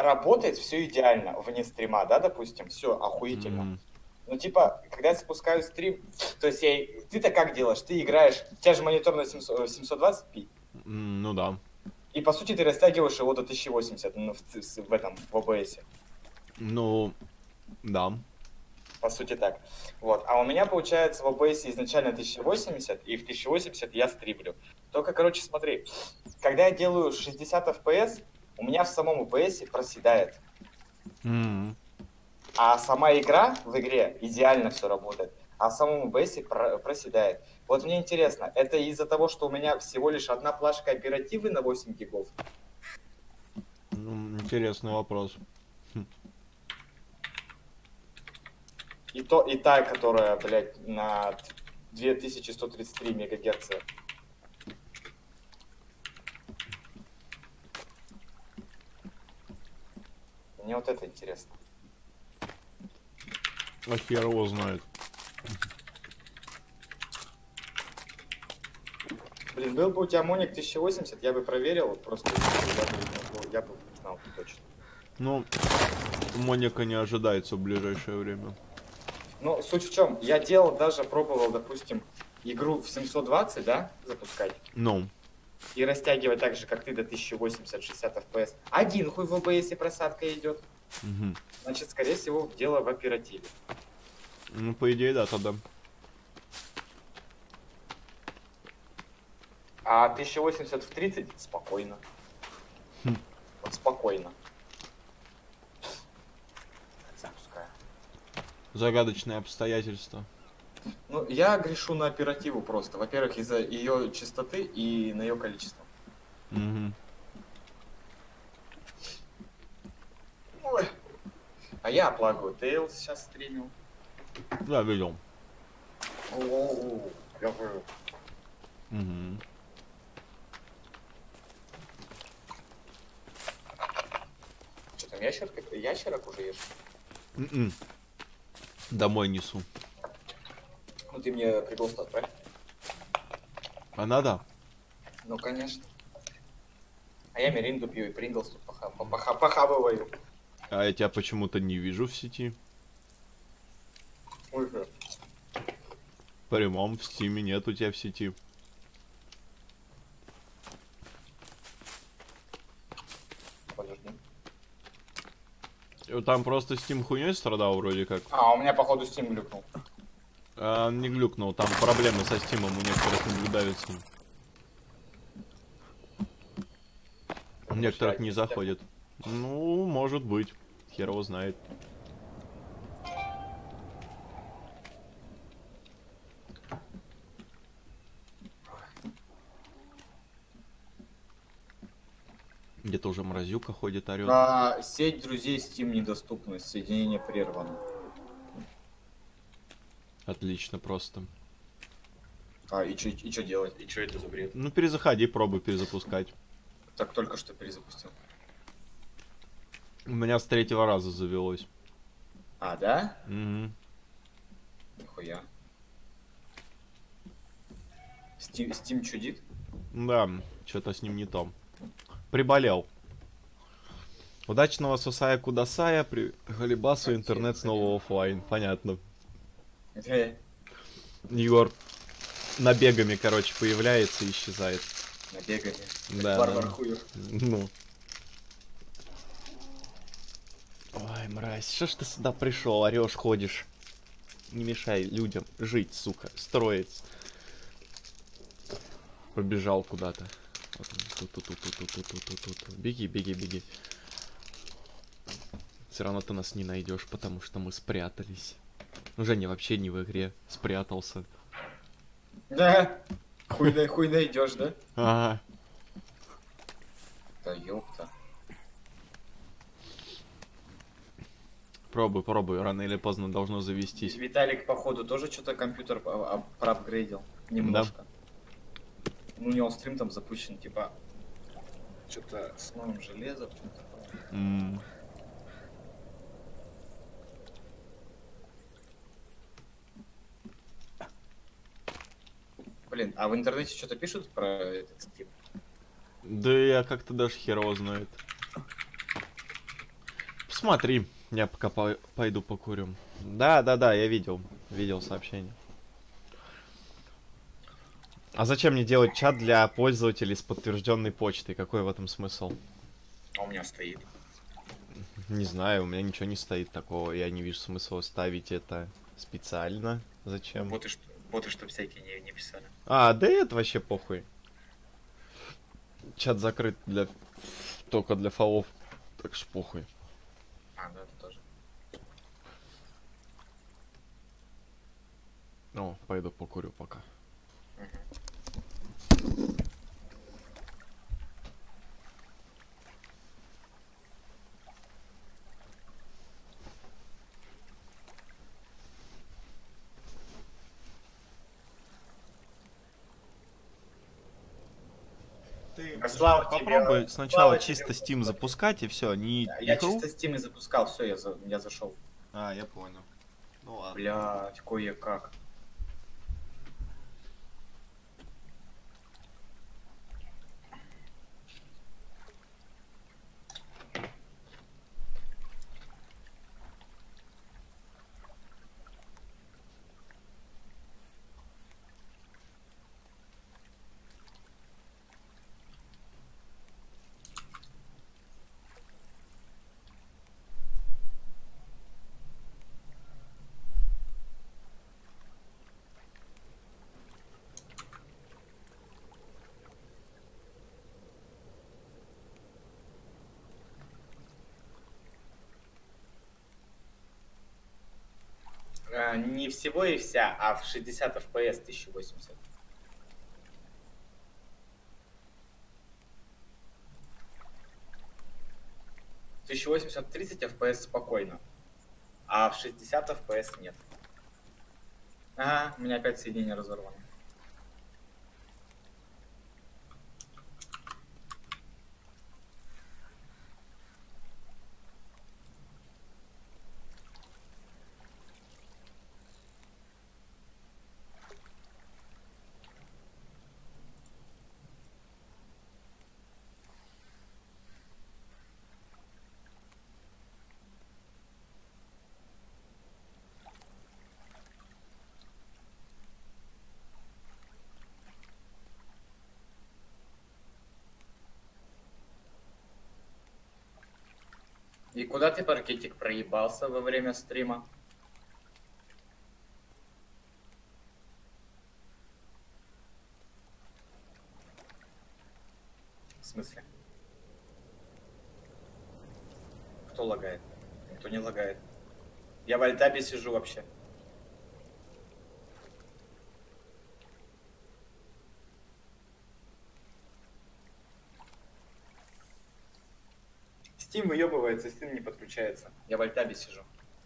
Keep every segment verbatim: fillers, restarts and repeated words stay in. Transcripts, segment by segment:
работает все идеально вне стрима, да, допустим, все охуительно. Мгм. Ну, типа, когда я запускаю стрим, то есть я... Ты-то как делаешь? Ты играешь... У тебя же монитор на семьсот, семьсот двадцать пи, М, Ну да. и, по сути, ты растягиваешь его до тысяча восемьдесят ну, в, ц- в этом, в о бэ эс. Ну, да. По сути, так. Вот. А у меня, получается, в о бэ эс изначально тысяча восемьдесят, и в тысяча восемьдесят я стримлю. Только, короче, смотри, когда я делаю шестьдесят эф пи эс, у меня в самом о бэ эс проседает. М, А сама игра в игре идеально все работает, а в самом о бэ эс про- проседает. Вот мне интересно, это из-за того, что у меня всего лишь одна плашка оперативы на восемь гигов? ну, интересный вопрос. И, то, и та, которая, блядь, на две тысячи сто тридцать три мегагерца. Мне вот это интересно. А хер его знает. Блин, был бы у тебя Моник тысяча восемьдесят, я бы проверил, вот просто я бы, ну, я бы знал точно. Ну, Моника не ожидается в ближайшее время. Но суть в чем, я делал, даже пробовал, допустим, игру в семьсот двадцать, да, запускать, Ну, и растягивать так же, как ты, до тысяча восемьдесят шестьдесят эф пи эс. Один хуй в о бэ эс просадка идет. мгм. Значит, скорее всего, дело в оперативе. Ну, по идее, да, тогда. А тысяча восемьдесят в тридцать спокойно. Хм. Вот спокойно. Запускаю. Загадочные обстоятельства. Ну, я грешу на оперативу просто. Во-первых, из-за ее частоты и на ее количество. Мгм. Ой. А я Plague Tale сейчас стримил. Да, видел. О-о-о, я бы- Мгм. Что там, ящерка? Ящерок уже ешь? М-м. Домой несу. Ну, ты мне приглас отправь. А надо? Ну, конечно. А я Миринду пью и Принглс тут поха поха похабываю. А я тебя почему-то не вижу в сети. Ой, бля. В прямом в стиме нет у тебя в сети. Подожди. Э, Там просто Steam хуйней страдал вроде как. А, у меня, походу, Steam глюкнул. А, не глюкнул, там проблемы со стимом у некоторых наблюдаются. У некоторых не заходит. Ну, может быть. Хер его знает. Где-то уже мразюка ходит, орет. А, сеть друзей Steam недоступна, соединение прервано. Отлично просто. А, и что и чё делать? И что это за бред? Ну, перезаходи, пробуй перезапускать. Так только что перезапустил. У меня с третьего раза завелось. А, да? Угу. Нихуя. Steam, Steam чудит? Да, что-то с ним не то. Приболел. Удачного Сусая Кудасая, при Галибасу интернет снова оффлайн. Понятно. Э, Егор набегами, короче, появляется и исчезает. набегами. Да, Варвар да. хуев. Ну. Ой, мразь, что ж ты сюда пришел, орешь, ходишь? Не мешай людям жить, сука, строить. Побежал куда-то. Вот он. Ту-ту-ту-ту-ту-ту-ту-ту. Беги, беги, беги. Все равно ты нас не найдешь, потому что мы спрятались. Ну, Женя вообще не в игре, спрятался. Да. Хуй, на- хуй найдешь, да? Ага. Да ёпта. Пробуй, пробуй, рано или поздно должно завестись. Виталик, походу, тоже что-то компьютер а- а- проапгрейдил. Немножко. Ну, у него стрим там запущен, типа, что-то с новым железом, что-то такое. М. Блин, а в интернете что-то пишут про этот стрим? Да я как-то даже хер его знает. смотри, я пока по пойду покурю. Да, да, да, я видел. Видел сообщение. А зачем мне делать чат для пользователей с подтвержденной почтой? Какой в этом смысл? А у меня стоит. Не знаю, у меня ничего не стоит такого. Я не вижу смысла ставить это специально. Зачем? Боты, что, боты, чтобы всякие не, не писали. А, да это вообще похуй. Чат закрыт для только для фолов. Так что похуй. А, да, это тоже. О, пойду покурю пока. Ты Слава попробуй тебе, сначала слава чисто тебе, Steam Господи. запускать и все, не Я игру. чисто Steam и запускал, все, я, за, я зашел. А, я понял. Ну ладно. Блять, кое-как. А, не всего и вся, а в шестьдесят эф пи эс тысяча восемьдесят. тысяча восемьдесят тридцать эф пи эс спокойно, а в шестьдесят эф пи эс нет. Ага, у меня опять соединение разорвано. И куда ты, паркетик, проебался во время стрима? В смысле? Кто лагает? Никто не лагает. Я в альтабе сижу вообще. Steam выебывается, Steam не подключается. Я в альтабе сижу.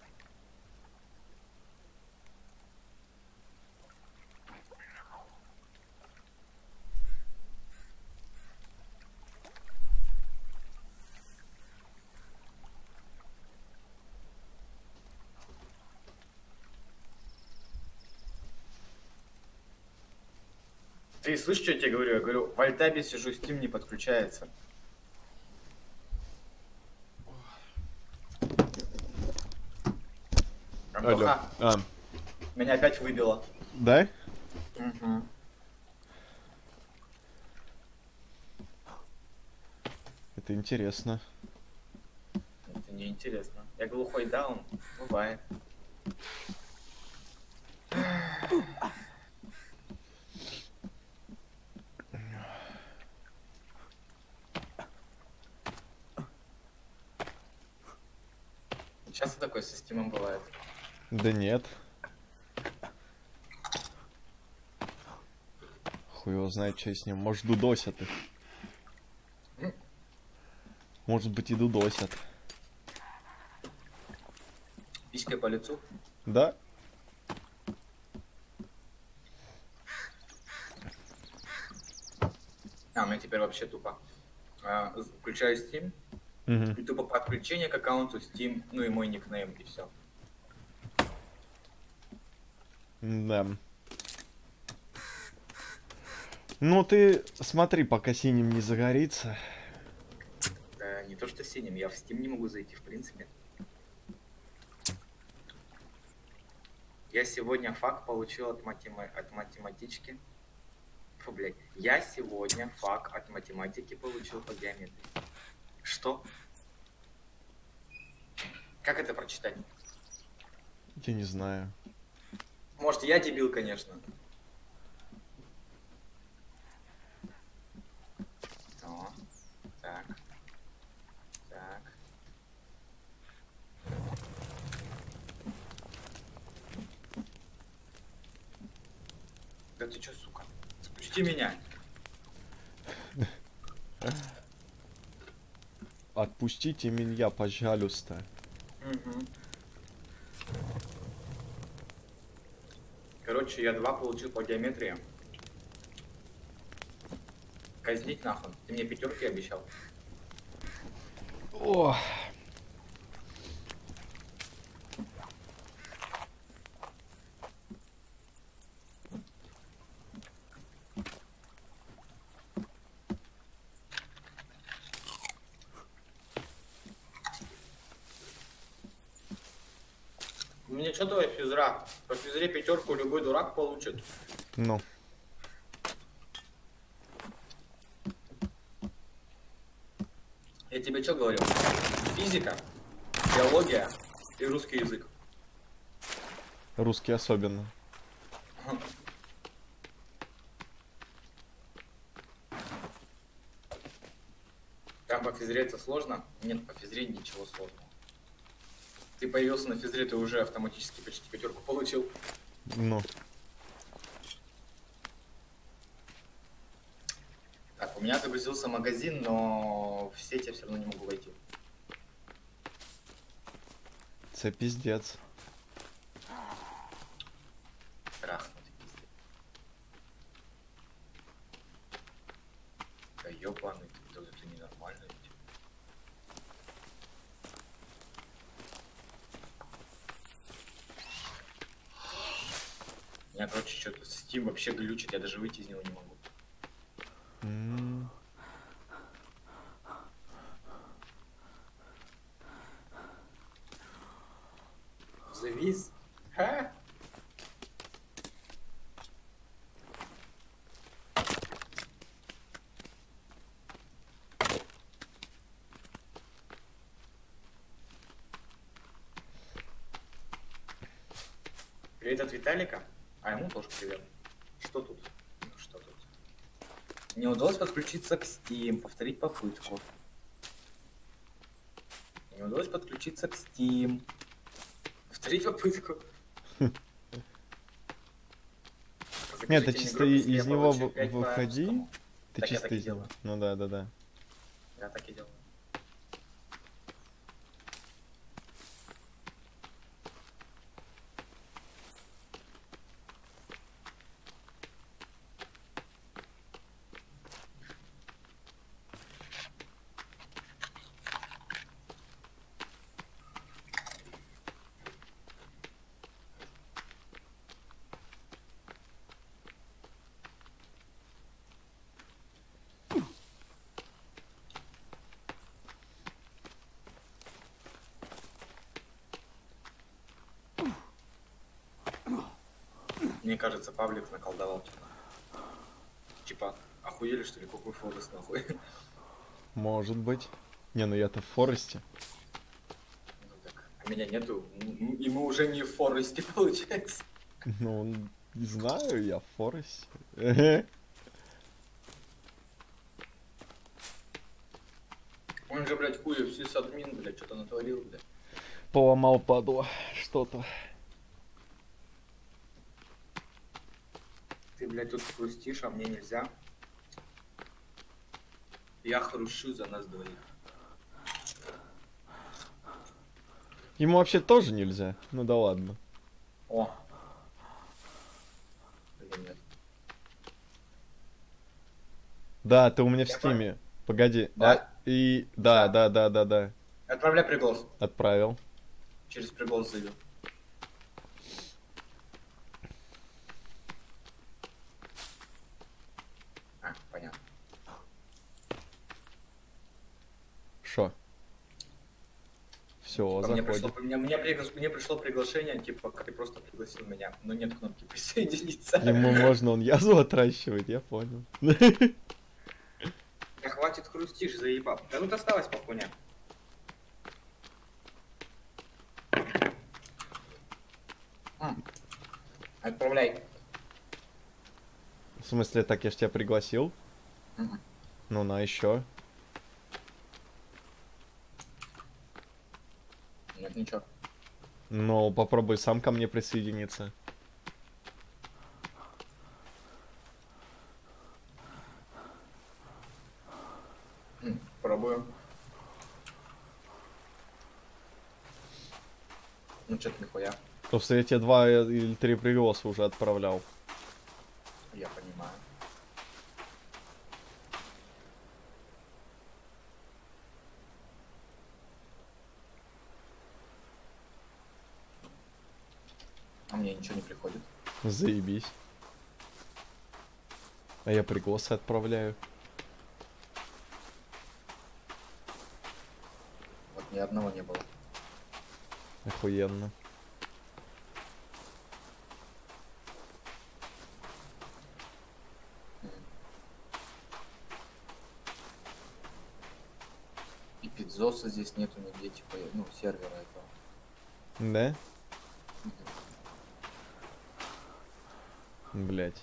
Ты слышишь, что я тебе говорю? Я говорю, в альтабе сижу, Steam не подключается. Антоха, А, меня опять выбило. да? Угу. Это интересно. Это неинтересно. Я глухой даун. Бывает. Часто такое со стимом бывает. Да нет. Хуй его знает, что с ним. Может, дудосят их. Может быть, и дудосят. Писькой по лицу. Да? А, у меня теперь вообще тупо. А, включаю Steam. Угу. И тупо подключение к аккаунту Steam, ну и мой никнейм, и все. Да. Ну ты смотри, пока синим не загорится. Да, не то что синим, я в Steam не могу зайти, в принципе. Я сегодня факт получил от, матема... от математички. Фу, блядь. Я сегодня факт от математики получил по геометрии. Что? Как это прочитать? Я не знаю. Может, я дебил, конечно. О, так. Так. Да ты чё, сука? Спусти меня. Отпустите меня, пожалуйста. Угу. Короче, я два получил по геометрии. Казнить нахуй. Ты мне пятерки обещал. О. Мне что твоя физра? По физре пятерку любой дурак получит. Ну. Я тебе что говорю? Физика, биология и русский язык. Русский особенно. Там по физре это сложно? Нет, по физре ничего сложного. Ты появился на физре, ты уже автоматически почти пятерку получил. Ну. Так, у меня загрузился магазин, но в сеть я все равно не могу войти. Это пиздец. Трахнуть, пиздец. Да ёбаный, ты, ты, ты ненормальный. У меня, короче, что-то Steam вообще глючит, я даже выйти из него не могу. Mm. Завис? Ха? Привет от Виталика. А ему тоже привет. Что тут? Ну, что тут? Не удалось подключиться к Steam, повторить попытку. Не удалось подключиться к Steam. Повторить попытку. Нет, ты чисто из него выходи. Ты чисто из него. Ну да, да, да. Я так и делаю. Мне кажется, Павлик наколдовал что-то. Типа, охуели что ли, какой Форест нахуй? Может быть. Не, ну я-то в Форесте. Ну так, а меня нету, и мы уже не в Форесте, получается. Ну, не знаю, я в Форесте. Он же, блядь, хуев сисадмин, блядь, что-то натворил, блядь. Поломал, падла, что-то. Ты, блядь, тут хрустишь, а мне нельзя. Я хрущу за нас двоих. Ему вообще тоже нельзя? Ну да ладно. О. Или нет? Да, ты у меня в Я стиме. По... Погоди. Да? А, и... Да, да, да, да, да. Отправляй приглас. Отправил. Через приглас зайду. А, понятно. Шо? Все, Типа, мне, пришло, заходит. мне, мне, пригла- мне пришло приглашение, типа, как ты просто пригласил меня, но нет кнопки присоединиться. Ему можно, он язву отращивает, я понял. Да хватит хрустишь, заебал. Да тут осталось похуня. М, Отправляй. В смысле, так я ж тебя пригласил? Мгм. Ну, на еще. Нет, ничего. Ну, попробуй сам ко мне присоединиться. М, Пробую. Ну что-то нихуя. Потому что я тебе два или три пригласа уже отправлял. Я понимаю. А мне ничего не приходит. Заебись. А я пригласы отправляю. Вот ни одного не было. Охуенно. М. И пидзоса здесь нету нигде, типа, ну, сервера этого. Да? Мгм. Блять.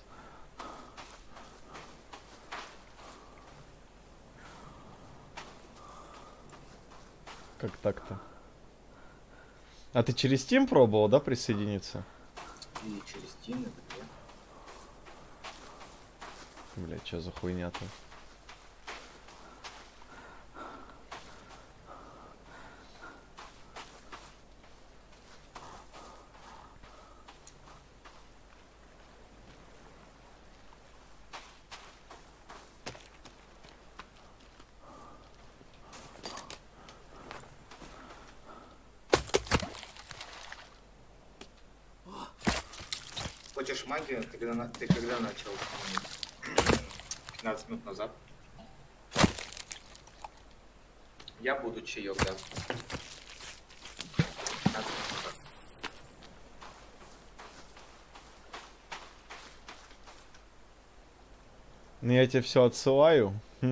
Как так-то? А ты через Steam пробовал, да, присоединиться? И через Steam, и где? Блять, что за хуйня-то? Хочешь магию? Ты когда, на- ты когда начал? пятнадцать минут назад. Я буду чаек, да. пятнадцать минут назад. Ну я тебе все отсылаю.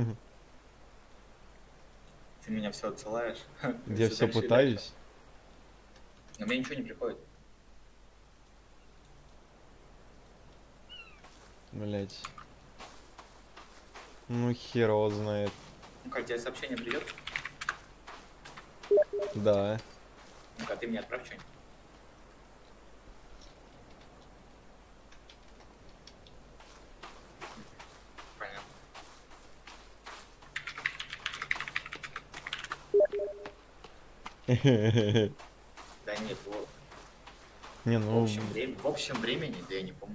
Ты меня все отсылаешь. Я Всё все дальше и дальше. пытаюсь. Но мне ничего не приходит. Блять. Ну хер его знает. Ну-ка, тебе сообщение придет? Да. Ну-ка, ты мне отправь что-нибудь. Понятно. Да нет, вот. Не, В ну... общем, время, в общем времени, да я не помню.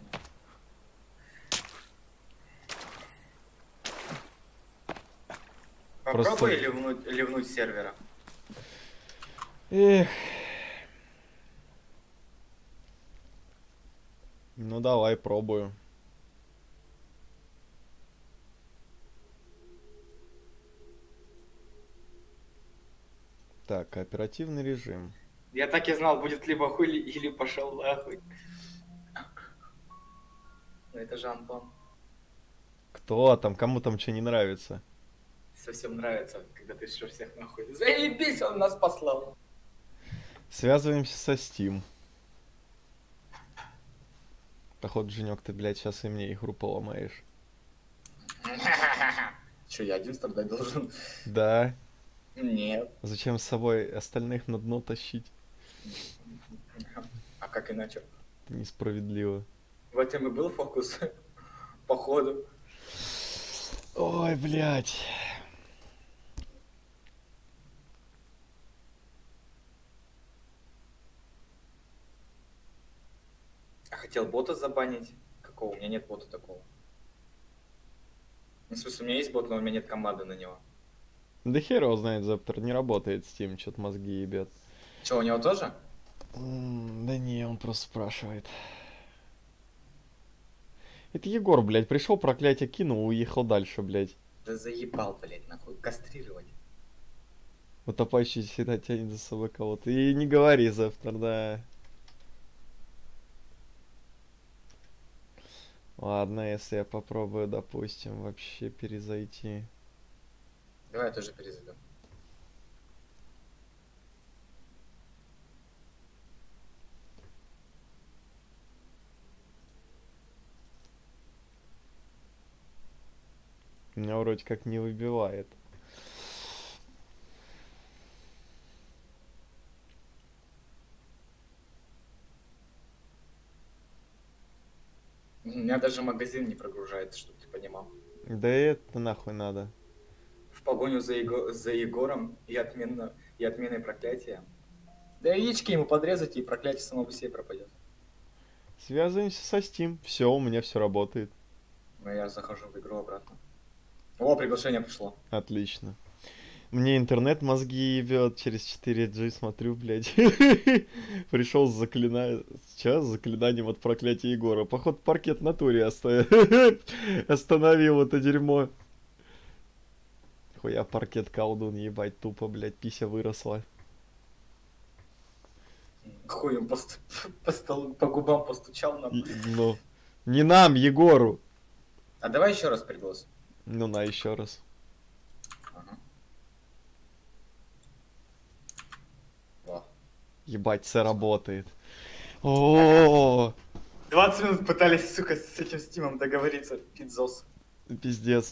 Просто- Попробуй ливнуть, ливнуть с сервера. Эх. Ну давай, пробую. Так, кооперативный режим. Я так и знал, будет либо хуй, или пошел нахуй. Ну это же Антон. Кто там? Кому там что не нравится? Совсем нравится, когда ты шлешь всех нахуй. Заебись, он нас послал. Связываемся со Steam. Походу, Женек, ты, блядь, сейчас и мне игру поломаешь. Че, я один страдать должен? Да. Нет. Зачем с собой остальных на дно тащить? А как иначе? Несправедливо. В этом и был фокус. Походу. Ой, блядь. А хотел бота забанить. Какого? У меня нет бота такого. Ну, в смысле, у меня есть бот, но у меня нет команды на него. Да хер его знает, завтра не работает Steam, что-то мозги ебет. Че, у него тоже? М, Да не, он просто спрашивает. Это Егор, блядь, пришел, проклятие кинул, уехал дальше, блядь. Да заебал, блядь, нахуй. Кастрировать. Утопающий всегда тянет за собой кого-то. И не говори завтра, да. Ладно, если я попробую, допустим, вообще перезайти. Давай я тоже перезайду. Меня вроде как не выбивает. У меня даже магазин не прогружается, чтобы ты понимал. Да это нахуй надо. В погоню за, Его... за Егором и, отменно... и отменой проклятия. Да яички ему подрезать, и проклятие само по себе пропадет. Связываемся со Steam. Все, у меня все работает. Но я захожу в игру обратно. О, приглашение пришло. Отлично. Мне интернет мозги ебет через четыре джи, смотрю, блядь. Пришел с заклина... Сейчас с заклинанием от проклятия Егора. Походу паркет в натуре оставил. Остановил это дерьмо. Хуя паркет колдун, ебать, тупо, блядь, пися выросла. Хуй он по, ст... по, столу... по губам постучал нам. И, ну, не нам, Егору. А давай еще раз приглас. Ну на, еще раз. Ага. Во. Ебать, все работает. О, двадцать минут пытались, сука, с этим стимом договориться. Пидзос. пиздец.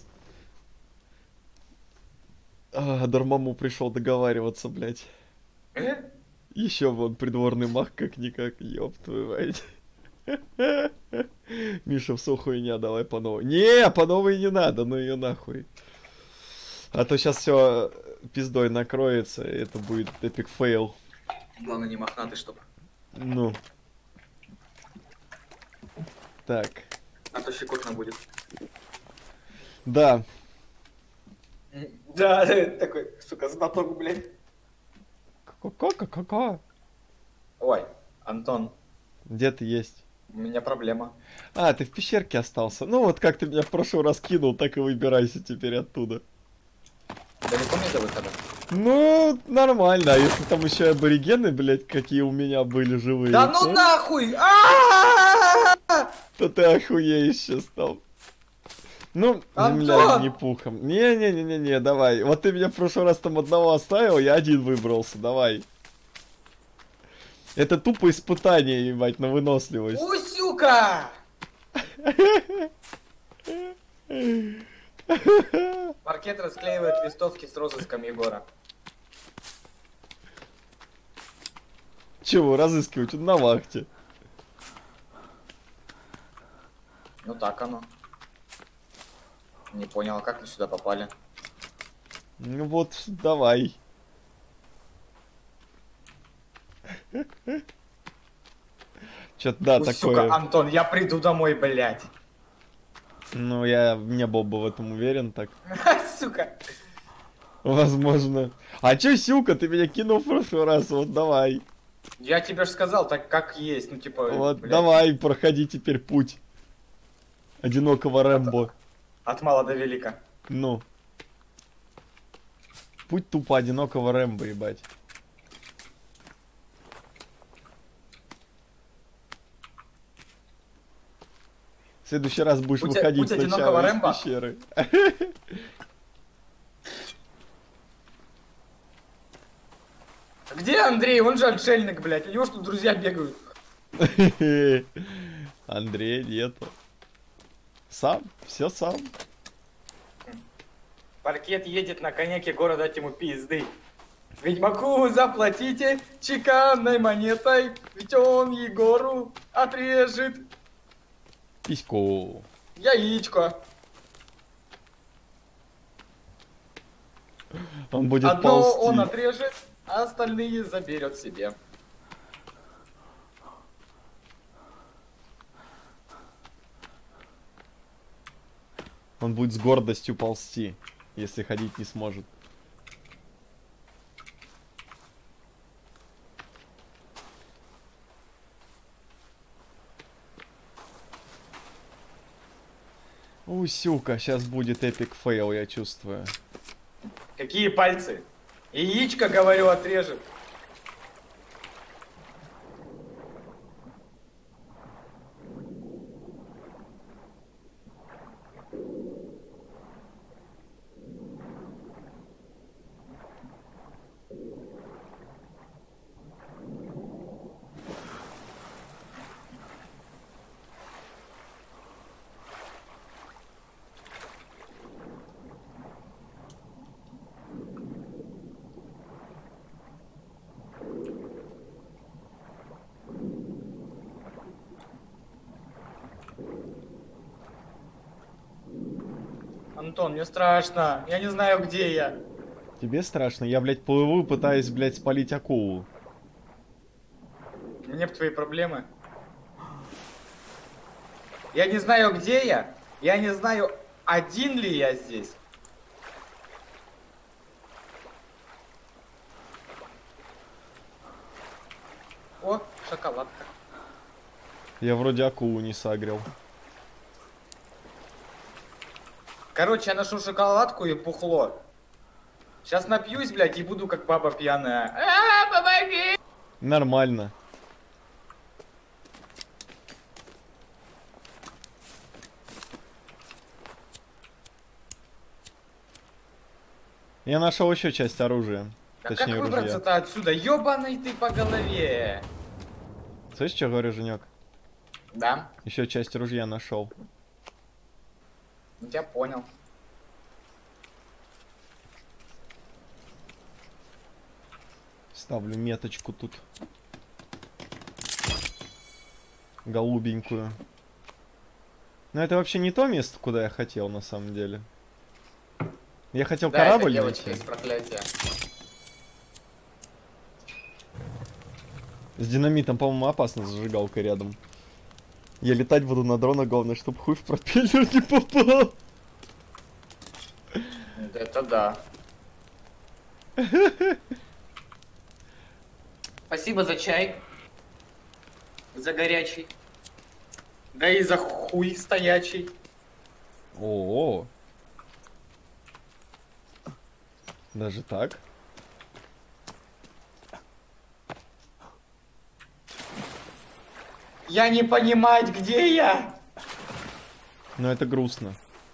А, Дармаму пришел договариваться, блядь. Э? Еще вон придворный маг как-никак, ёб твою мать. Миша, все хуйня, давай по новой. Не, по новой не надо, ну ее нахуй. А то сейчас все пиздой накроется, и это будет эпик фейл. Главное не мохнатый, чтоб. Ну. Так. А то щекотно будет. Да. Да, такой, сука, знаток, блядь. Ка-ка-ка-ка-ка. Ой, Антон, Где ты есть? у меня проблема. А, ты в пещерке остался. Ну вот как ты меня в прошлый раз кинул, так и выбирайся теперь оттуда. Далеко мне до выхода? Ну, нормально, а если там еще аборигены, блядь, какие у меня были живые, Да ну то, нахуй! А-а-а-а! то ты охуеешь сейчас там. Ну, земля Антон! не пухом. Не-не-не-не-не, давай. Вот ты меня в прошлый раз там одного оставил, я один выбрался, давай. Это тупо испытание, ебать, на выносливость. Усюка! Паркет расклеивает листовки с розыском Егора. Чего разыскивать? Он на вахте. Ну так оно. Не понял, как вы сюда попали? Ну вот, давай. Чё-то да, Ой, такое. сука, Антон, я приду домой, блядь. Ну, я не был бы в этом уверен, так. Сука. Возможно. А чё, Сюка, ты меня кинул в прошлый раз, вот давай. Я тебе же сказал, так как есть, ну типа, Вот, блядь, давай, проходи теперь путь одинокого Рэмбо. от мала до велика. Ну. Путь тупо одинокого Рэмбо, ебать. В следующий раз будешь Путь- выходить путь сначала одинокого из Рэмбо? пещеры. Где Андрей? Он же отшельник, блядь. У него что, друзья бегают? Андрея нету. Сам, все сам. Паркет едет на коньяке, город дать ему пизды. Ведьмаку заплатите чеканной монетой, ведь он Егору отрежет Письку. яичко. Он будет Одно ползти. он отрежет, а остальные заберет себе. Он будет с гордостью ползти, если ходить не сможет. У, сюка, сейчас будет эпик фейл, я чувствую. Какие пальцы? Яичко, говорю, отрежет. Антон, мне страшно. Я не знаю, где я. Тебе страшно? Я, блядь, плыву, пытаюсь, блядь, спалить акулу. Мне б твои проблемы. Я не знаю, где я. Я не знаю, один ли я здесь. О, шоколадка. Я вроде акулу не сагрил. Короче, я ношу шоколадку и пухло. Сейчас напьюсь, блядь, и буду как баба пьяная. А, помоги! Нормально. Я нашел еще часть оружия. А Точнее, как ружья. выбраться-то отсюда? Ёбаный ты по голове. Слышишь, что говорю, Женек? Да, Еще часть ружья нашел. я понял. Ставлю меточку тут. Голубенькую. Но это вообще не то место, куда я хотел, на самом деле. Я хотел Да, корабль это девочка найти. из проклятия. С динамитом, по-моему, опасно, с зажигалкой рядом. Я летать буду на дронах, главное, чтобы хуй в пропеллер не попал. Это да. Спасибо за чай. За горячий. Да и за хуй стоячий. О, даже так? Я не понимать, где я. Но это грустно.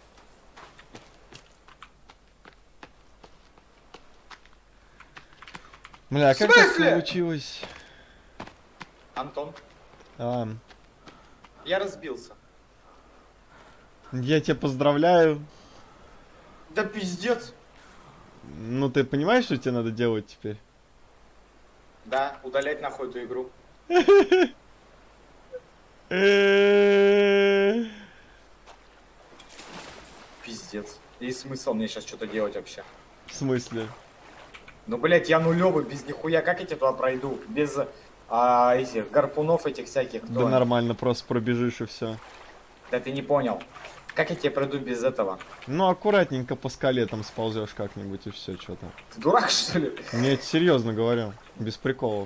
Бля, В как так смысле? получилось? Антон, А, я разбился. я тебя поздравляю. Да пиздец. Ну ты понимаешь, что тебе надо делать теперь? Да, удалять нахуй эту игру. Пиздец. Есть смысл мне сейчас что-то делать вообще? В смысле? Ну, блять, я нулевый, без нихуя. Как я тебе туда пройду? Без а, этих гарпунов этих всяких. Кто Да они? нормально, просто пробежишь и все. Да ты не понял. Как я тебе пройду без этого? Ну аккуратненько по скале там сползешь как-нибудь и все, что-то. Ты дурак, что ли? Мне это серьезно говорю, без приколов.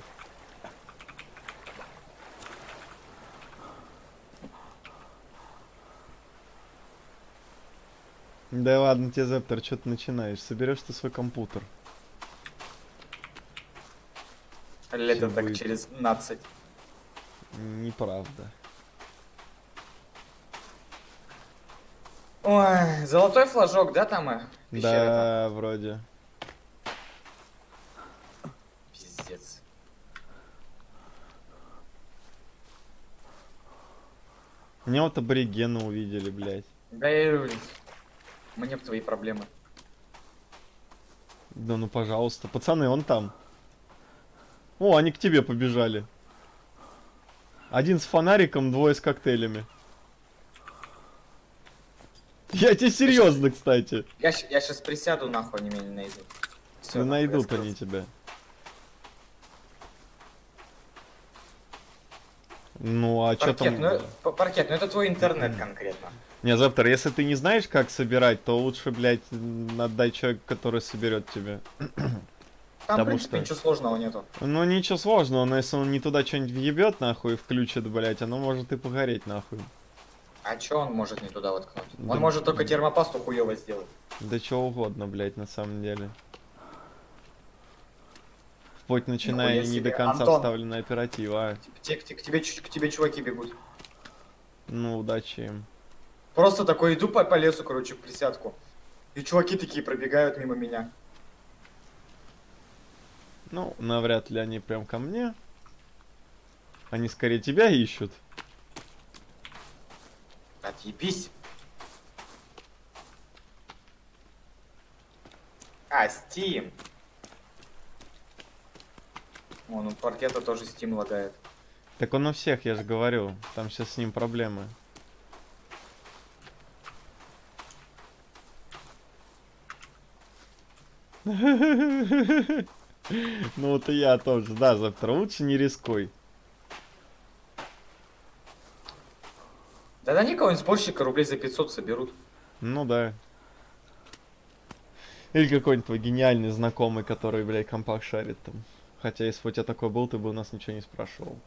Да ладно тебе, Зептор, что ты начинаешь? Соберешь ты свой компьютер. Лето Всё так будет. через пятнадцать. Неправда. Ой, золотой флажок, да, там? э, пещера-то? Да, вроде. Пиздец. Меня вот аборигены увидели, блядь. Да и блядь, мне б твои проблемы. Да ну пожалуйста. Пацаны, он там. О, они к тебе побежали. Один с фонариком, двое с коктейлями. Я тебе серьезно, кстати. Я, щ- я сейчас присяду, нахуй, они меня не найдут. Всё, Да нахуй, я найдут скрылся. они тебя. Ну, а что Паркет, там? ну, э, п- паркет, ну это твой интернет конкретно. Не, Завтра, если ты не знаешь, как собирать, то лучше, блядь, м, отдай человеку, который соберет тебе. Там, в Потому принципе, что- ничего сложного нету. Ну, ничего сложного, но если он не туда что-нибудь въебет, нахуй, и включит, блядь, оно может и погореть, нахуй. А чё он может не туда воткнуть? Да. Он может только термопасту хуёво сделать. Да чего угодно, блядь, на самом деле. Вплоть начиная Нихуя не до себе. конца Антон. вставленная оператива. К те- к те- к тебе, ч- к тебе чуваки бегут. Ну, удачи им. Просто такой иду по, по лесу, короче, в присядку. И чуваки такие пробегают мимо меня. Ну, навряд ли они прям ко мне. Они скорее тебя ищут. Отъебись. А, Steam. Вон, у паркета тоже Steam лагает. Так он у всех, я же говорю. Там сейчас с ним проблемы. Ну вот и я тоже. Да, завтра лучше не рискуй. Да да никого сборщика рублей за пятьсот соберут. Ну да. Или какой-нибудь твой гениальный знакомый, который, блядь, компах шарит там. Хотя, если бы у тебя такой был, ты бы у нас ничего не спрашивал.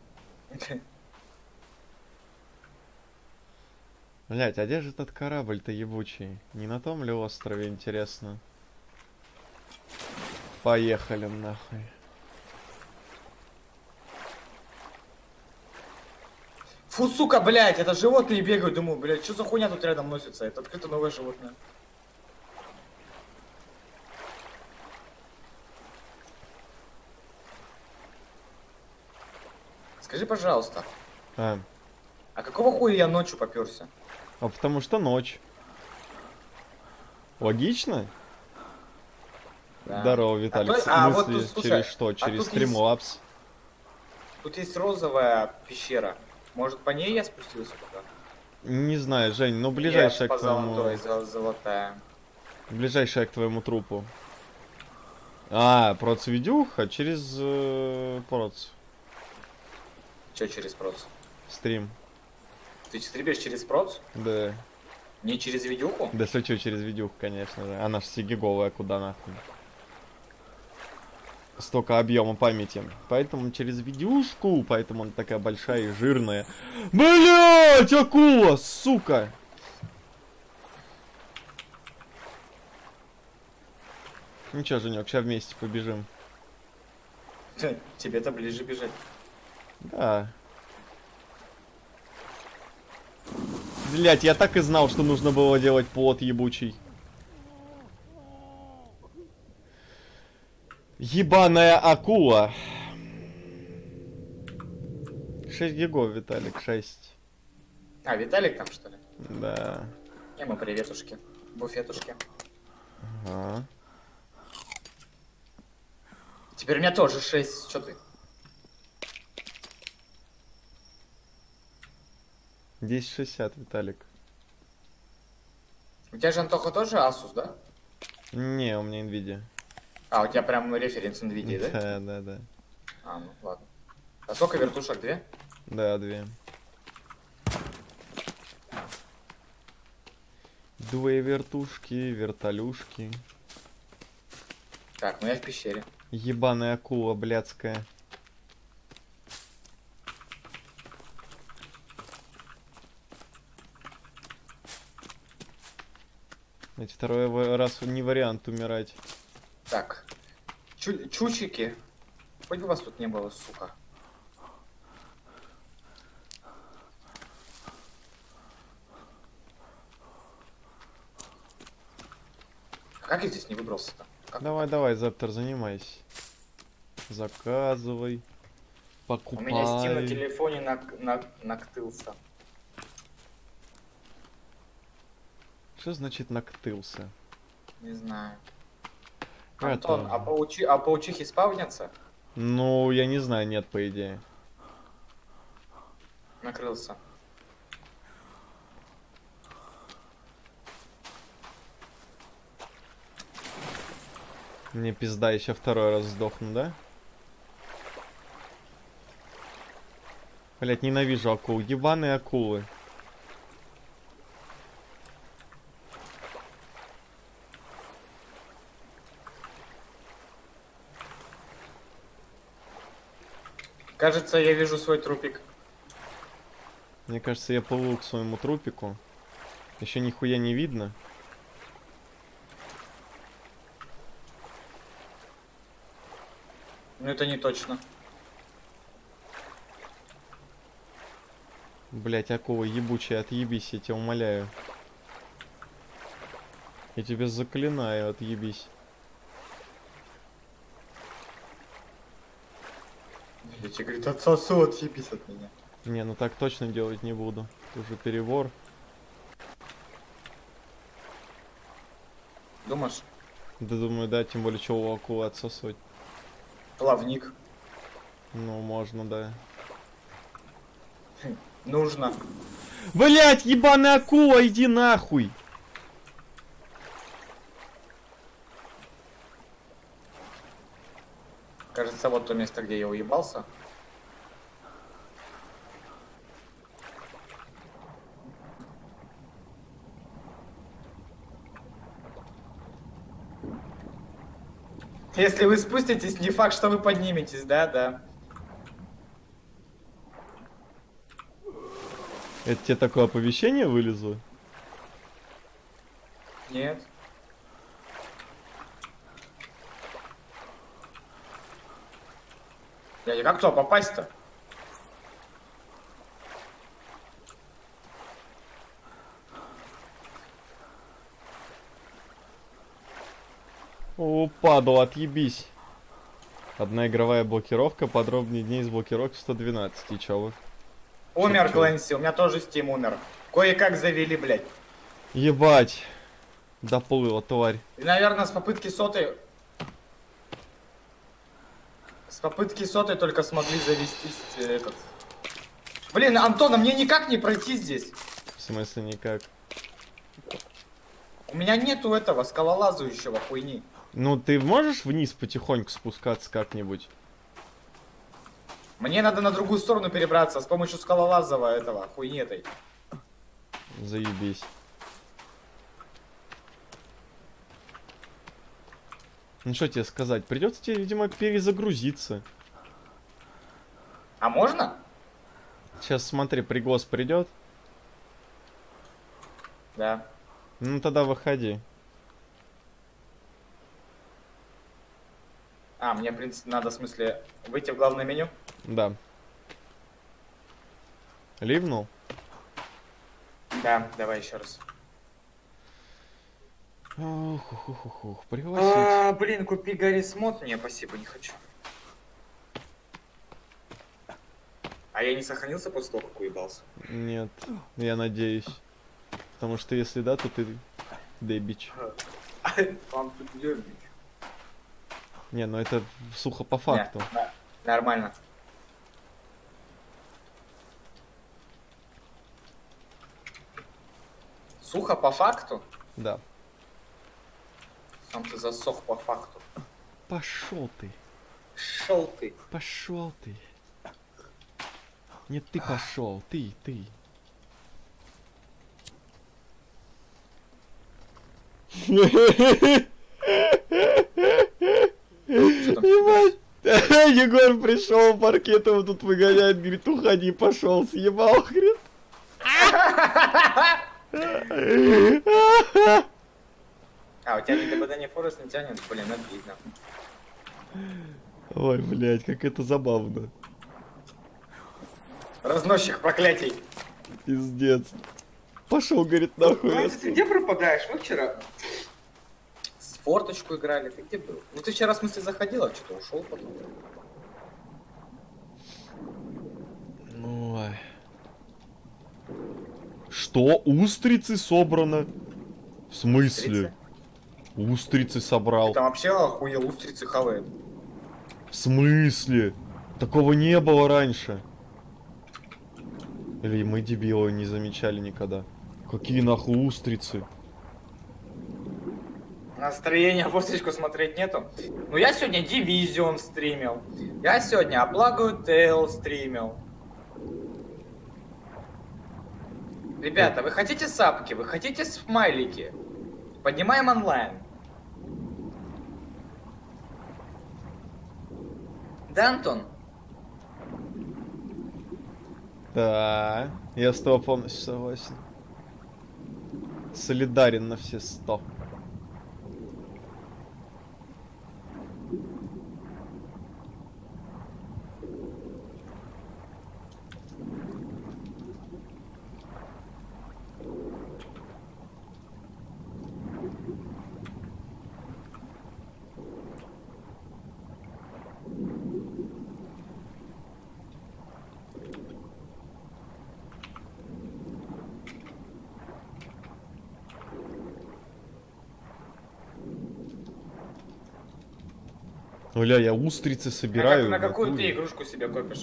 Блять, а где же этот корабль-то ебучий? Не на том ли острове, интересно? Поехали нахуй. Фу, сука, блядь, это животные бегают, думаю, блядь, что за хуйня тут рядом носится? Это открыто новое животное. Скажи, пожалуйста, А, а какого хуя я ночью попёрся? а потому что ночь. Логично? Да. Здорово, Виталик. то- В а вот смысле, тут, слушай, через что? а Через тут есть- Streamlabs? Тут есть розовая пещера. Может, по ней я спустился пока? Не знаю, Жень, но ближайшая Нет, по к твоему... золотой, зо- золотая. Ближайшая к твоему трупу. А, процвидюха через э, проц. Че через проц? Стрим. Ты стрибишь через проц? Да. Не через видюху? Да шучу, через видюху, конечно же. Она ж сигиговая, куда нахуй. Столько объема памяти. Поэтому через видюшку, поэтому она такая большая и жирная. Блять, акула, сука! Ничего, Женек, сейчас вместе побежим. Тебе-то ближе бежать. Да. Блять, я так и знал, что нужно было делать плот ебучий. Ебаная акула. шесть гигов, Виталик, шесть. А, Виталик там, что ли? Да. Ему приветушки. Буфетушки. Ага. Теперь у меня тоже шесть. Что ты? десять шестьдесят, Виталик. У тебя же, Антоха, тоже Asus, да? Не, у меня Nvidia. А, у тебя прям референс NVIDIA, да? Да, да, да. А, ну ладно. А сколько вертушек? Две? Да, две. Две вертушки, вертолюшки. Так, ну я в пещере. Ебаная акула блядская. Ведь второй ва- раз не вариант умирать. Так. Чу чучики. Хоть бы вас тут не было, сука. Как я здесь не выбрался-то? Как? Давай, давай, Заптер, занимайся. Заказывай. У Покупай. меня Steam на телефоне нак нак нактылся. Что значит нактылся? Не знаю. Это- Антон, а, паучи а паучихи спавнятся? Ну, я не знаю, нет, по идее. Накрылся. Мне пизда, еще второй раз сдохну, да? Блять, ненавижу акул. Ебаные акулы. Кажется, я вижу свой трупик. Мне кажется, я плыву к своему трупику. Еще нихуя не видно. Ну это не точно. Блять, акула ебучая, отъебись, я тебя умоляю. Я тебя заклинаю, отъебись. Я тебе, говорит, отсосу, отъебись от меня. Не, ну так точно делать не буду. Это уже перебор. Думаешь? Да думаю, да, тем более, что у акулы отсосывать. Плавник. Ну, можно, да. Нужно. Блять, ебаная акула, иди нахуй! Кажется, вот то место, где я уебался. Если вы спуститесь, не факт, что вы подниметесь, да, да. Это тебе такое оповещение вылезло? Нет. Дядя, как туда попасть-то? О, падал, отъебись. Одна игровая блокировка, подробнее дней с блокировки сто двенадцать. И чё вы? Умер Чё? Клэнси, у меня тоже Steam умер. Кое-как завели, блядь. Ебать. Доплыла, тварь. И, наверное, с попытки сотой... С попытки сотой только смогли завестись э, этот... Блин, Антона, мне никак не пройти здесь. В смысле никак? У меня нету этого скалолазающего хуйни. Ну, ты можешь вниз потихоньку спускаться как-нибудь? Мне надо на другую сторону перебраться с помощью скалолазового этого хуйни этой. Заебись. Ну что тебе сказать? Придется тебе, видимо, перезагрузиться. А можно? Сейчас смотри, пригоз придет. Да. Ну тогда выходи. А, мне, в принципе, надо, в смысле, выйти в главное меню? Да. Ливнул? Да, давай еще раз. Ох, ух, ух, ух, ух, пригласить. А, блин, купи Гаррис Мод. Не, спасибо, не хочу. А я не сохранился после того, как уебался? Нет, я надеюсь. Потому что если да, то ты дебич. Вам тут любить. Не, ну это сухо по факту. Не, на- нормально. Сухо по факту? Да. Сам ты засох по факту. Пошел ты. Шел ты. Пошел ты. Нет, ты пошел. Ты, ты. Ебать. Егор пришел, паркетом тут выгоняет, говорит, уходи, пошел, съебал, хрен. А, у тебя не ДБД, не Форест не тянет? Блин, обидно. Ой, блядь, как это забавно. Разносчик проклятий. Пиздец. Пошел, говорит, нахуй. Вася, ты где пропадаешь? Мы вчера с форточку играли. Ты где был? Ну ты вчера, в смысле, заходил, а что-то ушел потом. Ой. Что? Устрицы собрано? В смысле? Устрицы? Устрицы собрал. Там вообще охуел, устрицы хавает. В смысле? Такого не было раньше. Или мы, дебилы, не замечали никогда. Какие нахуй устрицы? Настроения в устричку смотреть нету. Ну я сегодня Division стримил. Я сегодня Облагую Тейл стримил. Ребята, вы хотите сапки? Вы хотите смайлики? Поднимаем онлайн. Да, Антон? Да, я с тобой полностью согласен. Солидарен на все сто. Бля, я устрицы собираю. На, как, на какую натуре. ты игрушку себе копишь?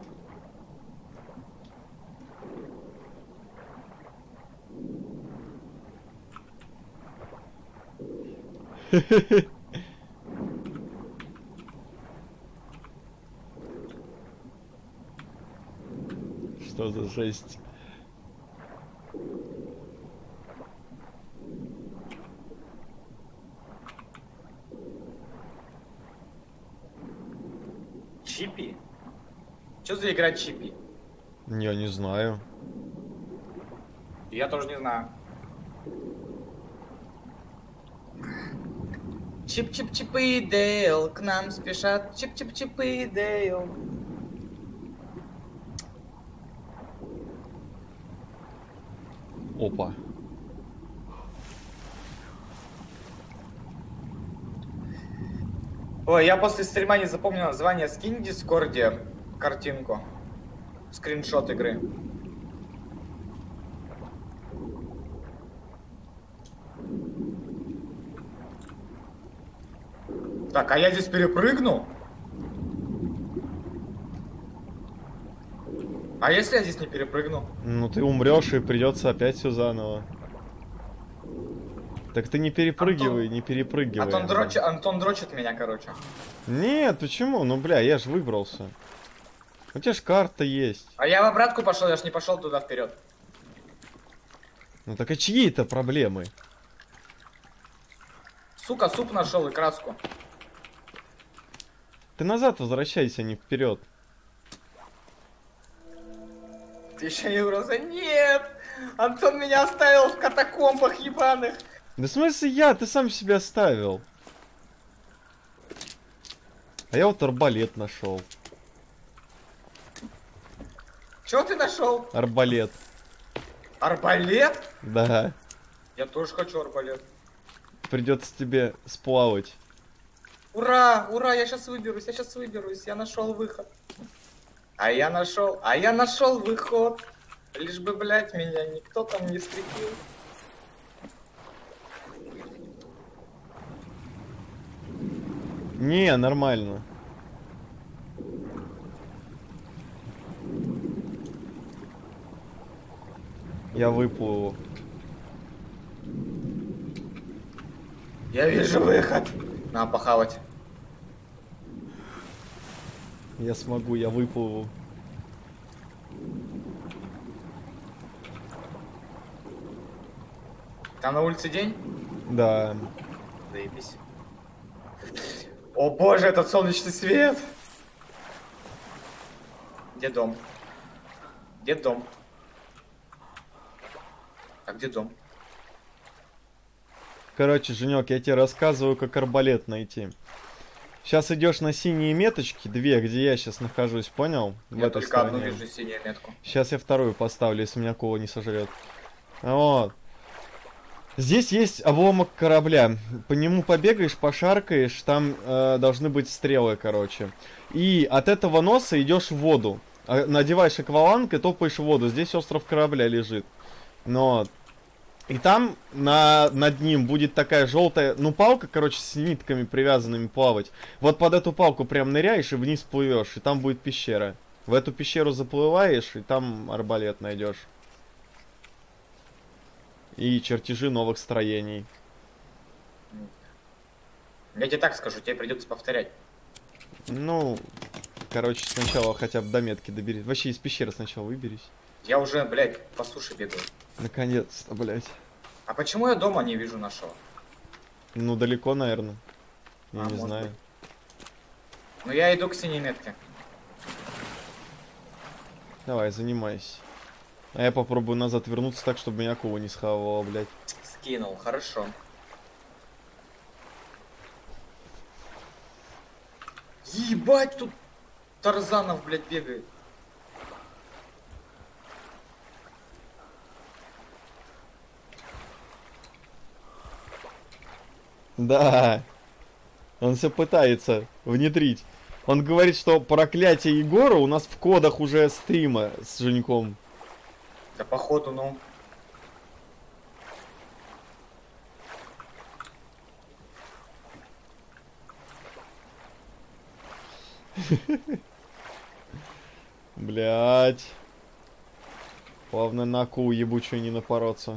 Что за жесть? Чипи? Что за игра Чипи? Я не знаю. Я тоже не знаю. Чип-чип-чип и Дейл к нам спешат. Чип-чип-чип и Дейл. Опа. Ой, я после стрима не запомнил название. Скинь в Дискорде картинку. Скриншот игры. Так, а я здесь перепрыгну? А если я здесь не перепрыгну? Ну ты умрешь и придется опять все заново. Так ты не перепрыгивай, Антон... не перепрыгивай. Антон, дрочит, Антон дрочит меня, короче. Нет, почему? Ну бля, я ж выбрался. У тебя ж карта есть. А я в обратку пошел, я ж не пошел туда вперед. Ну так а чьи это проблемы? Сука, суп нашел и краску. Ты назад возвращайся, а не вперед. Ты еще не выбрался? Нет! Антон меня оставил в катакомбах ебаных. Да в смысле я? Ты сам себя оставил. А я вот арбалет нашел. Чего ты нашел? Арбалет. Арбалет? Да. Я тоже хочу арбалет. Придется тебе сплавать. Ура! Ура! Я сейчас выберусь, я сейчас выберусь. Я нашел выход. А я нашел, а я нашел выход. Лишь бы, блять, меня никто там не встретил. Не, нормально. Я выплыву. Я вижу выход. Надо похавать. Я смогу, я выплыву. Там на улице день? Да. Заебись. О боже, этот солнечный свет! Где дом? Где дом? А где дом? Короче, Женек, я тебе рассказываю, как арбалет найти. Сейчас идешь на синие меточки, две, где я сейчас нахожусь, понял? В Я этой только одну стороне. вижу синюю метку. Сейчас я вторую поставлю, если меня кого не сожрет. Вот. Здесь есть обломок корабля. По нему побегаешь, пошаркаешь, там э, должны быть стрелы, короче. И от этого носа идешь в воду. А, надеваешь акваланг и топаешь в воду. Здесь остров корабля лежит. Но... И там на, над ним будет такая желтая, ну, палка, короче, с нитками привязанными плавать. Вот под эту палку прям ныряешь и вниз плывешь, и там будет пещера. В эту пещеру заплываешь, и там арбалет найдешь. И чертежи новых строений. Я тебе так скажу, тебе придется повторять. Ну, короче, сначала хотя бы до метки доберись. Вообще из пещеры сначала выберись. Я уже, блядь, по суше бегаю. Наконец-то, блядь. А почему я дома не вижу нашего? Ну, далеко, наверное. Я А, не может знаю. быть. Ну, я иду к синей метке. Давай, занимайся. А я попробую назад вернуться так, чтобы меня акула не схавала, блядь. Скинул, хорошо. Ебать, тут Тарзанов, блядь, бегает. Да. Он все пытается внедрить. Он говорит, что проклятие Егора у нас в кодах уже стрима с Женьком. Да походу, ну. Блять. Главное на акулу ебучую не напороться.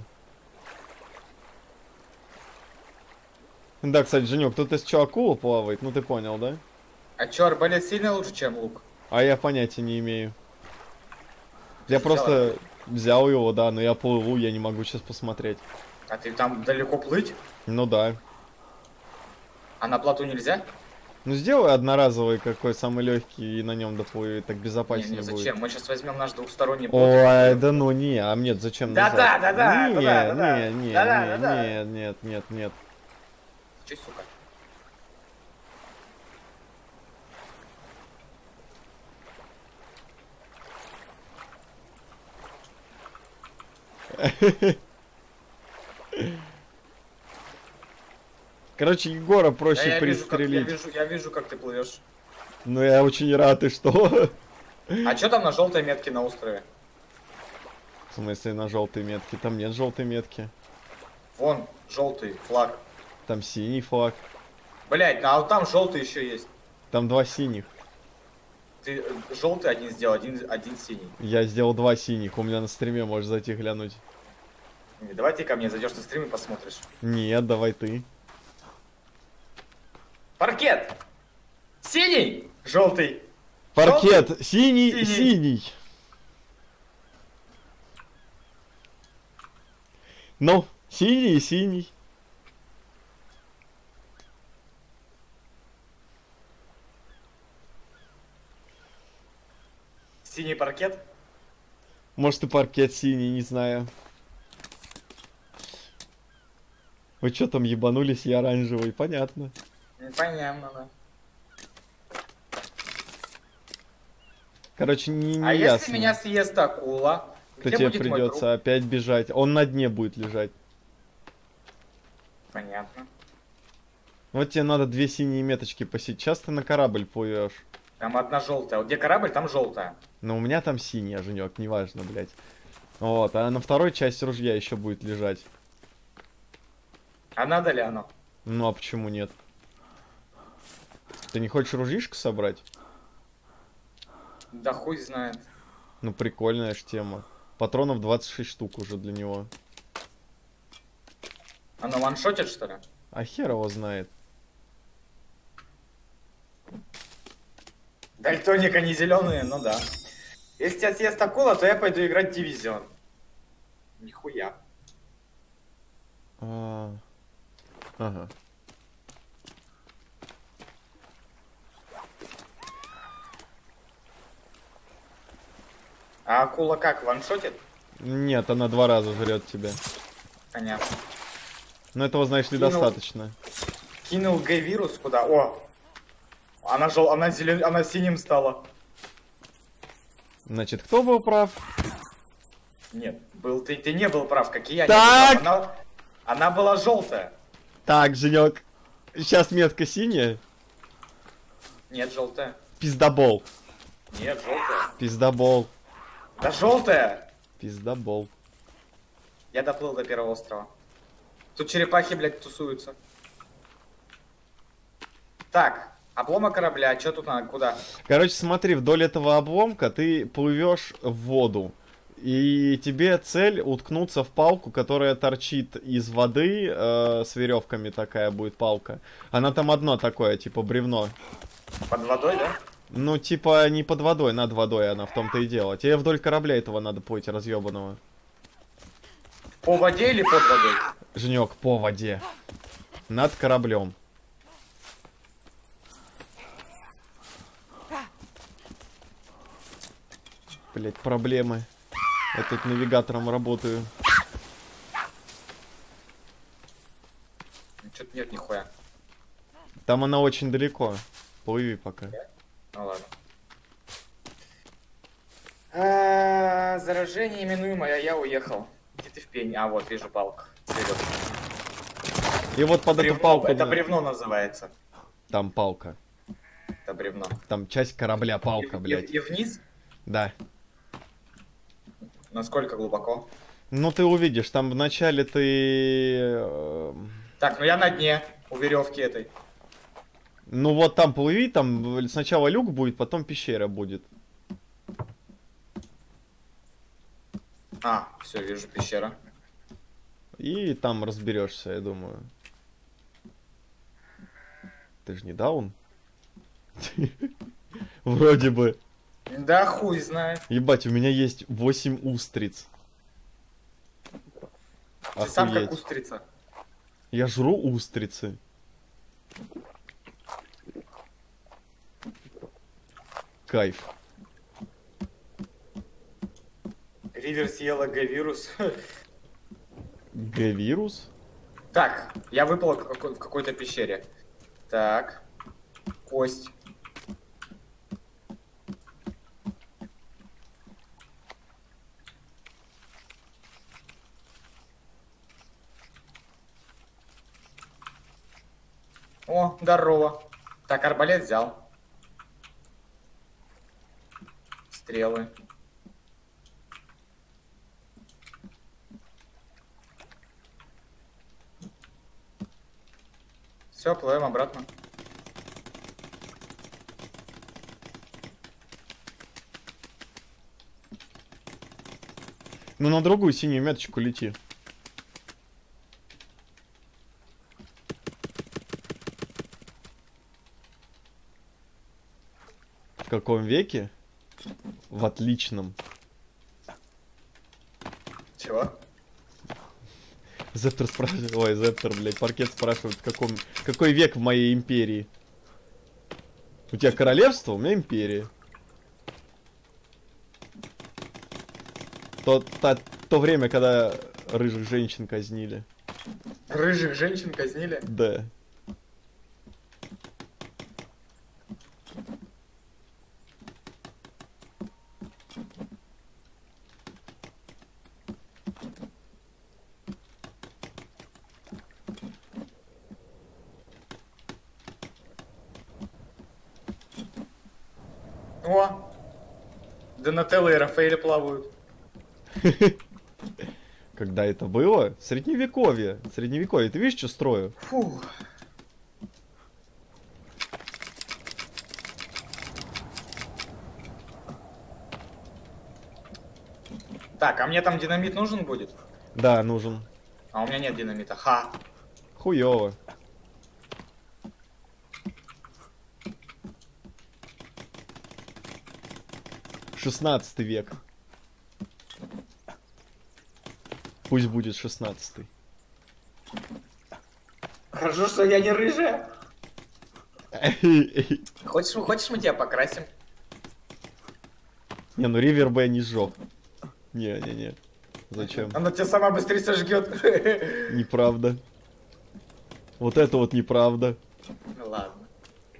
Да, кстати, Женек, тут из чё акула плавает, ну ты понял, да? А чё, арбалет сильно лучше, чем лук? А я понятия не имею. Ты Я же просто взял его, да, но я плыву, я не могу сейчас посмотреть. А ты там далеко плыть? Ну да. А на плоту нельзя? Ну сделай одноразовый какой самый легкий и на нем доплыви, так Не, безопаснее не, будет. зачем? Мы сейчас возьмем наш двухсторонний плот. Ой, да ну не, а нет, зачем Да, назад? да, да, да, не, да, да, да, не, не, да, да, не, да, да. нет, нет, нет, нет. Че, сука? Короче, Егора Да, проще я вижу, как, я пристрелить. вижу, я вижу, как ты плывешь. Ну я очень рад, и что? А что там на желтой метке на острове? В смысле на желтой метке? Там нет желтой метки. Вон, желтый флаг. Там синий флаг. Блять, ну а вот там желтый еще есть. Там два синих. Ты э, желтый один сделал, один, один синий. Я сделал два синих, у меня на стриме можешь зайти глянуть. Не, давай ты ко мне зайдешь на стрим и посмотришь. Нет, давай ты. Паркет! Синий! Желтый! Паркет, Желтый? синий, Синий. синий. Ну, синий, синий. Синий паркет? Может и паркет синий, не знаю. Вы что там ебанулись, я оранжевый, понятно. Понятно, да. Короче, не, не А ясно. если меня съест акула, То где тебе будет мой придется труп? опять бежать. Он на дне будет лежать. Понятно. Вот тебе надо две синие меточки посетить. Сейчас ты на корабль плывешь. Там одна желтая. Вот где корабль, там желтая. Но у меня там синяя, Женек, неважно, блядь. Вот, а на второй части ружья еще будет лежать. А надо ли оно? Ну а почему нет? Ты не хочешь ружишко собрать? Да хуй знает. Ну прикольная ж тема. Патронов двадцать шесть штук уже для него. Оно ваншотит, что ли? А хер его знает. Дальтоника не зеленые, ну да. Если тебя съест акула, то я пойду играть в дивизион. Нихуя. А... Ага. А акула как, ваншотит? Нет, она два раза жрет тебя. Понятно. Но этого, знаешь ли, Кинул. достаточно. Кинул Г-вирус куда? О! Она жел... она зелен... она синим стала. Значит, кто был прав? Нет, был ты, ты не был прав, как и я. Так! Не был прав. Она... она была желтая. Так, Женек. Сейчас метка синяя. Нет, желтая. Пиздобол. Нет, желтая. Пиздобол. Да желтая! Пиздобол. Я доплыл до первого острова. Тут черепахи, блядь, тусуются. Так, обломок корабля, что тут надо, куда? Короче, смотри, вдоль этого обломка ты плывешь в воду. И тебе цель уткнуться в палку, которая торчит из воды, э, с веревками такая будет палка. Она там одно такое, типа бревно. Под водой, да? Ну, типа не под водой, над водой она в том-то и дело. Тебе вдоль корабля этого надо плыть, разъебанного. По воде или под водой? Женек, по воде. Над кораблем. Блять, проблемы. Я тут навигатором работаю. Что-то нет, нихуя. Там она очень далеко. Плыви пока. Ну ладно. А, заражение именуемое, я уехал. Где ты в пень? А, вот, вижу палку. И вот под Бревно, эту палку... это на- бревно называется. Там палка. Это бревно. Там часть корабля, И, палка, и- блядь. и вниз? Да. Насколько глубоко? Ну ты увидишь, там вначале ты... э, Так, ну я на дне у веревки этой. Ну вот там плыви, там сначала люк будет, потом пещера будет. А, все, вижу пещера. И там разберешься, я думаю. Ты же не даун? Вроде бы. Да хуй знает. Ебать, у меня есть восемь устриц. Ты сам как Охуеть. устрица. Я жру устрицы. Кайф. Ривер съела Г-вирус. Г-вирус? Так, я выпал в какой- в какой-то пещере. Так. Кость. О, здорово. Так, арбалет взял. Стрелы. Все, плывем обратно. Ну на другую синюю меточку лети. В каком веке? В отличном. Чего? Зептер спрашивает, ой, Зептер, блядь, паркет спрашивает, в каком, какой век в моей империи? У тебя королевство, у меня империя. То, то, то время, когда рыжих женщин казнили. Рыжих женщин казнили? Да. О! Донателло и Рафаэль плавают. Когда это было? Средневековье. Средневековье. Ты видишь, что строю? Фу. Так, а мне там динамит нужен будет? Да, нужен. А у меня нет динамита. Ха. Хуёво. Шестнадцатый век. Пусть будет шестнадцатый. Хорошо, что я не рыжая. Хочешь, хочешь мы тебя покрасим? Не, ну Ривер бы я не сжег. Не-не-не. Зачем? Она тебя сама быстрее сожгет. Неправда. Вот это вот неправда. Ну ладно.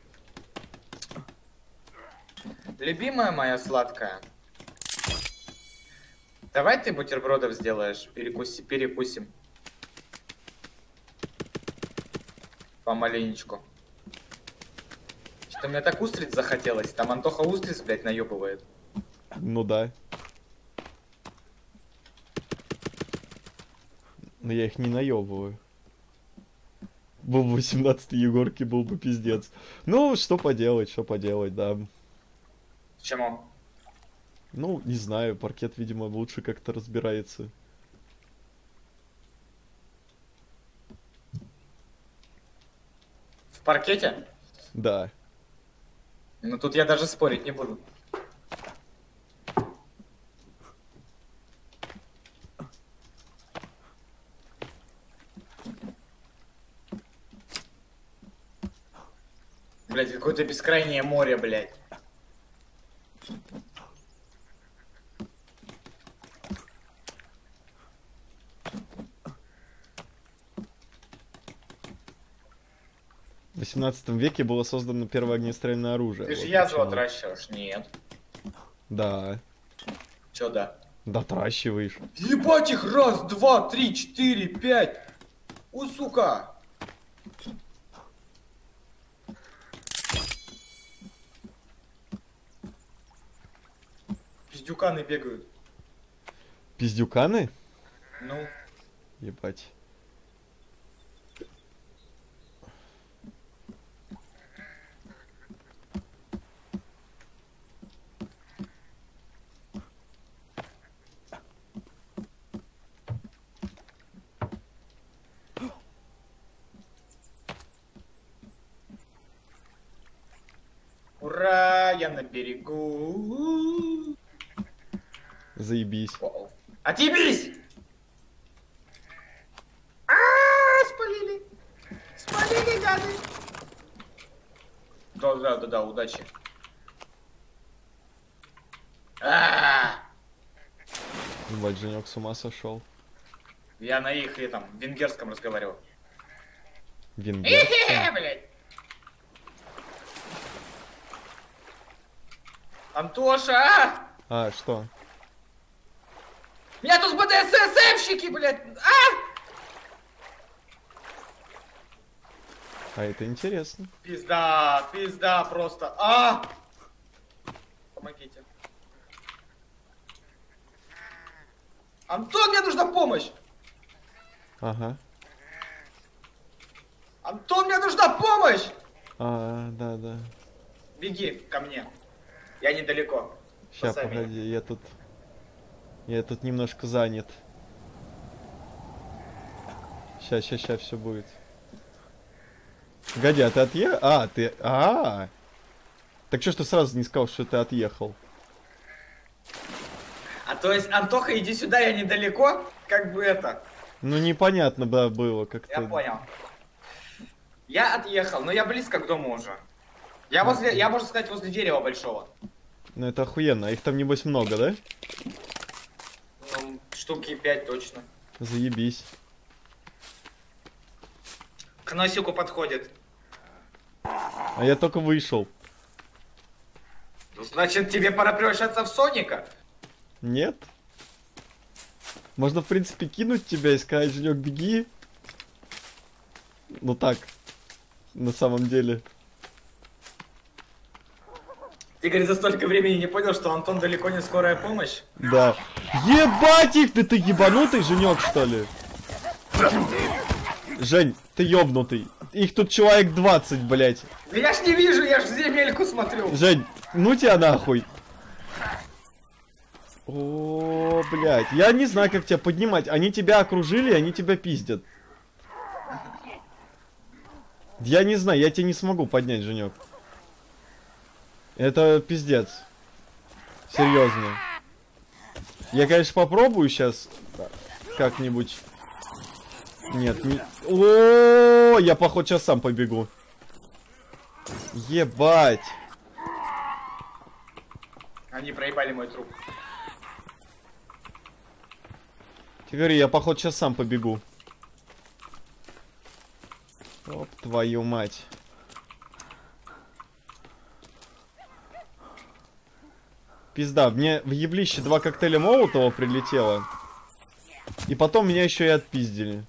Любимая моя сладкая. Давай ты бутербродов сделаешь. Перекуси, перекусим. Помаленечку. Что-то мне так устриц захотелось. Там Антоха устриц, блядь, наебывает. Ну да. Но я их не наебываю. Был бы восемнадцатый Егорки, был бы пиздец. Ну, что поделать, что поделать, да. Почему? Ну, не знаю, паркет, видимо, лучше как-то разбирается. В паркете? Да. Ну тут я даже спорить не буду. Блядь, какое-то бескрайнее море, блядь. В восемнадцатом веке было создано первое огнестрельное оружие. Ты же вот язву почему. отращиваешь? Нет. Да. Чё да? Дотращиваешь. Ебать их! Раз, два, три, четыре, пять! У, сука! Пиздюканы бегают. Пиздюканы? Ну, Ебать. берегу. Заебись. Отъебись! А, спалили. Спалили, гады. Да, да, да, да, удачи. А! Ебать, Женек с ума сошел. Я на их этом венгерском разговаривал. Венгерском? Блядь. Антоша! А! А, что? Меня тут БДСМщики, блядь! А! А это интересно. Пизда, пизда просто. А! Помогите. Антон, мне нужна помощь! Ага. Антон, мне нужна помощь! А, да, да. Беги ко мне. Я недалеко. Сейчас, Спасай погоди, меня. я тут... Я тут немножко занят. Сейчас, сейчас, сейчас все будет. Погоди, а ты отъехал? А, ты... А, -а, а Так что ж ты сразу не сказал, что ты отъехал? А то есть, Антоха, иди сюда, я недалеко? Как бы это... Ну, непонятно, да, было как-то. Я понял. Я отъехал, но я близко к дому уже. Я возле, я, можно сказать, возле дерева большого. Ну, это охуенно. А их там, небось, много, да? Ну, штуки пять точно. Заебись. К носику подходит. А я только вышел. Ну, значит, тебе пора превращаться в Соника? Нет? Можно, в принципе, кинуть тебя и сказать, Женек, беги. Ну так. На самом деле. Ты, говорит, за столько времени не понял, что Антон далеко не скорая помощь? Да. Ебать их! Да ты ебанутый, Женек, что ли? Жень, ты ёбнутый. Их тут человек двадцать, блядь. Да я ж не вижу, я ж в земельку смотрю. Жень, ну тебя нахуй. О, блядь. Я не знаю, как тебя поднимать. Они тебя окружили, они тебя пиздят. Я не знаю, я тебя не смогу поднять, Женек. Это пиздец. Серьезно. Я, конечно, попробую сейчас как-нибудь. Нет, не... О, я, походу, сейчас сам побегу. Ебать. Они проебали мой труп. Я говорю, я, походу, сейчас сам побегу. Оп, твою мать. Пизда, мне в еблище два коктейля Молотова прилетело. И потом меня еще и отпиздили.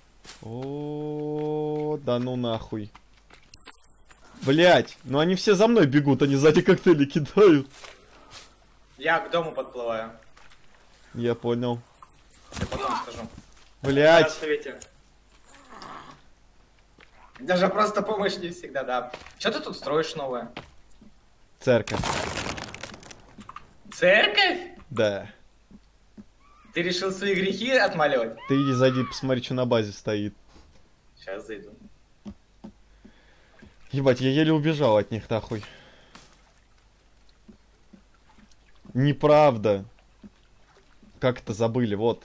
О, да ну нахуй. Блять, ну они все за мной бегут, они сзади коктейли кидают. Я к дому подплываю. Я понял. Я потом скажу. Блять. Здравствуйте. Даже просто помощь не всегда, да. Что ты тут строишь новое? Церковь. Церковь? Да. Ты решил свои грехи отмаливать? Ты иди зайди, посмотри, что на базе стоит. Сейчас зайду. Ебать, я еле убежал от них, нахуй. Неправда. Как это забыли, вот.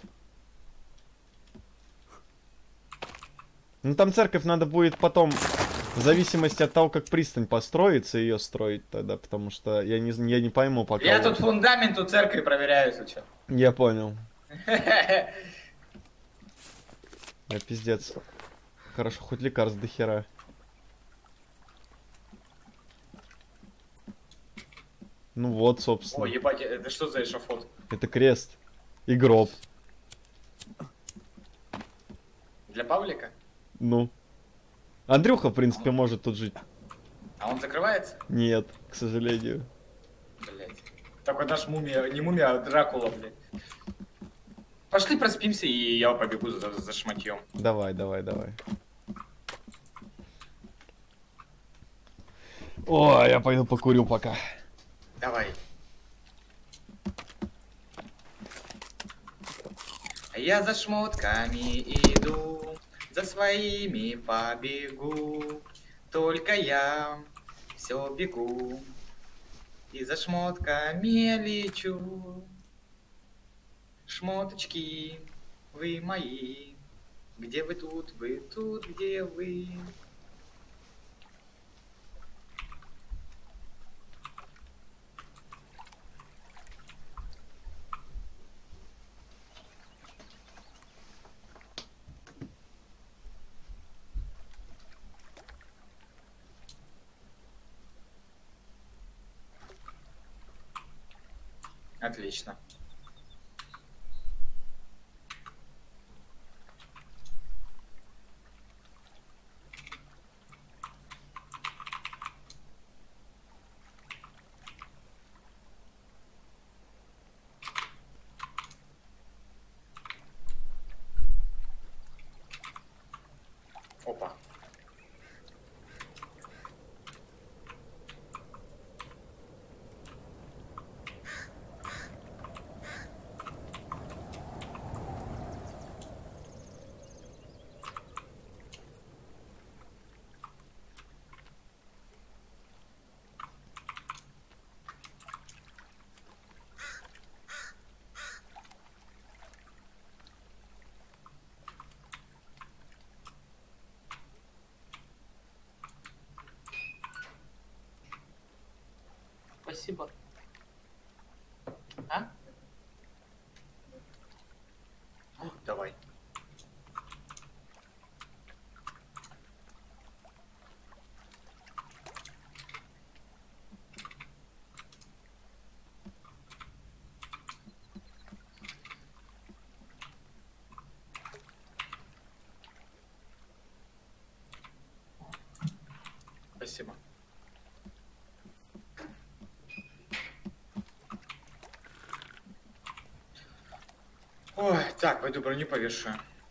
Ну там церковь надо будет потом, в зависимости от того, как пристань построится, ее строить тогда, потому что я не, я не пойму пока. Я вот. тут фундамент у церкви проверяю, если что. Я понял. Я пиздец. Хорошо, хоть лекарств до хера. Ну вот, собственно. О, ебать, это что за эшафот? Это крест. И гроб. Для Павлика? Ну. Андрюха, в принципе, может тут жить. А он закрывается? Нет, к сожалению. Блять. Такой наш мумия, не мумия, а Дракула, блядь. Пошли проспимся, и я побегу за, за шматьем. Давай, давай, давай. О, я пойду покурю пока. Давай. Я за шмотками иду, за своими побегу. Только я все бегу И за шмотками лечу. Шмоточки, вы мои. Где вы тут, вы тут, где вы? Отлично. Опа. Спасибо. А? О, давай. Спасибо. Ой, так, пойду броню повешу.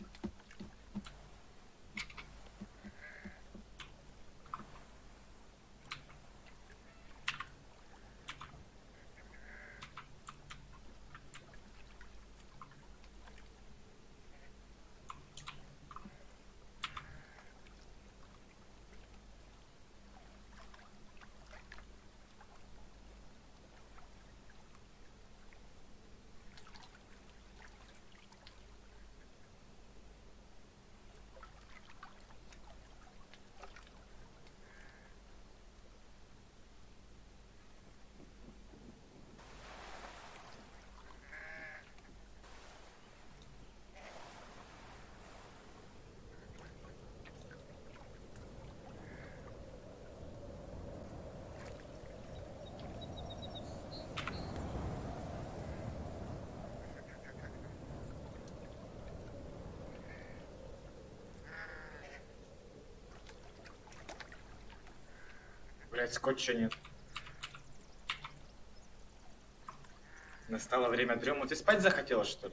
Блять, скотча нет. Настало время дрему. Ты спать захотела, что ли?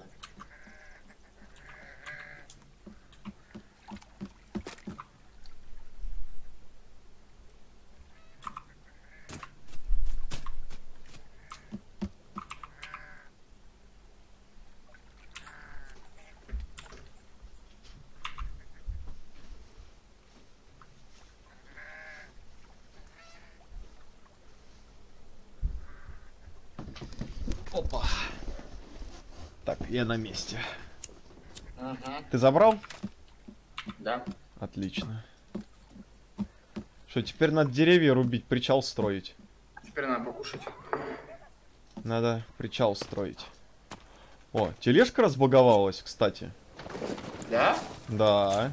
Опа. Так, я на месте. Угу. Ты забрал? Да. Отлично. Что, теперь надо деревья рубить, причал строить? Теперь надо покушать. Надо причал строить. О, тележка разбаговалась, кстати. Да? Да.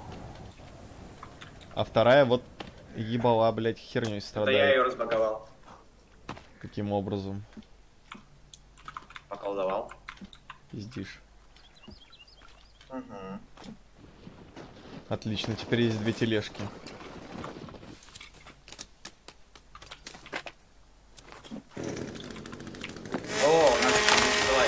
А вторая вот ебала, блядь, херней Да страдает. я ее разбаговал. Каким образом? Поколдовал. Пиздишь. Угу. Отлично, теперь есть две тележки. О, надо еще давай.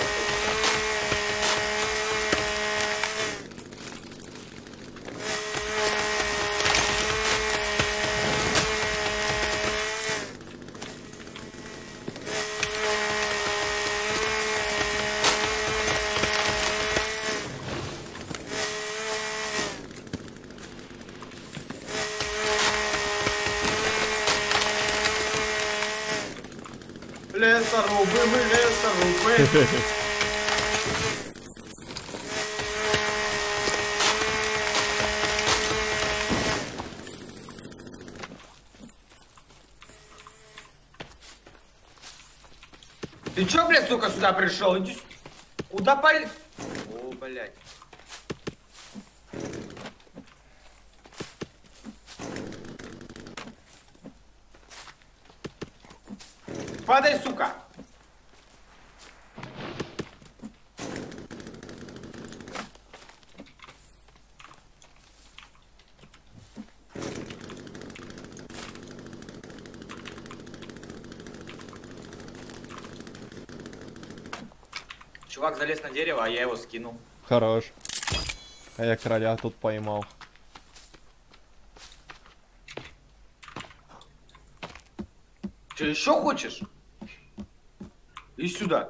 лесорубы, мы лесорубы. Ты чё, блядь, сука, сюда пришел? Иди... Куда пали? О, блядь. Падай, сука! Чувак залез на дерево, а я его скинул. Хорош. А я короля тут поймал. Че, еще хочешь? Иди сюда.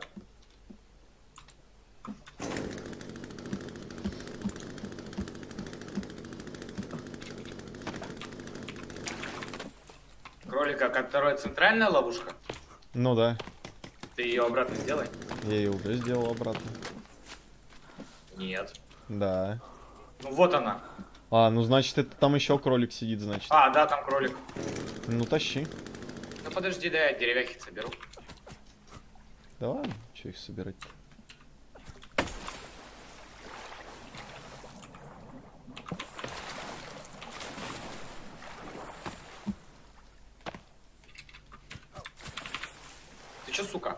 Кролика, которая центральная ловушка? Ну да. Ты ее обратно сделай. Я ее уже сделал обратно. Нет. Да. Ну вот она. А, ну значит это там еще кролик сидит, значит. А, да, там кролик. Ну тащи. Ну подожди, да, я деревяхи соберу. Да ладно, что их собирать? Ты че, сука?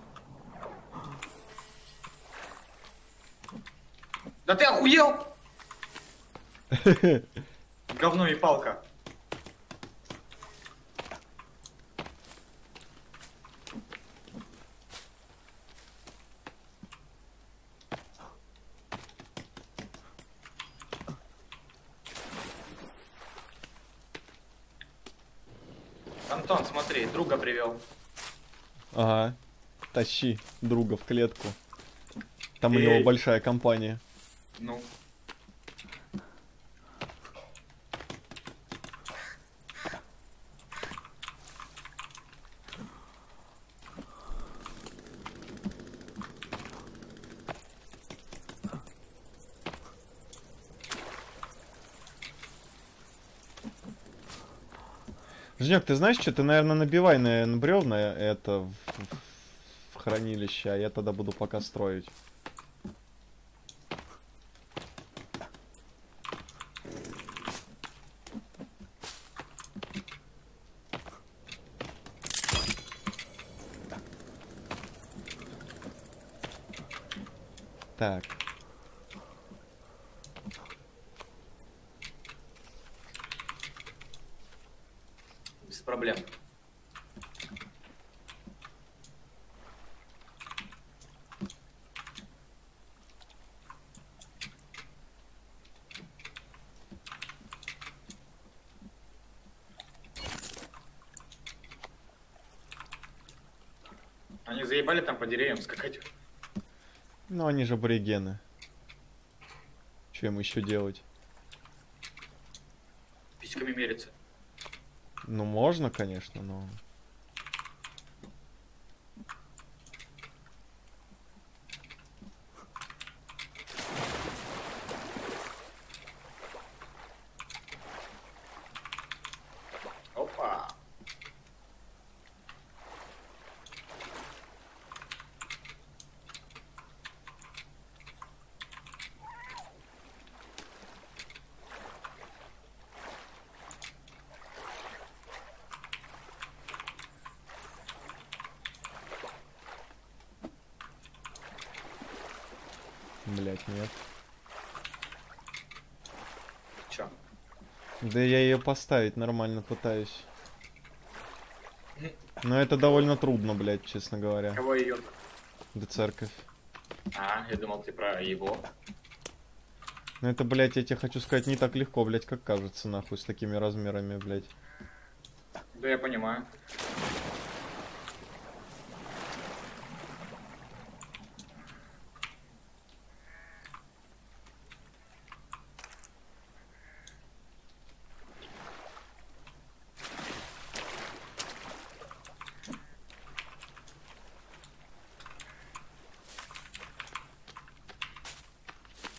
Да ты охуел? Говно и палка. Антон, смотри, друга привел. Ага. Тащи друга в клетку. Там у Эй. него большая компания. Ну. Женек, ты знаешь что? Ты, наверное, набивай на, на бревна это в, в хранилище, а я тогда буду пока строить. Так. Без проблем. Они заебали там по деревьям скакать. Ну, они же аборигены. Что им еще делать? Письками мериться. Ну, можно, конечно, но... Опа. Блять, нет. Чё? Да я ее поставить нормально пытаюсь. Но это довольно трудно, блядь, честно говоря. Кого ее? Да церковь. А, я думал, ты про его. Ну это, блядь, я тебе хочу сказать, не так легко, блядь, как кажется, нахуй, с такими размерами, блядь. Да я понимаю.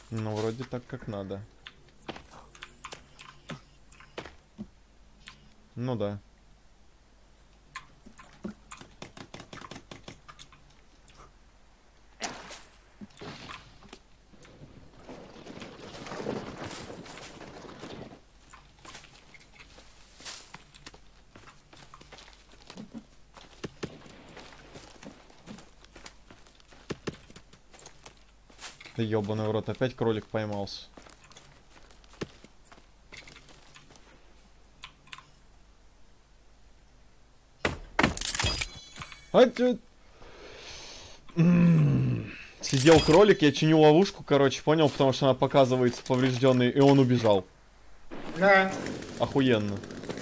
Ну, вроде так, как надо. Ну да. Да ёбаный в рот, опять кролик поймался. А чё? Сидел кролик, я чиню ловушку, короче, понял, потому что она показывается поврежденной, и он убежал. Да. Охуенно.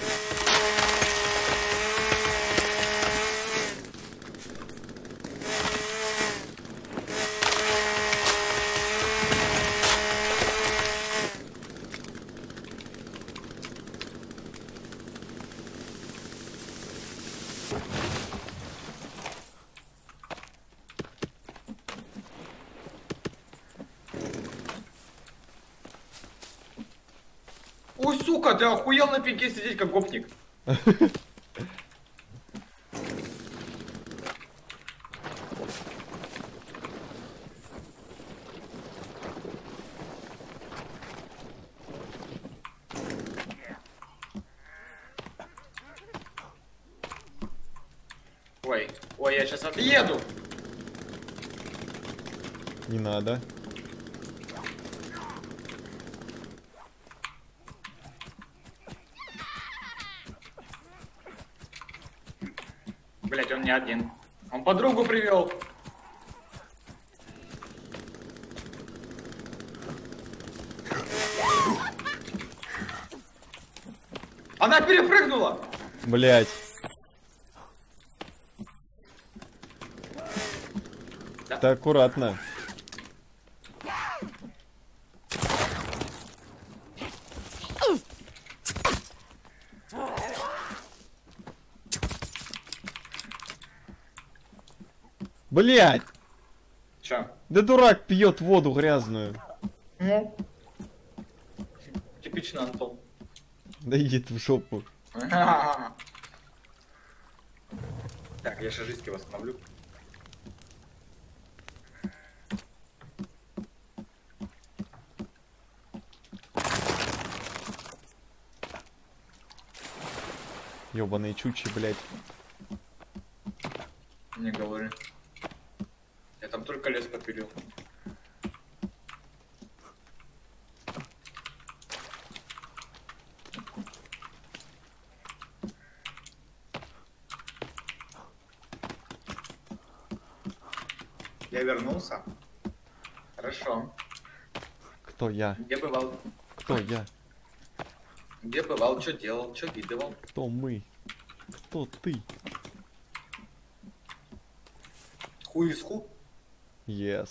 Ой, сука, ты охуел на пеньке сидеть, как гопник. Ой, ой, я сейчас отъеду. Не надо. Блять, он не один. Он подругу привел. Она перепрыгнула. Блять. Да. Да аккуратно. Блять! Чё? Да дурак пьет воду грязную. Ну. Типично, Антон. Да иди ты в жопу. Так, я шажистки восстановлю. Ёбаные чучи, блять. Не говори. Я там только лес попилил. Я вернулся. Хорошо. Кто я? Где бывал? Кто я? Где бывал? Что делал? Что видывал? Кто мы? Кто ты? Ху из ху? Yes.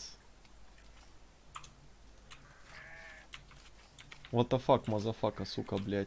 What the fuck, мазафака, сука, блять.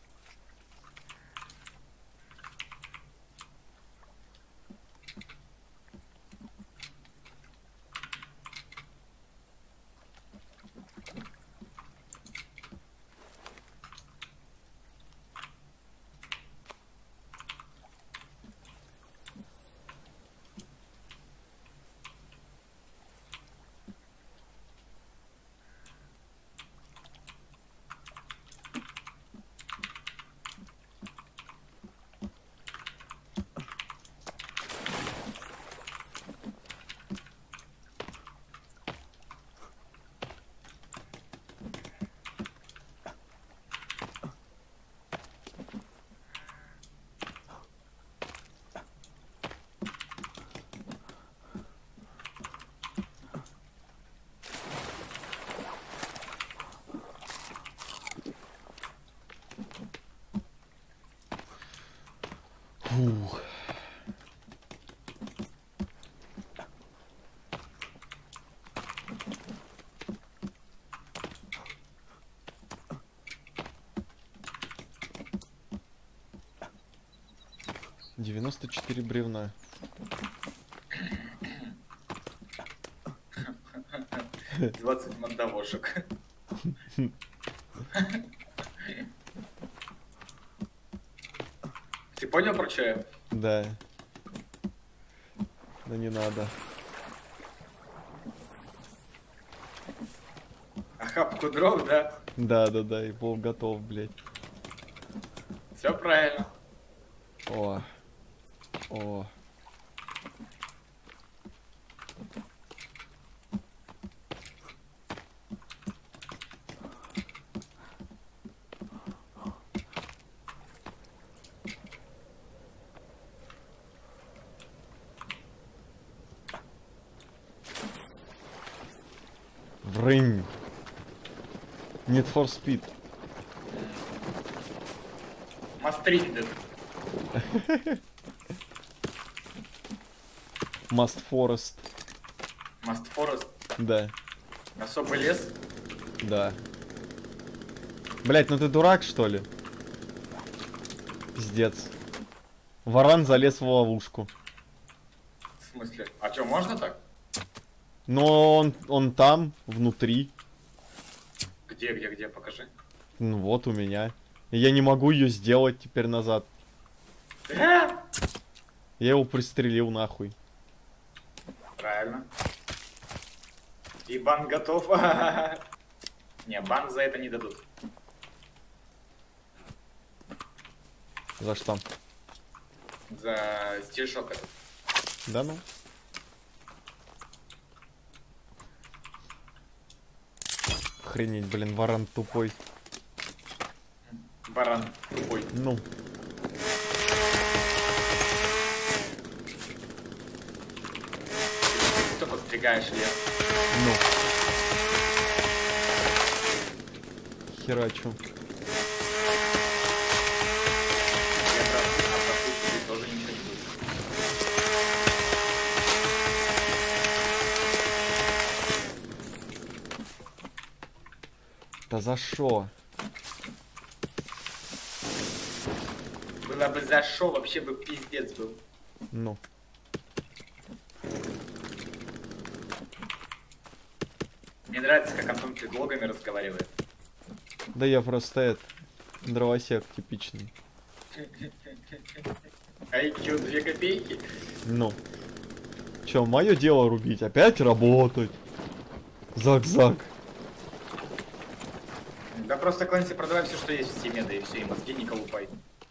Фух. девяносто четыре бревна. двадцать мандавошек. Ты понял, про что я? Да. Да не надо. Охапку дров, да? Да, да, да, и был готов, блядь. Все правильно. О. О. Врынь. Need for Speed. Мастридед. Must Forest. Маст Форест. Да, Особый лес. да. Блять, ну ты дурак, что ли? Пиздец. Варан залез в ловушку. В смысле? А что, можно так? Но он, он там, внутри. Где, где, где? Покажи. Ну вот у меня. И я не могу ее сделать теперь назад. Я его пристрелил нахуй. Правильно. И бан готов. Не, бан за это не дадут. За что? За стишок этот. Да ну? Охренеть, блин, варан тупой. Баран тупой. Ну. Ты подстригаешь лес. Ну. Херачу. Я про а про кучу тоже ничего не будет. Да за шо? Было бы за шо, вообще бы пиздец был. Ну. Мне нравится, как Антон предлогами разговаривает. Да я просто это, дровосек типичный. ай кью две копейки. Ну. Чё, мое дело рубить, опять работать. Зак-зак. Да просто Клэнси, продавай все, что есть в стиме, да и все, и мозги не колупай.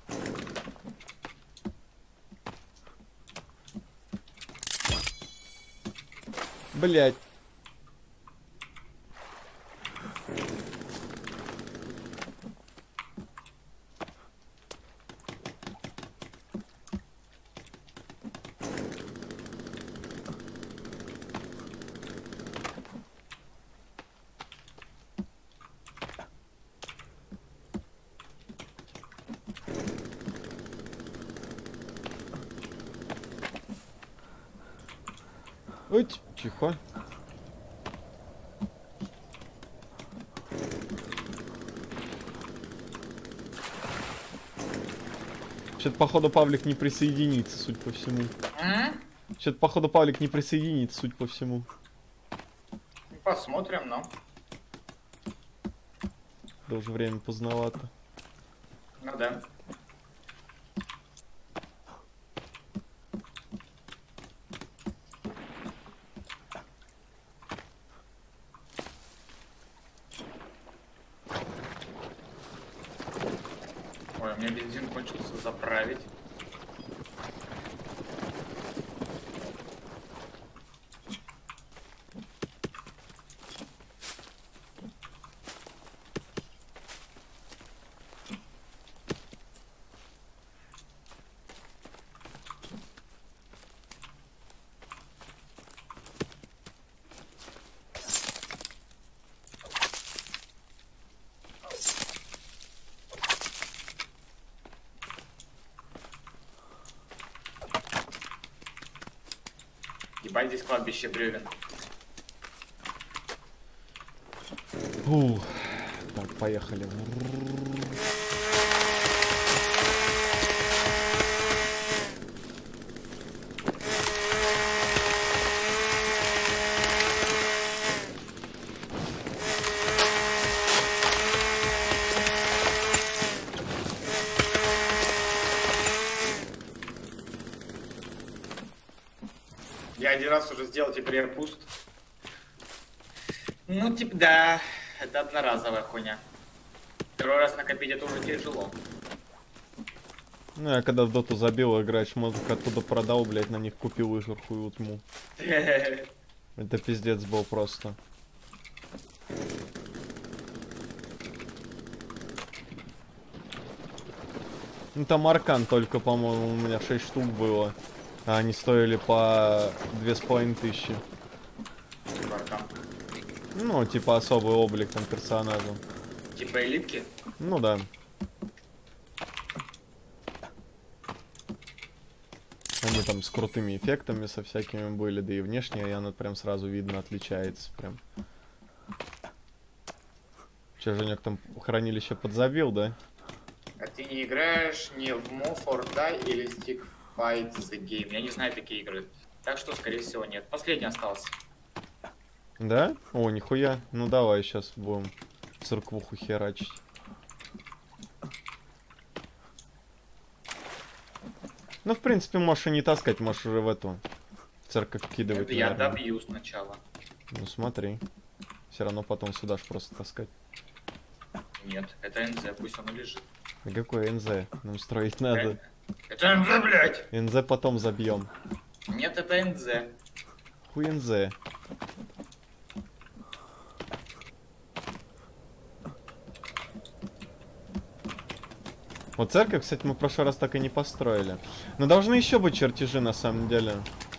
Блять. Ой, тихо. Что-то походу Павлик не присоединится, судя по всему. Что-то походу Павлик не присоединится, судя по всему. Посмотрим, но. Да уже время поздновато. Ну да. Ой, у меня бензин кончился, заправить. Ебать, здесь кладбище бревен. Фух. Так, поехали. один раз уже сделал, теперь я пуст. Ну, типа, да, это одноразовая хуйня. Второй раз накопить это уже тяжело. Ну, я когда в доту забил играть, шмоток оттуда продал, блядь, на них купил и жиркую тьму. Это пиздец был просто. Ну там аркан только, по-моему, у меня шесть штук было. А они стоили по две с половиной тысячи. Аркан. Ну, типа особый облик там персонажа. Типа элитки? Ну да. Они там с крутыми эффектами, со всякими были, да и внешне, и она прям сразу видно отличается. Прям. Че, Женек там хранилище подзабил, да? А ты не играешь ни в More for Die или Stick Fight the Game? Я не знаю такие игры. Так что, скорее всего, нет. Последний остался. Да? О, нихуя. Ну давай сейчас будем церквуху херачить. Ну, в принципе, можешь и не таскать, можешь уже в эту в церковь кидывать. Это я добью сначала. Ну смотри. Все равно потом сюда ж просто таскать. Нет, это эн зэ, пусть он лежит. Да какой эн зэ? Нам строить надо. Это эн зэ, блядь! эн зэ потом забьем. Нет, это эн зэ. Хуй эн зэ. Вот церковь, кстати, мы в прошлый раз так и не построили. Но должны еще быть чертежи на самом деле.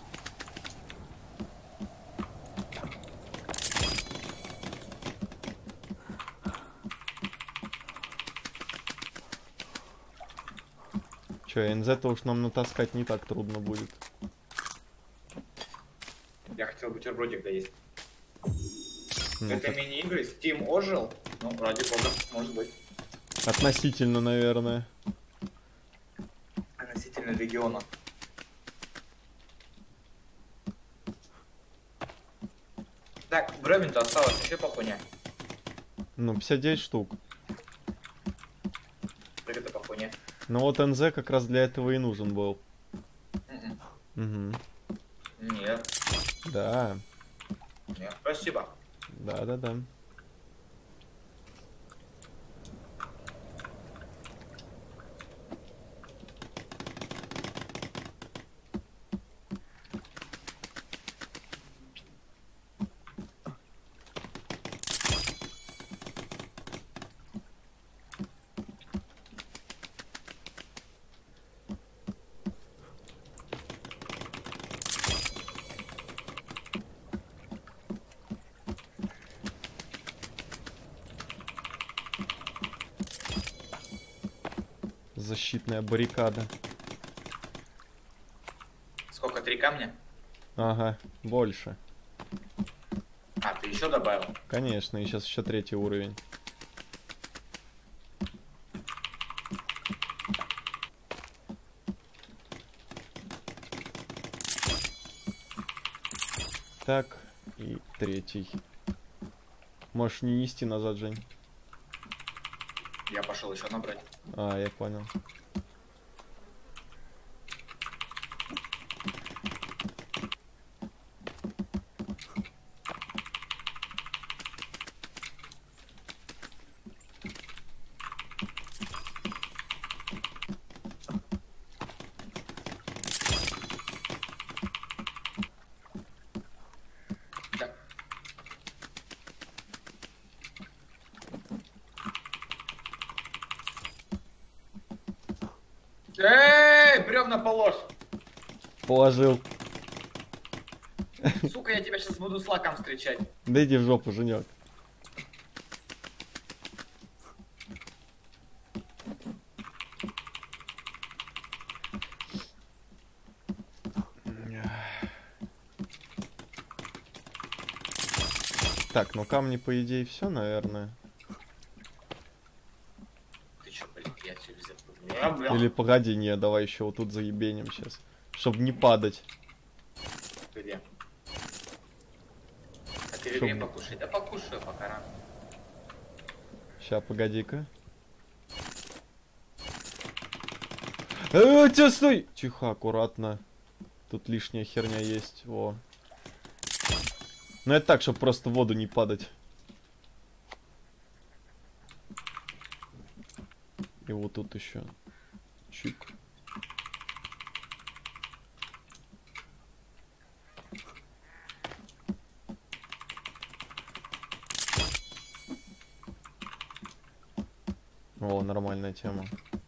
Че, эн зэ-то уж нам натаскать не так трудно будет. Я хотел бутербродик доесть. Ну, это так... мини-игры, Steam ожил? Ну, ради бога, может быть. Относительно, наверное. Относительно Легиона. Так, Бровин-то осталось еще по хуйне. Ну, пятьдесят девять штук. Так это по хуйне. Ну вот эн зэ как раз для этого и нужен был. Mm-mm. Угу. Нет. Да. Нет, спасибо. Да-да-да. Защитная баррикада. Сколько, три камня? Ага, больше. А, ты еще добавил? Конечно, и сейчас еще третий уровень. Так, и третий. Можешь не нести назад, Жень. Я пошел еще набрать. А, я понял. Так. Эй, бревна положь! Положил. Сука, я тебя сейчас буду с лаком встречать. Да иди в жопу, Женек. Так, ну камни, по идее, все, наверное. Ты чё, блин, я тебе взял. Или погоди, не, давай еще вот тут заебеним сейчас. Чтобы не падать. Где? А ты вернее покушай. Да покушаю пока рано. Ща, погоди-ка. Э, тебя стой! Тихо, аккуратно. Тут лишняя херня есть. О, Ну это так, чтобы просто в воду не падать. И вот тут еще. Чик. О, нормальная тема.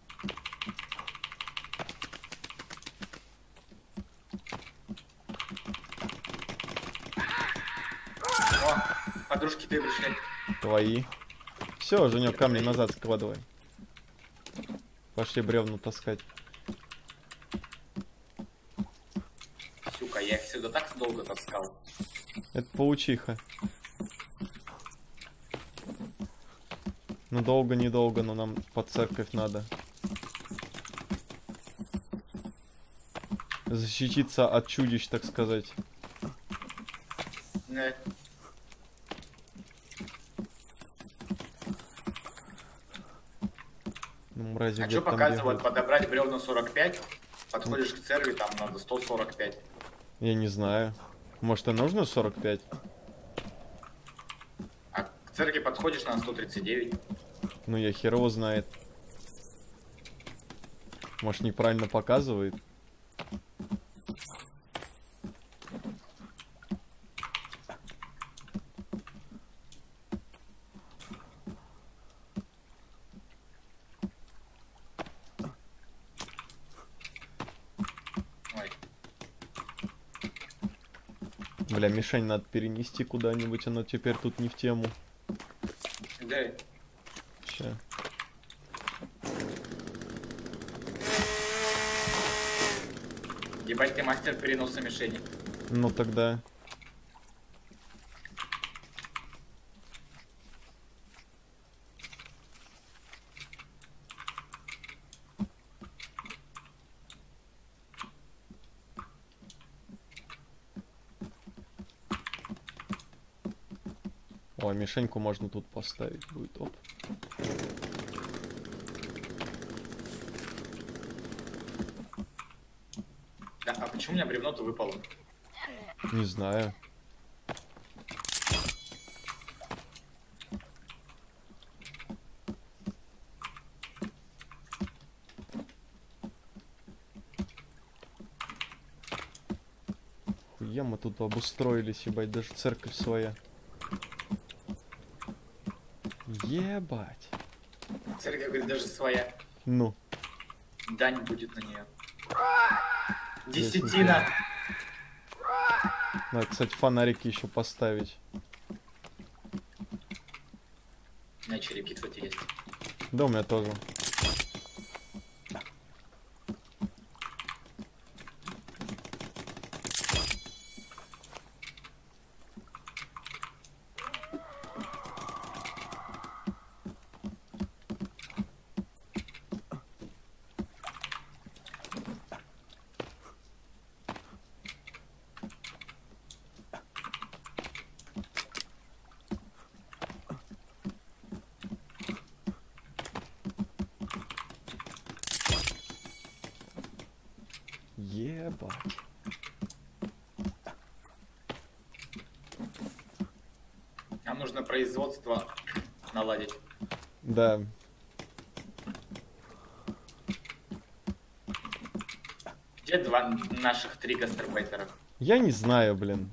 О, подружки ты пришли. Твои. Все, Женек, камни назад складывай. Пошли бревну таскать. Сука, я их сюда так долго таскал. Это паучиха. Ну долго-недолго, но нам под церковь надо. Защититься от чудищ, так сказать. Не. Ну, мрази А где-то что там показывают? бегают. Подобрать бревна сорок пять, подходишь к церкви, там надо сто сорок пять. Я не знаю. Может, и нужно сорок пять? А к церкви подходишь на сто тридцать девять. Ну, я хер его знает. Может, неправильно показывает? Ой. Бля, мишень надо перенести куда-нибудь, она теперь тут не в тему. Да. Ща. Ебать, ты мастер переноса мишени. Ну тогда. О, мишеньку можно тут поставить будет. Оп. Да, а почему у меня бревно-то выпало? Не знаю. Хуя мы тут обустроились, ебать, даже церковь своя. Ебать. Церковь, говорит, даже своя. Ну. Дань будет на нее. Десятина. Надо, кстати, фонарики еще поставить. У меня черепки, кстати, есть. Да, у меня тоже. Ебать. Нам нужно производство наладить. Да. Где два наших три гастарбайтера? Я не знаю, блин.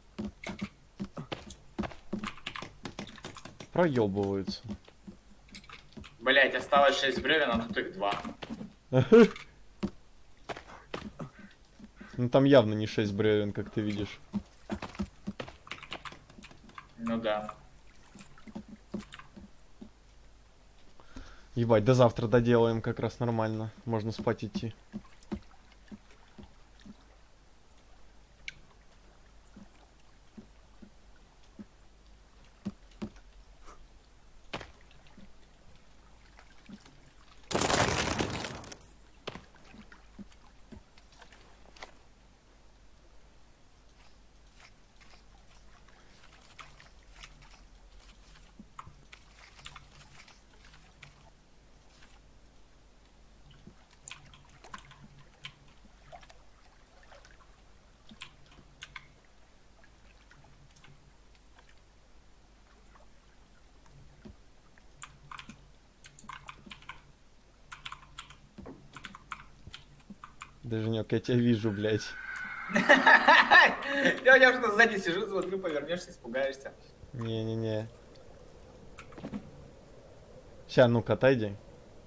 Проебываются. Блять, осталось шесть бревен, а тут их два. Ну там явно не шесть бревен, как ты видишь. Ну да. Ебать, до завтра доделаем как раз нормально. Можно спать идти. Женек, я тебя вижу, блядь. Я я что сзади сижу, смотрю, повернешься, испугаешься. Не-не-не. Ща, ну-ка, отойди.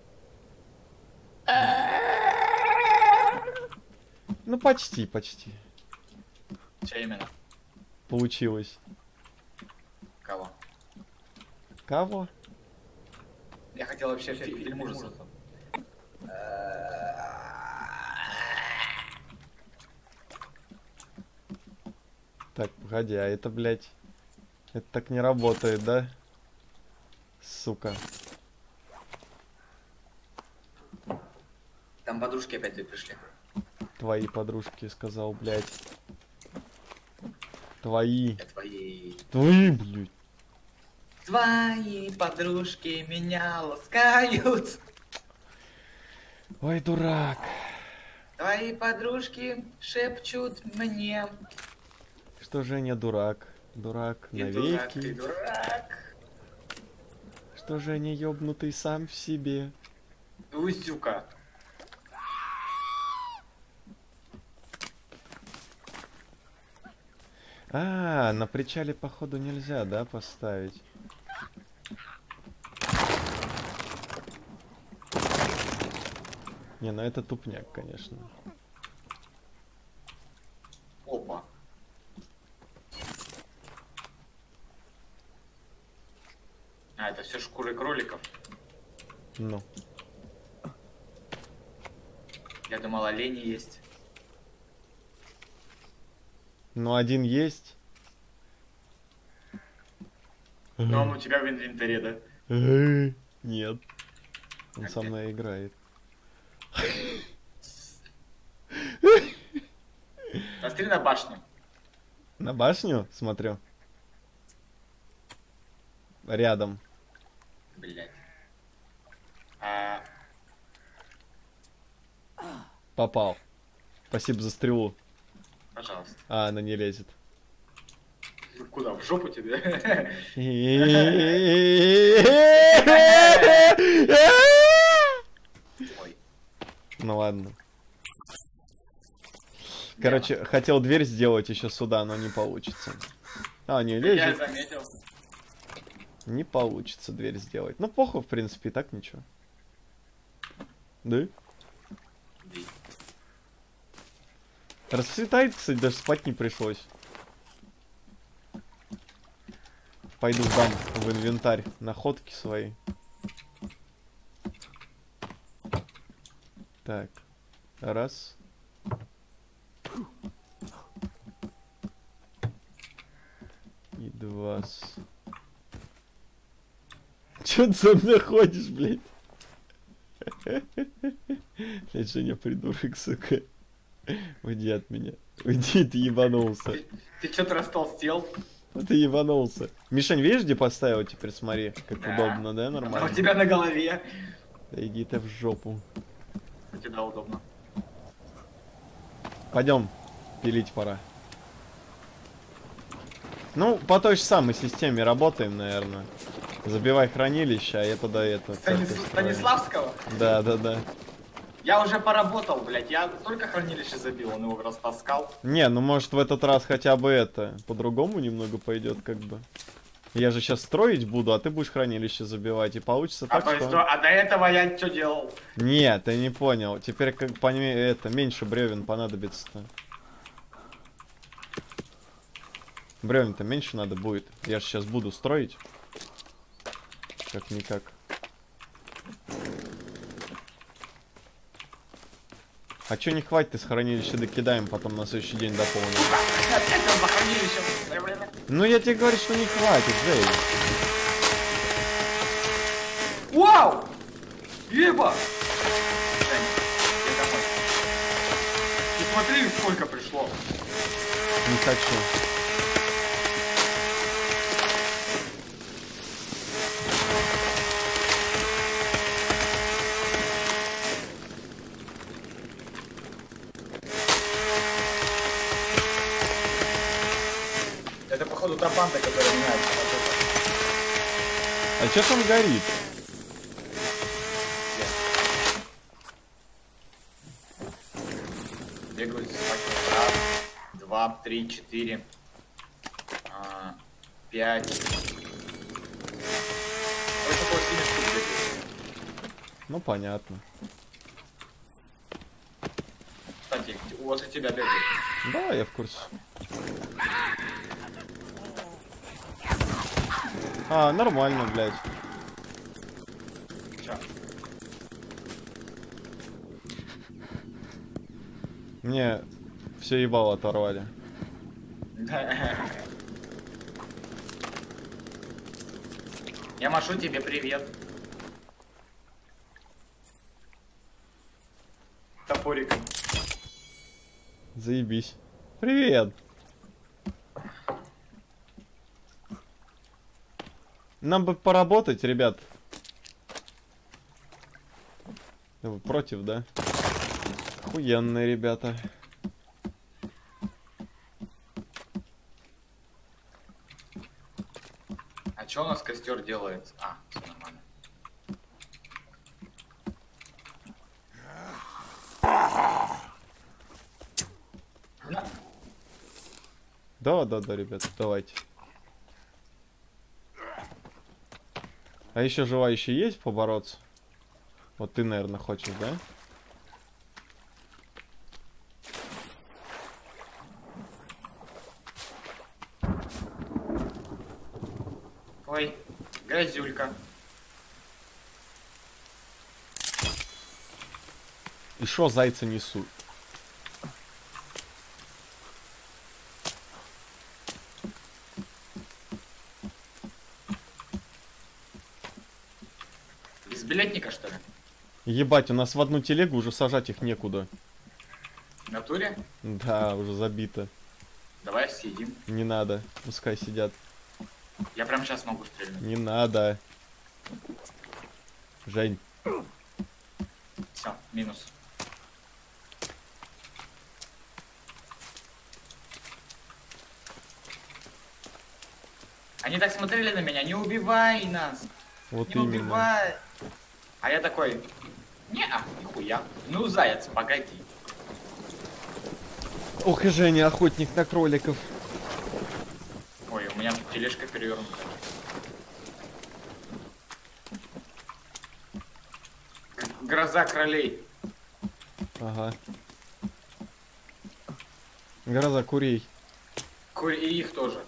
Ну, почти, почти. Че именно? Получилось. Кого? Кого? Я хотел вообще фи- фильм ужасов. Так, погоди, а это, блядь... Это так не работает, да? Сука. Там подружки опять пришли. Твои подружки, сказал, блядь. Твои. Я твои. Твои, блядь. Твои подружки меня ласкают. Ой, дурак. Твои подружки шепчут мне. Что Женя дурак? Дурак Ты дурак, ты навеки. дурак. Что Женя ёбнутый сам в себе. Усюка. А, на причале походу нельзя, да, поставить? Не, ну это тупняк, конечно. Опа. А, это все шкуры кроликов. Ну. Я думал, олени есть. Ну, один есть. Но он у тебя в инвентаре, да? Нет. Он со мной играет. Посмотри на башню. На башню смотрю. Рядом. Блять. А... Попал. Спасибо за стрелу. Пожалуйста. А, она не лезет. Ну, куда? В жопу тебе? Ой. Ну ладно. Короче, хотел дверь сделать еще сюда, но не получится. А, не Я лезет. заметил. Не получится дверь сделать. Ну, похуй, в принципе, и так ничего. Да? Ди. Расцветает, кстати, даже спать не пришлось. Пойду дам в инвентарь находки свои. Так. Раз. И два. Чё ты за мной ходишь, блядь? Блядь, Женя, придурок, сука. Уйди от меня. Уйди, ты ебанулся. Ты, ты что-то растолстел? Ну ты ебанулся. Мишань, видишь, где поставил? Теперь смотри, как Да. удобно, да? А Нормально. у тебя на голове. Да иди ты в жопу. Кстати, да, удобно. Пойдем. Пилить пора. Ну, по той же самой системе работаем, наверное. Забивай хранилище, а я тогда это... Станис... Станиславского? Да, да, да. Я уже поработал, блядь. Я только хранилище забил, он его растаскал. Не, ну может в этот раз хотя бы это по-другому немного пойдет, как бы. Я же сейчас строить буду, а ты будешь хранилище забивать, и получится А, так, то есть, что... до- а до этого я что делал? Нет, ты не понял. Теперь как пони... это меньше бревен понадобится-то. Бревен-то меньше надо будет. Я же сейчас буду строить. Как-никак. А чё не хватит, из хранилища докидаем, потом на следующий день дополним. Опять там за хранилищем. Ну я тебе говорю, что не хватит, Жей. Вау! Еба! Жень, я домой. Ты смотри, сколько пришло. Не хочу. Это, походу, та банда, которая меняется. А чё там горит? два, три, четыре, пять. Ну, понятно. Кстати, возле тебя бегает. Да, я в курсе. А, нормально, блядь. Чё? Мне все ебало оторвали. Я машу тебе привет. Топориком. Заебись. Привет. Нам бы поработать, ребят. Вы против, да? Охуенные ребята. А что у нас костер делает? А, все нормально. Да, да, да, ребята, давайте. А еще желающие есть побороться? Вот ты, наверное, хочешь, да? Ой, грязюлька. И шо зайца несут? Безбилетника, что ли? Ебать, у нас в одну телегу уже сажать их некуда. В натуре? Да, уже забито. Давай съедим. Не надо, пускай сидят. Я прям сейчас могу стрельнуть. Не надо. Жень. Все, минус. Они так смотрели на меня, не убивай нас. Вот Не именно. убивай. А я такой, не-а, нихуя. Ну, заяц, погоди. Ох и Женя, охотник на кроликов. Ой, у меня тут тележка перевернута. Гроза кролей. Ага. Гроза курей. Кур и их тоже.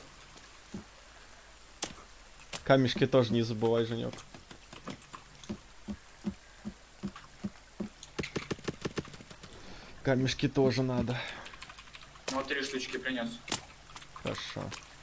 Камешки тоже не забывай, Женек. Камешки тоже надо. Ну, вот три штучки принес. Хорошо.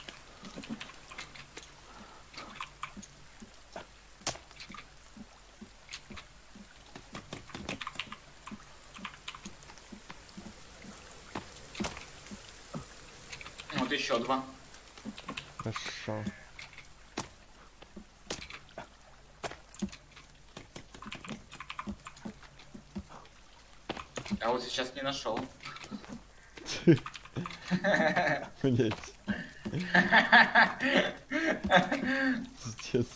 Вот еще два. Хорошо. А вот сейчас не нашел. Блять. Пиздец.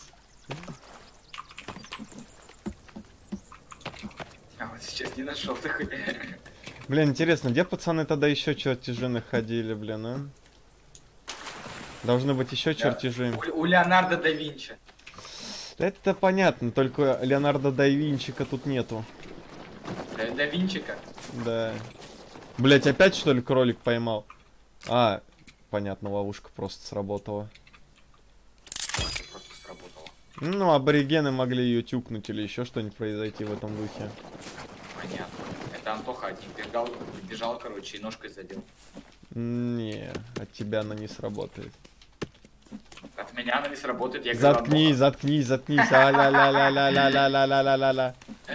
А вот сейчас не нашел такой. Блин, интересно, где пацаны тогда еще чертежи находили, блин, а? Должны быть еще чертежи. У, у Леонардо да Винчи. Это понятно, только Леонардо да Винчика тут нету. Да, да Винчика? Да. Блять, опять что ли кролик поймал? А, понятно, ловушка просто сработала. Просто сработало. Ну, аборигены могли ее тюкнуть или еще что-нибудь произойти в этом духе. Понятно. Это Антоха от них бежал, бежал, короче, и ножкой задел. Не, от тебя она не сработает. От меня она не сработает, я Заткнись, заткнись, заткнись. А-ля-ля-ля-ля-ля-ля-ля-ля-ля-ля.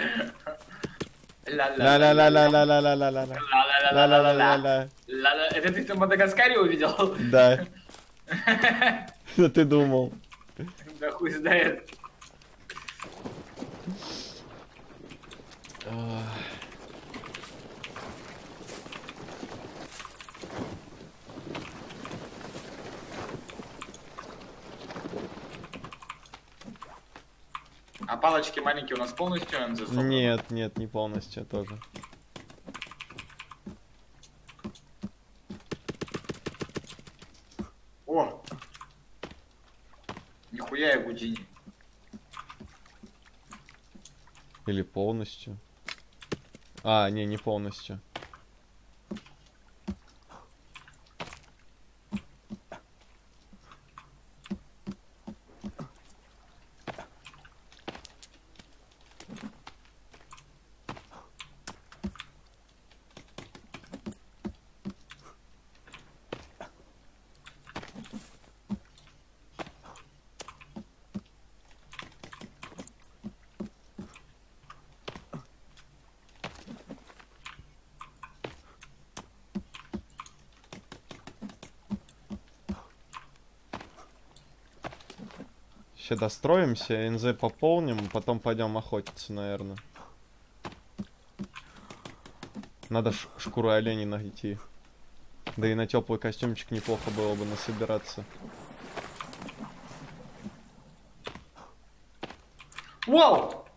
Ла-ла-ла-ла-ла-ла-ла-ла-ла-ла. Ла-ла-ла-ла-ла-ла-ла. Это ты в Мадагаскаре увидел? Да. Что ты думал? Да хуй знает. А палочки маленькие у нас полностью эн зэ собраны? Нет, нет, не полностью тоже. нахуя я Гудини? Или полностью. А, не, не полностью. Сейчас достроимся, эн зэ пополним, потом пойдем охотиться, наверное. Надо ш шкуру оленей найти. Да и на теплый костюмчик неплохо было бы насобираться. Вау!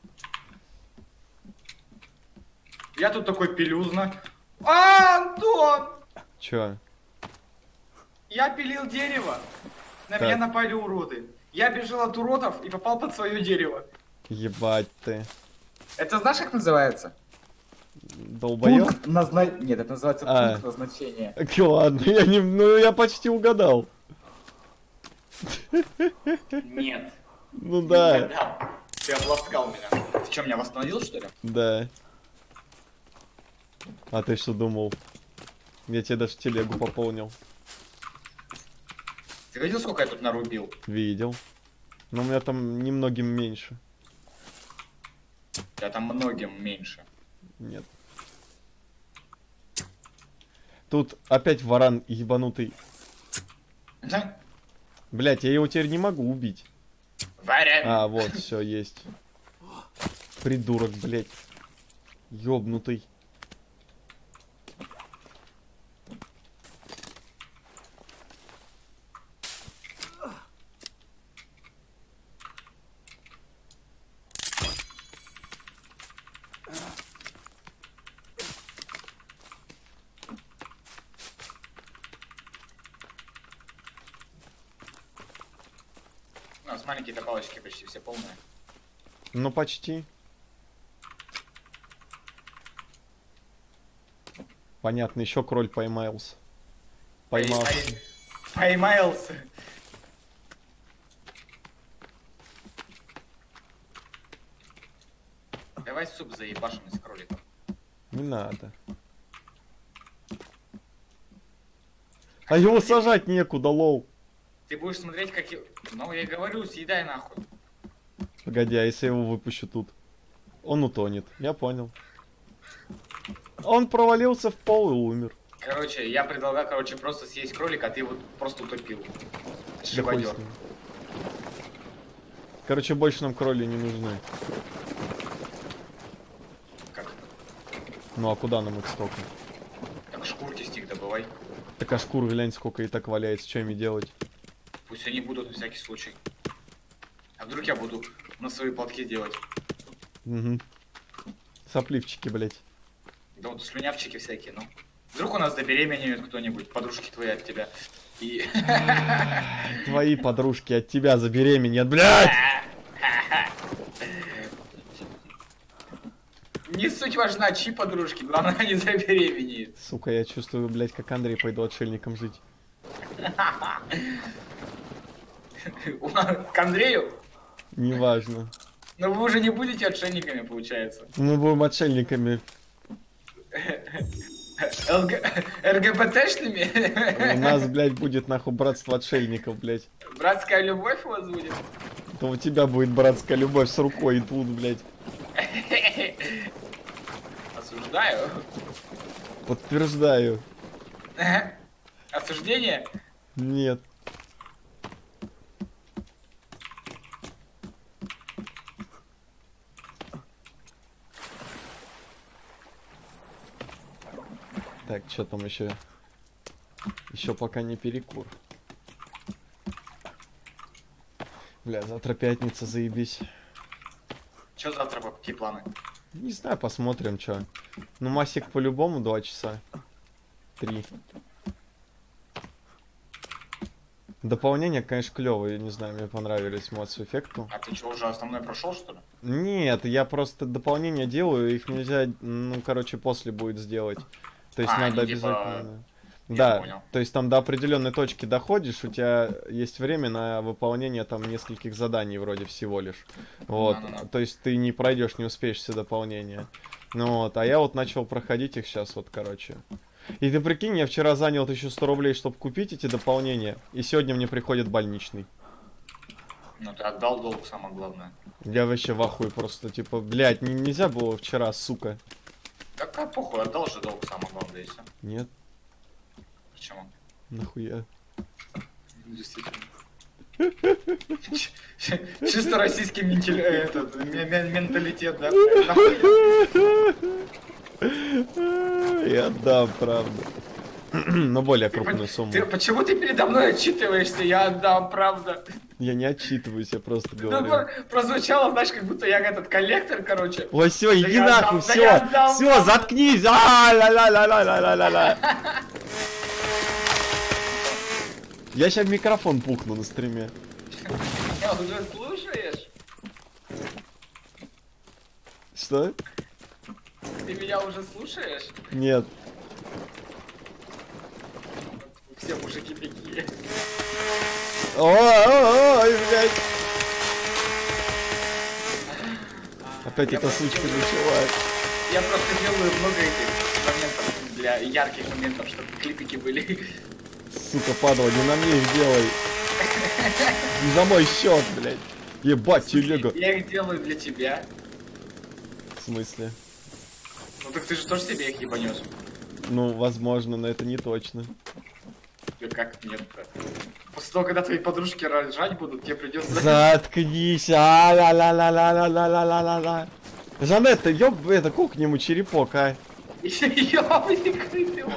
Я тут такой пилюзно. А, Антон! Чё? Я пилил дерево. На Так. меня напали уроды. Я бежал от уродов и попал под свое дерево. Ебать ты. Это знаешь, как называется? Долбоёб? Пункт назначения. Нет, это называется А. пункт назначения. Так, ладно, я не... Ну, я почти угадал. Нет. Ну да, Никогда. Ты обласкал меня. Ты что, меня восстановил, что ли? да. А ты что думал? Я тебе даже телегу пополнил. Ты видел, сколько я тут нарубил? Видел. Но у меня там немногим меньше. Я там многим меньше. Нет. Тут опять варан ебанутый. Блять, я его теперь не могу убить. Варян. А, вот, все, есть. Придурок, блять. Ёбнутый. У нас маленькие-то палочки почти все полные. Ну, почти. Понятно, еще кроль поймался. Поймался. Пой- Поймался. Давай суп заебашим из кроликов. Не надо. А его сажать некуда, лол. Ты будешь смотреть, как я... Ну, я говорю, съедай нахуй. Погоди, а если я его выпущу тут? Он утонет. Я понял. Он провалился в пол и умер. Короче, я предлагаю, короче, просто съесть кролика, а ты его просто утопил. Да хуй Живодер. с ним. Короче, больше нам кроли не нужны. Как? Ну а куда нам их столько? Так шкурки с них добывай. Так а шкур, глянь, сколько и так валяется. Что ими делать? Пусть они будут на всякий случай. А вдруг я буду на свои платки делать? Угу. Сопливчики, блять. Да вот слюнявчики всякие, ну. Вдруг у нас забеременеют кто-нибудь, подружки твои от тебя. И... Твои подружки от тебя забеременеют, блядь! Не суть важна, чьи подружки, главное, они забеременеют. Сука, я чувствую, блядь, как Андрей пойду отшельником жить. К Андрею? Неважно. Но вы уже не будете отшельниками, получается. Мы будем отшельниками. ЛГ... РГБТшными? У нас, блядь, будет нахуй братство отшельников, блядь. Братская любовь у вас будет? То у тебя будет братская любовь с рукой и тут, блядь. Осуждаю. Подтверждаю. Осуждение? Нет. Так, что там еще? Еще пока не перекур. Бля, завтра пятница, заебись. Что завтра, по какие планы? Не знаю, посмотрим, что. Ну, Масик по-любому два часа. Три. Дополнение, конечно, клевое, не знаю, мне понравились Mods Effect. А ты что, уже основной прошел, что ли? Нет, я просто дополнения делаю, их нельзя, ну, короче, после будет сделать. То есть А, надо они, обязательно... типа... Я Да, понял. то есть там до определенной точки доходишь, у тебя есть время на выполнение там нескольких заданий вроде всего лишь. Вот, Ну-ну-ну. то есть ты не пройдешь, не успеешь все дополнения. Ну вот, а я вот начал проходить их сейчас вот, короче. И ты прикинь, я вчера занял тысячу сто рублей, чтобы купить эти дополнения, и сегодня мне приходит больничный. Ну ты отдал долг, самое главное. Я вообще в ахуе просто, типа, блядь, не- нельзя было вчера, сука. Так а похуй, отдал же долг, самое главное, и все. Нет, Почему? нахуя. Действительно. Ч- Чисто российский ментиль- э, этот, ме- ме- менталитет, да? Нахуя? Я отдам, правда. Но более Ты крупную по- сумму. ты- почему ты передо мной отчитываешься? Я отдам, правда. Я не отчитываюсь, я просто Ну, говорю. про- прозвучало, знаешь, как будто я этот коллектор, короче. Ой, все, иди я нахуй, отдам, да я все, отдам, все, правда. заткнись. А, ла ла ла ла ла ла ла ла. Я сейчас микрофон пухну на стриме. Меня уже слушаешь? Что? Ты меня уже слушаешь? Нет. Все мужики такие. Ой, ой, блядь. Опять Я эта просто сучка делаю- началась. Я просто делаю много этих моментов для ярких моментов, чтобы клипики были. Сука, падла, не на мне их делай. Не за мой счет, блядь. Ебать, телега. Я их делаю для тебя. В смысле? Ну так ты же тоже себе их ебанешь. Ну, возможно, но это не точно. Да как нет-то? После того, когда твои подружки рожать будут, тебе придется... Заткнись, а ла ла ла ла ла ла ла ла ла ла. Жанетта, ёб, это, кук к нему черепок, а. Ёбаный ты его.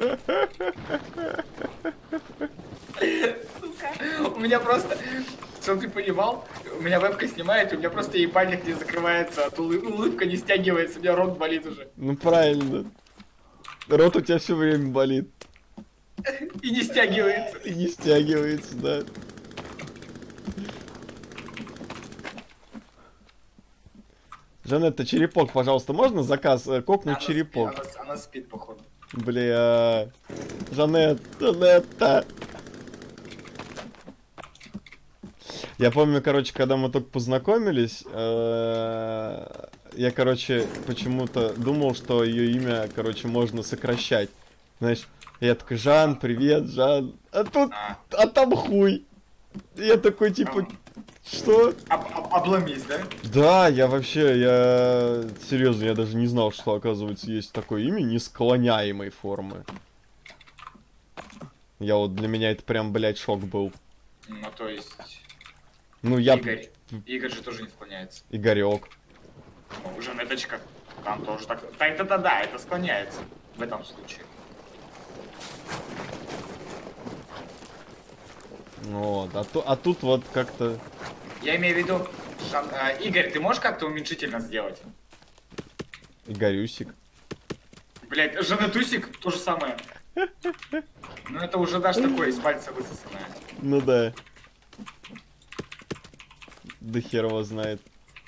Сука. У меня просто... Что ты понимал? У меня вебка снимает, и у меня просто ебальник не закрывается, от улы- улыбка не стягивается, у меня рот болит уже. Ну правильно. Рот у тебя все время болит. И не стягивается. И не стягивается, да. Жанетта, черепок, пожалуйста, можно заказ? Э, Кокнуть Она черепок. спит, она, она спит, походу. Бля. Жанет, Жанетта. Я помню, короче, когда мы только познакомились, э, я, короче, почему-то думал, что ее имя, короче, можно сокращать. Знаешь, я такой, Жан, привет, Жан. А тут, А, а там хуй. Я такой, типа, ам, что? об- об- обломись, да? Да, я вообще, я... Серьезно, я даже не знал, что, оказывается, есть такое имя несклоняемой формы. Я вот, для меня это прям, блядь, шок был. Ну, то есть... Ну, я... Игорь. Игорь же тоже не склоняется. Игорек. Ну, Жанеточка. Там тоже так... Да, это да, да, это склоняется. В этом случае. Вот, а, ту- а тут вот как-то... Я имею в виду... Жан- а, Игорь, ты можешь как-то уменьшительно сделать? Игорюсик. Блять, Жанетусик, то же самое. Ну это уже даже такое из пальца высосанное. Ну да. Да хер его знает.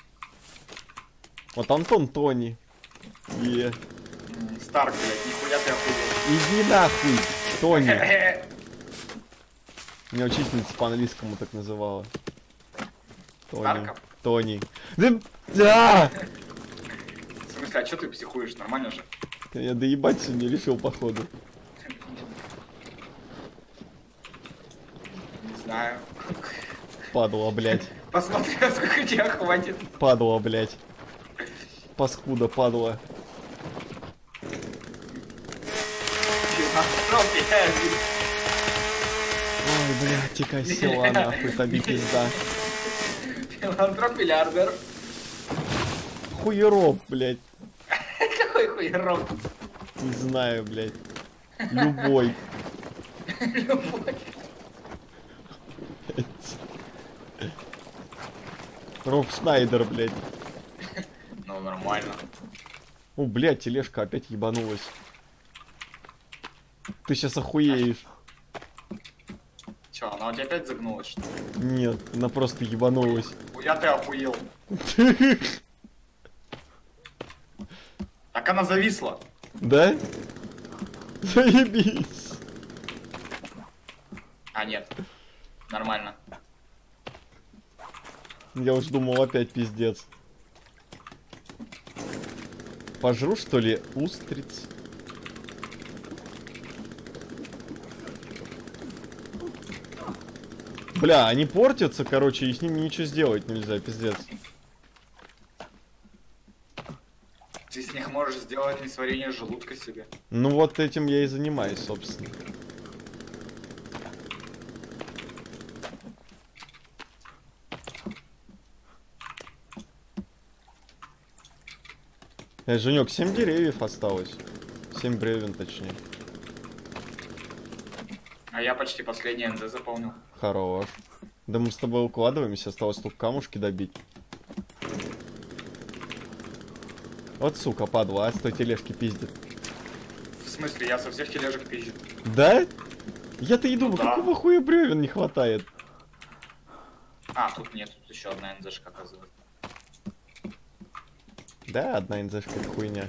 Вот Антон Тони. Е. М, Старк, блядь, нихуя ты охуел. Иди нахуй, Тони. Меня учительница по английскому так называла. Тони. Старков? Тони. Да, да! В смысле, а чё ты психуешь? Нормально же? Я доебать сегодня решил, походу. Не знаю. Падла, блядь. Посмотри, сколько тебя хватит. Падла, блядь. Паскуда, падла. Филантропия. Ой, блядь, тикай села нахуй, таби пизда. Филантроп-миллиардер. Хуероб, блядь. Какой хуерок. Не знаю, блядь. Любой. Любой. Роб Шнайдер, блядь. Ну, нормально. О, блядь, тележка опять ебанулась. Ты сейчас охуеешь. Чё, она Она у тебя опять загнулась, что ли? Нет, она просто ебанулась. Я ты охуел. Так она зависла. Да? Заебись. А, нет. Нормально. Я уж думал, опять пиздец. Пожру, что ли, устриц? Бля, они портятся, короче, и с ними ничего сделать нельзя, пиздец. Ты с них можешь сделать несварение желудка себе. Ну вот этим я и занимаюсь, собственно. Эй, Женек, семь деревьев осталось. семь бревен, точнее. А я почти последний эн дэ заполнил. Хорош. Да мы с тобой укладываемся, осталось только камушки добить. Вот сука, падла, а с той тележки пиздит. В смысле, я со всех тележек пизжу. Да? Я-то и думаю, Ну да. какого хуя бревен не хватает? А, тут нет, тут еще одна эн дэ-шка, оказывается. Да, одна инзешка, это хуйня.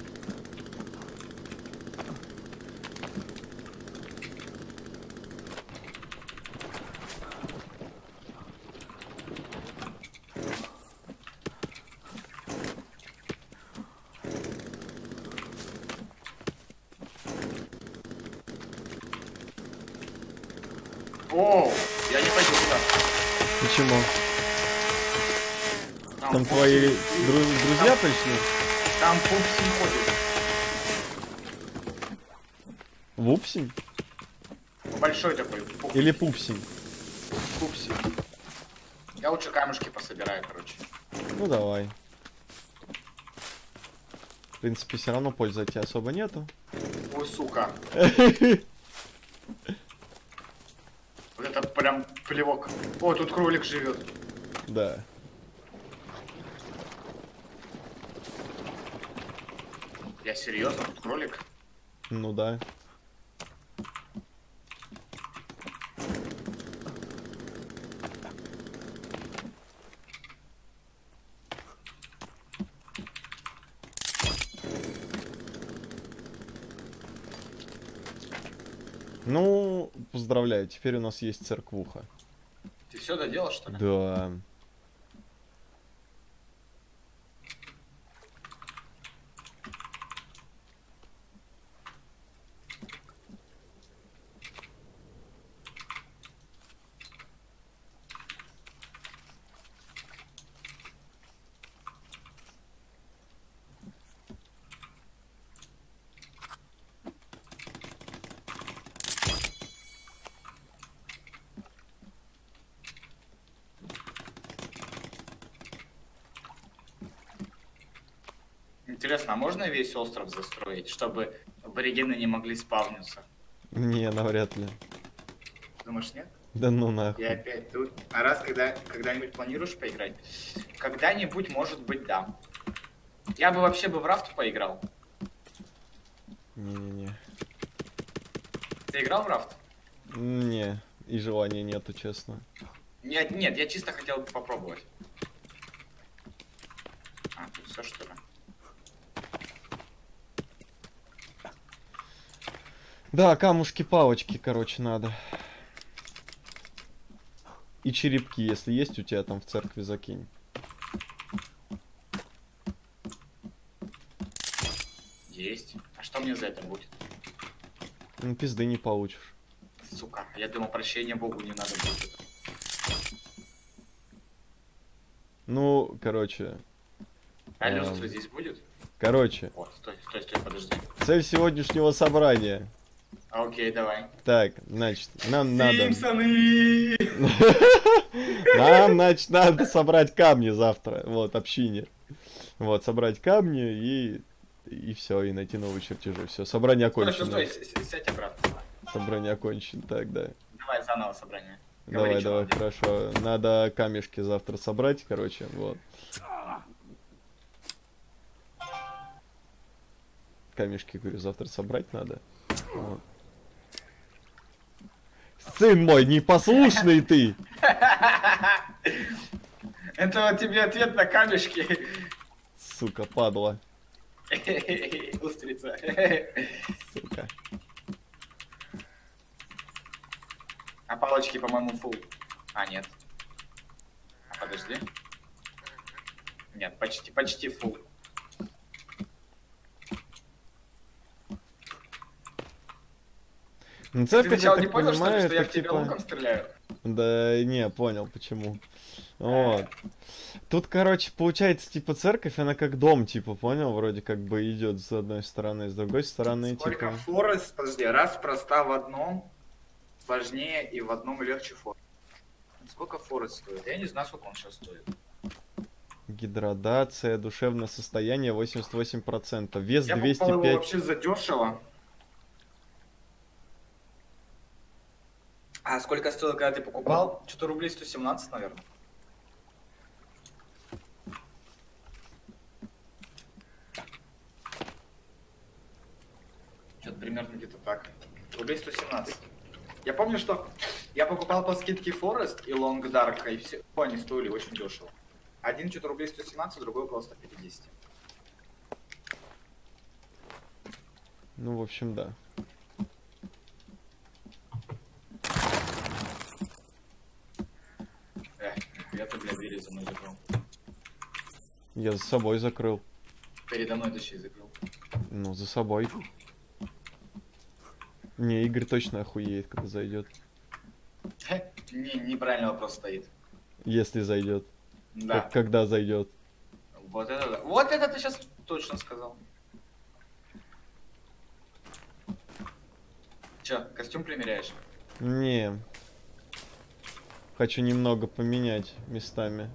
О, я не пойду туда. Почему? Там, Там пупси- твои дру- друзья пришли? Там пупси ходит. Вупсень? Большой такой. Пупси. Или пупсень? Пупси. Я лучше камушки пособираю, короче. Ну давай. В принципе, все равно пользы от тебя особо нету. Ой, сука. Вот это прям плевок. О, тут кролик живет. Да. Я серьезно, тут кролик? Ну да. Ну, поздравляю, теперь у нас есть церквуха. Ты все доделал, что ли? Да. Интересно, а можно весь остров застроить, чтобы аборигены не могли спавниться? Не, навряд ли. Думаешь, нет? Да ну нахуй. Я опять тут. А раз когда когда-нибудь планируешь поиграть? Когда-нибудь, может быть, да. Я бы вообще бы в рафт поиграл. Не-не-не. Ты играл в рафт? Не, и желания нету, честно. Нет, нет, я чисто хотел бы попробовать. А, тут все что ли? Да, камушки, палочки, короче, надо. И черепки, если есть у тебя там в церкви, закинь. Есть. А что мне за это будет? Ну, пизды не получишь. Сука, я думал, прощения Богу не надо будет. Ну, короче. А Эм. люстра здесь будет? Короче, Вот, стой, стой, стой, подожди. цель сегодняшнего собрания. А, окей, давай. Так, значит, нам надо... Симпсоны! Нам, значит, надо собрать камни завтра. Вот, общине. Вот, собрать камни и... И все, и найти новые чертежи. Все, собрание Стой, окончено. стой, стой, с- сядь обратно. Собрание окончено, так, да. Давай заново собрание. Давай, Говори, что давай, надо делать. хорошо. Надо камешки завтра собрать, короче, вот. Камешки, говорю, завтра собрать надо. Вот. сын мой, непослушный ты. Это вот тебе ответ на камешки. Сука, падла. Устрица. Сука. А палочки, по-моему, фул. А, нет. А, подожди. Нет, почти, почти фул. Ну, Ты церковь, сначала я не так понял, понимаю, что, ли, что я это в тебя типа... луком стреляю? Да не, понял, почему. Вот. Тут, короче, получается, типа, церковь, она как дом, типа, понял? Вроде как бы идет с одной стороны, с другой стороны, Сколько типа... форест? Подожди, раз проста в одном сложнее и в одном легче форест. Сколько форест стоит? Я не знаю, сколько он сейчас стоит. Гидрадация, душевное состояние восемьдесят восемь процентов. Вес Я двести покупал его пять. вообще задешево. А сколько стоило, когда ты покупал? Что-то рублей сто семнадцать, наверное. Что-то примерно где-то так. Рублей сто семнадцать. Я помню, что я покупал по скидке Forest и Long Dark, и все они стоили очень дешево. Один что-то рублей сто семнадцать, другой около ста пятидесяти. Ну, в общем, да. Эх, я ты, блядь, двери за мной закрыл. Я за собой закрыл. Передо мной точнее закрыл. Ну, за собой. Не, Игорь точно охуеет, когда зайдет. Не, неправильный вопрос стоит. Если зайдет. Да. Как, когда зайдет. Вот это да. Вот это ты сейчас точно сказал. Че, костюм примеряешь? Не. Хочу немного поменять местами.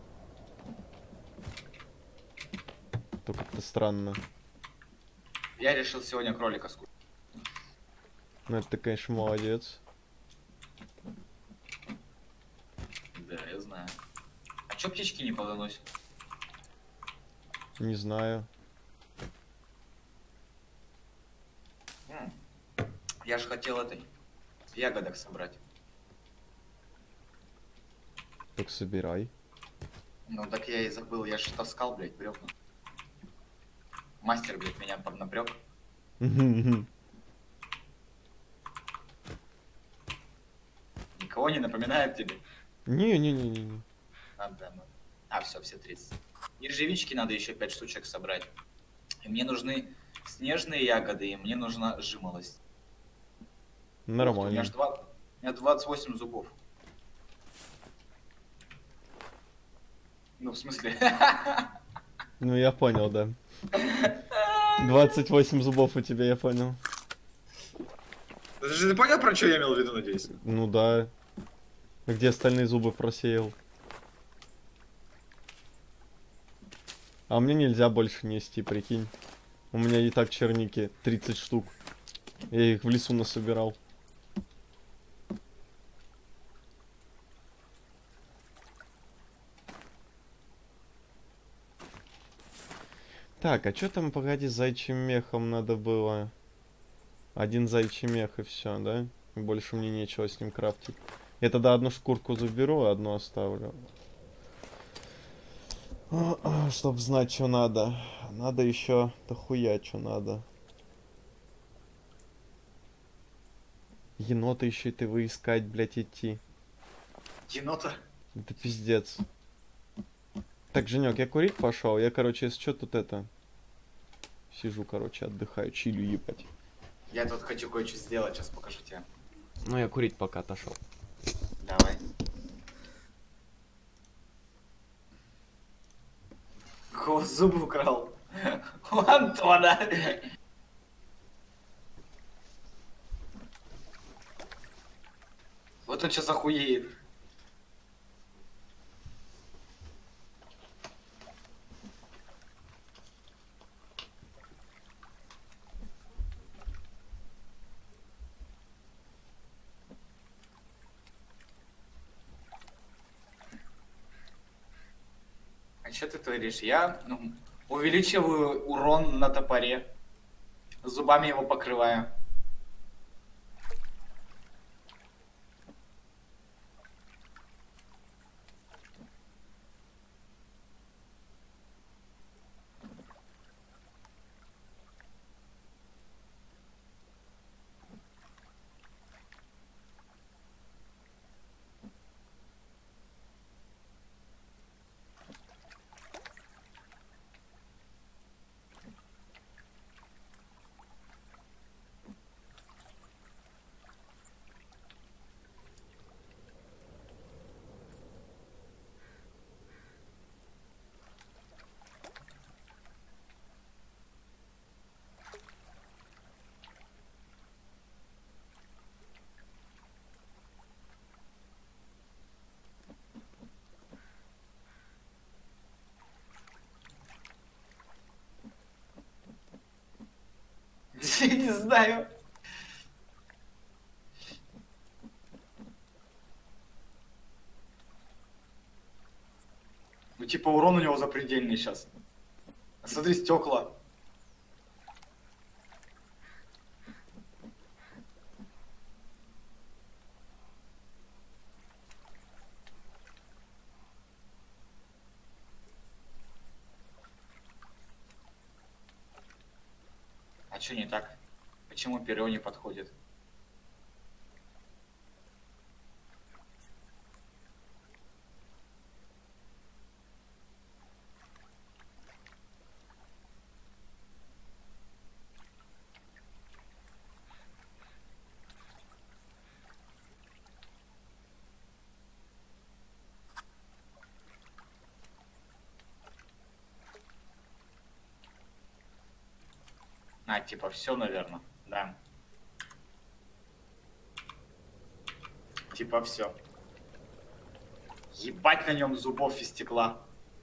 То как-то странно. Я решил сегодня кролика скушать. Ну, это ты, конечно, молодец. Да, я знаю. А чё птички не плодоносят? Не знаю. М. Я же хотел этой ягодок собрать. Так собирай. Ну так я и забыл, я же таскал, блядь, бревна. Мастер, блядь, меня поднапрёг. Никого не напоминает тебе? Не-не-не-не. А, да, ну. А, все, все тридцать. Ежевички надо еще пять штучек собрать. И мне нужны снежные ягоды, и мне нужна жимолость. Ух ты, у меня Нормально. ж два... у меня двадцать восемь зубов. Ну, в смысле? Ну, я понял, да. двадцать восемь зубов у тебя, я понял. Ты же понял, про что я имел в виду, надеюсь? Ну да. А где остальные зубы просеял? А мне нельзя больше нести, прикинь. У меня и так черники тридцать штук. Я их в лесу насобирал. Так, а что там, погоди, с зайчьим мехом надо было? Один зайчий мех и все, да? Больше мне нечего с ним крафтить. Я тогда одну шкурку заберу, а одну оставлю. Чтоб знать, что надо. Надо еще дохуя, что надо. Енота еще и ты выискать, блять, идти. Енота? Это пиздец. Так, Женек, я курить пошел. Я, короче, если что, тут это... Сижу, короче, отдыхаю, чилю, ебать. Я тут хочу кое-что сделать, сейчас покажу тебе. Ну, я курить пока отошел. Давай. Кого зубы украл? У Антона. Вот он сейчас охуеет. А что ты творишь? Я ну, увеличиваю урон на топоре. Зубами его покрываю. Я не знаю. Ну, типа, урон у него запредельный сейчас. Смотри, стекла. А что не так? Почему перо не подходит? А, типа, все, наверное, да. Типа, все. Ебать на нем зубов и стекла.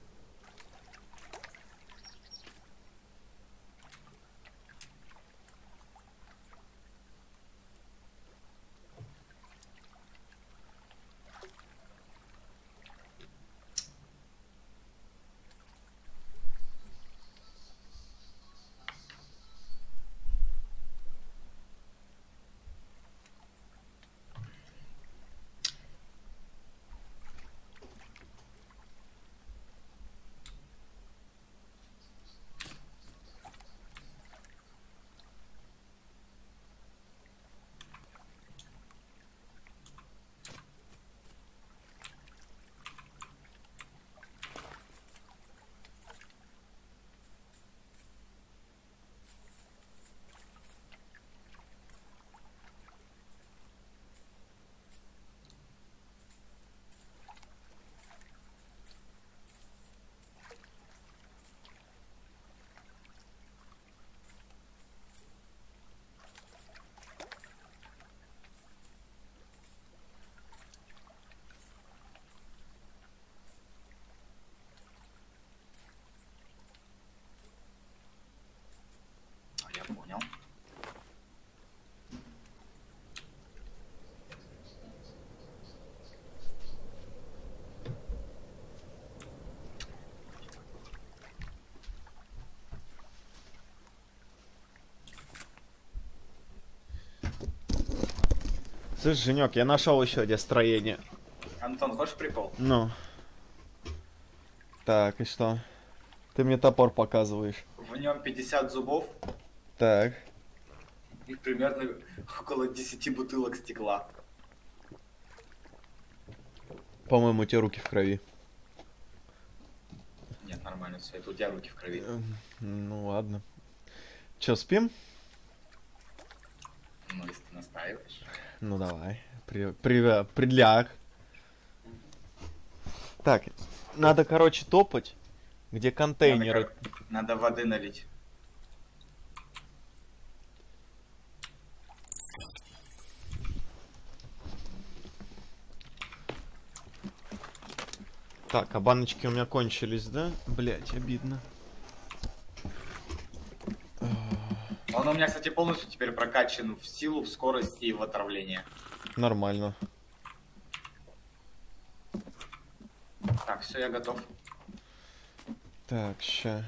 Я понял. Слышь, Женек, я нашел еще где строение. Антон, хочешь прикол? Ну. Так, и что? Ты мне топор показываешь. В нем пятьдесят зубов Так. и примерно около десяти бутылок стекла. По-моему, у тебя руки в крови. Нет, нормально все, это у тебя руки в крови. Ну ладно. Че, спим? Ну, если ты настаиваешь. Ну давай. При, при, предляг. Так, надо, короче, топать, где контейнеры. Надо, надо воды налить. Так, а баночки у меня кончились, да? Блять, обидно. Он у меня, кстати, полностью теперь прокачан в силу, в скорость и в отравление. Нормально. Так, все, я готов. Так, ща.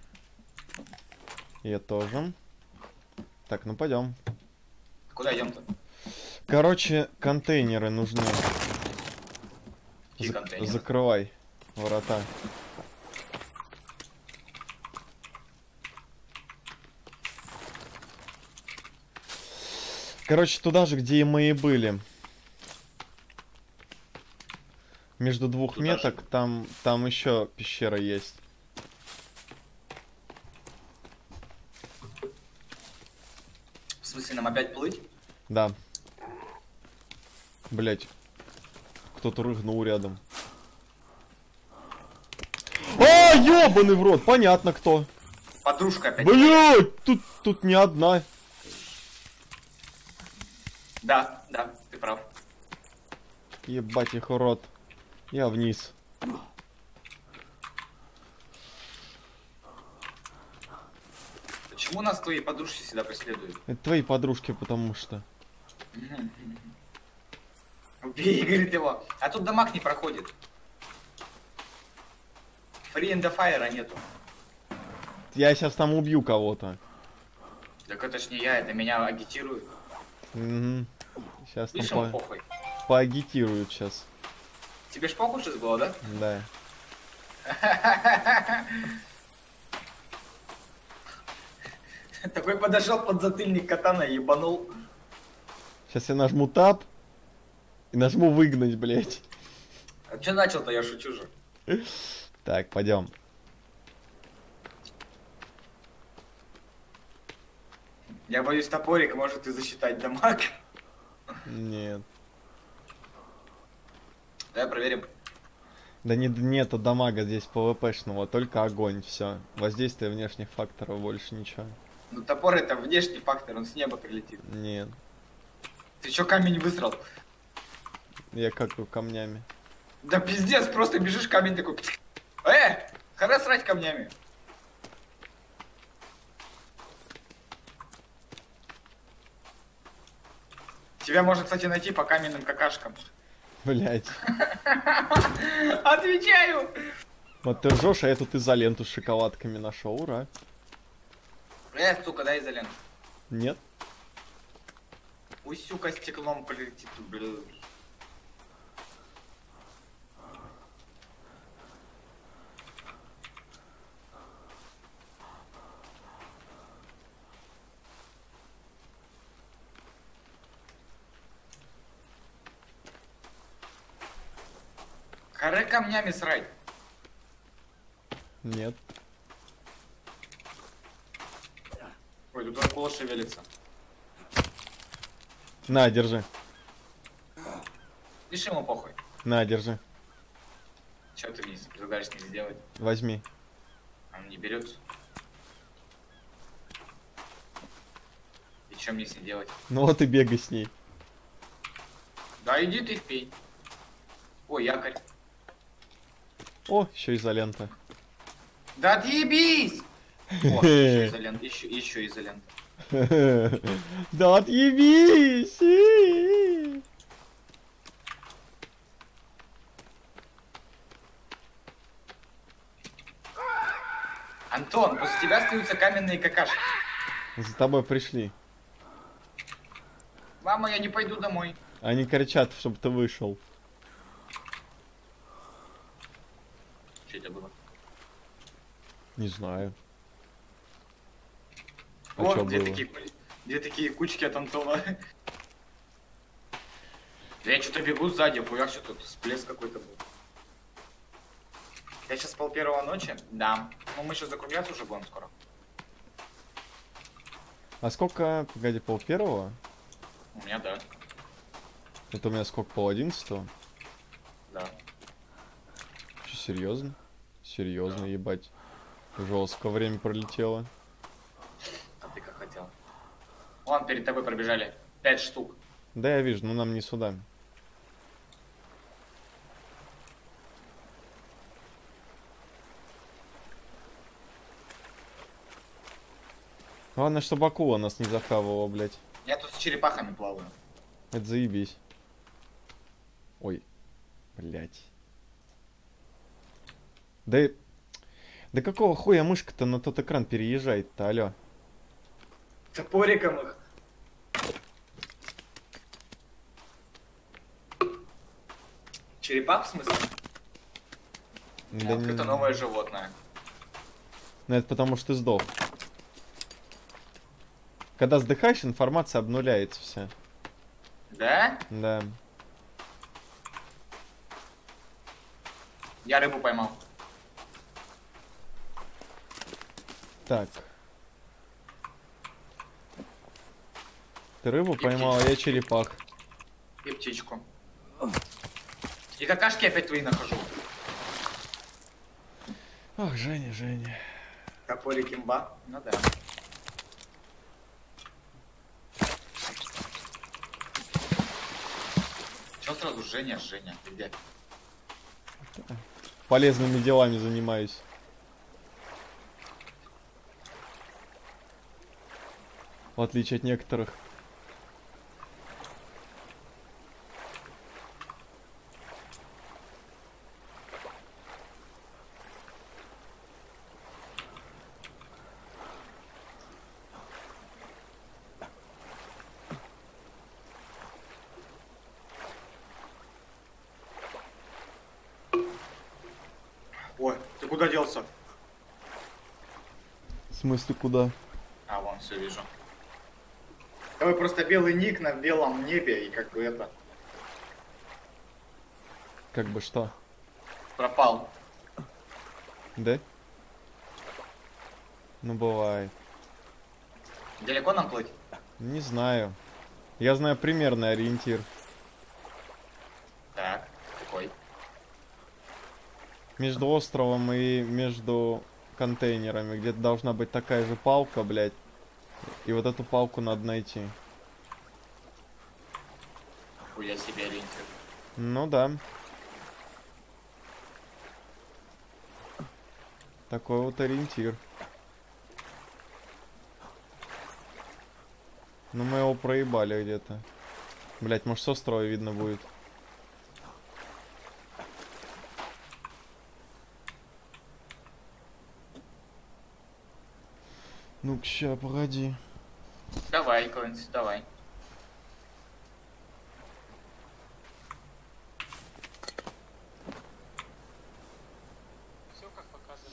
Я тоже. Так, ну пойдем. Куда идем-то? Короче, контейнеры нужны. Какие За контейнеры? закрывай ворота. Короче, туда же, где и мы и были. Между двух Туда меток же? там, там еще пещера есть. В смысле, нам опять плыть? Да. Блять. Кто-то рыгнул рядом. А, ёбаный в рот, понятно кто. Подружка опять. Блять, тут, тут не одна. Да, да, ты прав. Ебать их рот. Я вниз. Ты Почему нас твои подружки всегда преследуют? Это твои подружки, потому что. Убей, говорит его. А тут дамаг не проходит. Free and the fire нету. Я сейчас там убью кого-то. Так это ж не я, это меня агитируют. Угу. Сейчас там Видишь, по... поагитируют сейчас. Тебе ж похуй сейчас было, да? Да. Такой подошел под затыльник катана и ебанул. Сейчас я нажму тап и нажму выгнать, блять. А че начал-то, я шучу же. Так, пойдем. Я боюсь, топорик может и засчитать дамаг. Нет. Давай проверим. Да не, нету дамага здесь пвпшного, только огонь, все. Воздействие внешних факторов, больше ничего. Ну топор это внешний фактор, он с неба прилетит. Нет. Ты чё камень высрал? Я какаю камнями. Да пиздец, просто бежишь, камень такой. Э, хара срать камнями. Тебя можно, кстати, найти по каменным какашкам. Блять. Отвечаю! Вот ты ржешь, а я тут изоленту с шоколадками нашел, ура. Э, сука, дай изоленту. Нет? Ой, сука, стеклом полетит, блин. Харе камнями срать. Нет. Ой, тут Дракула шевелится. На, держи. Видишь, ему похуй. На, держи. Чё ты мне предлагаешь с ней сделать? Возьми. Он не берется. И что мне с ней делать? Ну вот и бегай с ней. Да иди ты впей. Ой, якорь. О, еще изолента. Да отъебись! О, еще изолента, еще, еще изолента. Да отъебись! Антон, после тебя остаются каменные какашки. За тобой пришли. Мама, я не пойду домой. Они кричат, чтобы ты вышел. Что это было? Не знаю. А Вот чё две было? такие, две такие кучки от Антона. Я что-то бегу сзади, хуяк, что тут всплеск какой-то был. Я сейчас пол первого ночи? Да. Ну мы сейчас закругляться уже будем скоро. А сколько, погоди, пол первого? У меня да. Это у меня сколько, пол одиннадцатого? Да. Че, серьезно? Серьезно, ебать. Жестко время пролетело. А ты как хотел. Вон перед тобой пробежали. Пять штук. Да, я вижу, но нам не сюда. Главное, чтобы акула нас не захавала, блядь. Я тут с черепахами плаваю. Это заебись. Ой. Блядь. Да и... Да какого хуя мышка-то на тот экран переезжает-то, алё? Топориком их. Черепах в смысле? Да Вот не... это новое животное. Ну это потому что ты сдох. Когда сдыхаешь, информация обнуляется вся. Да? Да. Я рыбу поймал. Так. Ты рыбу И поймал, а я черепах. И птичку. И какашки опять твои нахожу. Ох, Женя, Женя. Топорик имба. Ну да. Чё сразу Женя, Женя? Ты где? Полезными делами занимаюсь. В отличие от некоторых. Ой, ты куда делся? В смысле, куда? А, вон, все вижу. Давай просто белый ник на белом небе и как бы это... Как бы что? Пропал. Да? Ну, бывает. Далеко нам плыть? Не знаю. Я знаю примерный ориентир. Так, какой? Между островом и между контейнерами, где-то должна быть такая же палка, блядь. И вот эту палку надо найти. Хуя себе ориентир. Ну да. Такой вот ориентир. Ну мы его проебали где-то. Блять, может с острова видно будет. Ну-ка, ща, погоди. Давай, Клэнс, давай. Все как показано.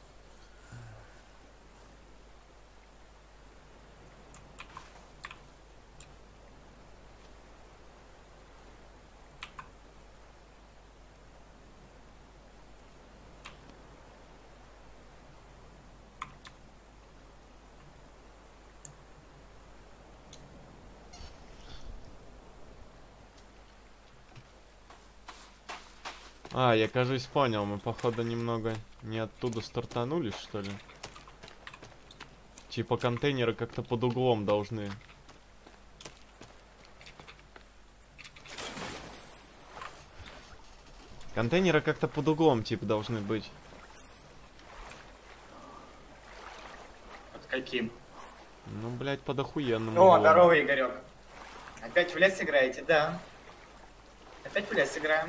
А, я, кажется, понял. Мы, походу, немного не оттуда стартанули, что ли? Типа контейнеры как-то под углом должны. Контейнеры как-то под углом, типа, должны быть. Под каким? Ну, блядь, под охуенным О, углом. здорово, Игорек. Опять в лес играете? Да. Опять в лес играем.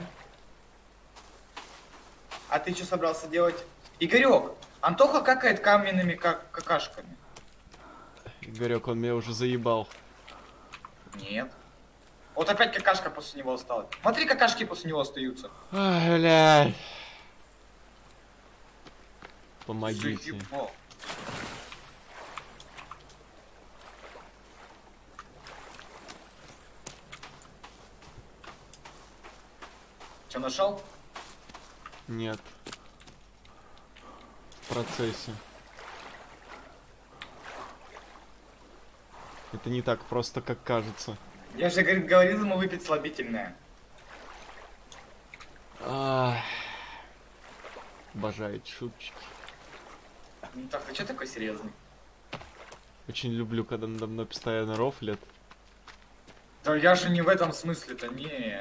А ты что собрался делать? Игорек, Антоха какает каменными как какашками. Игорек, он меня уже заебал. Нет. Вот опять какашка после него осталась. Смотри, какашки после него остаются. Ай, блядь. Помогите. Заебал. Что, нашел? Нет. В процессе. Это не так просто, как кажется. Я же, говорит, говорил ему выпить слабительное. Ах. Обожает шуточки. Ну так, ты что такой серьезный? Очень люблю, когда надо мной постоянно рофлят. Да я же не в этом смысле-то, не.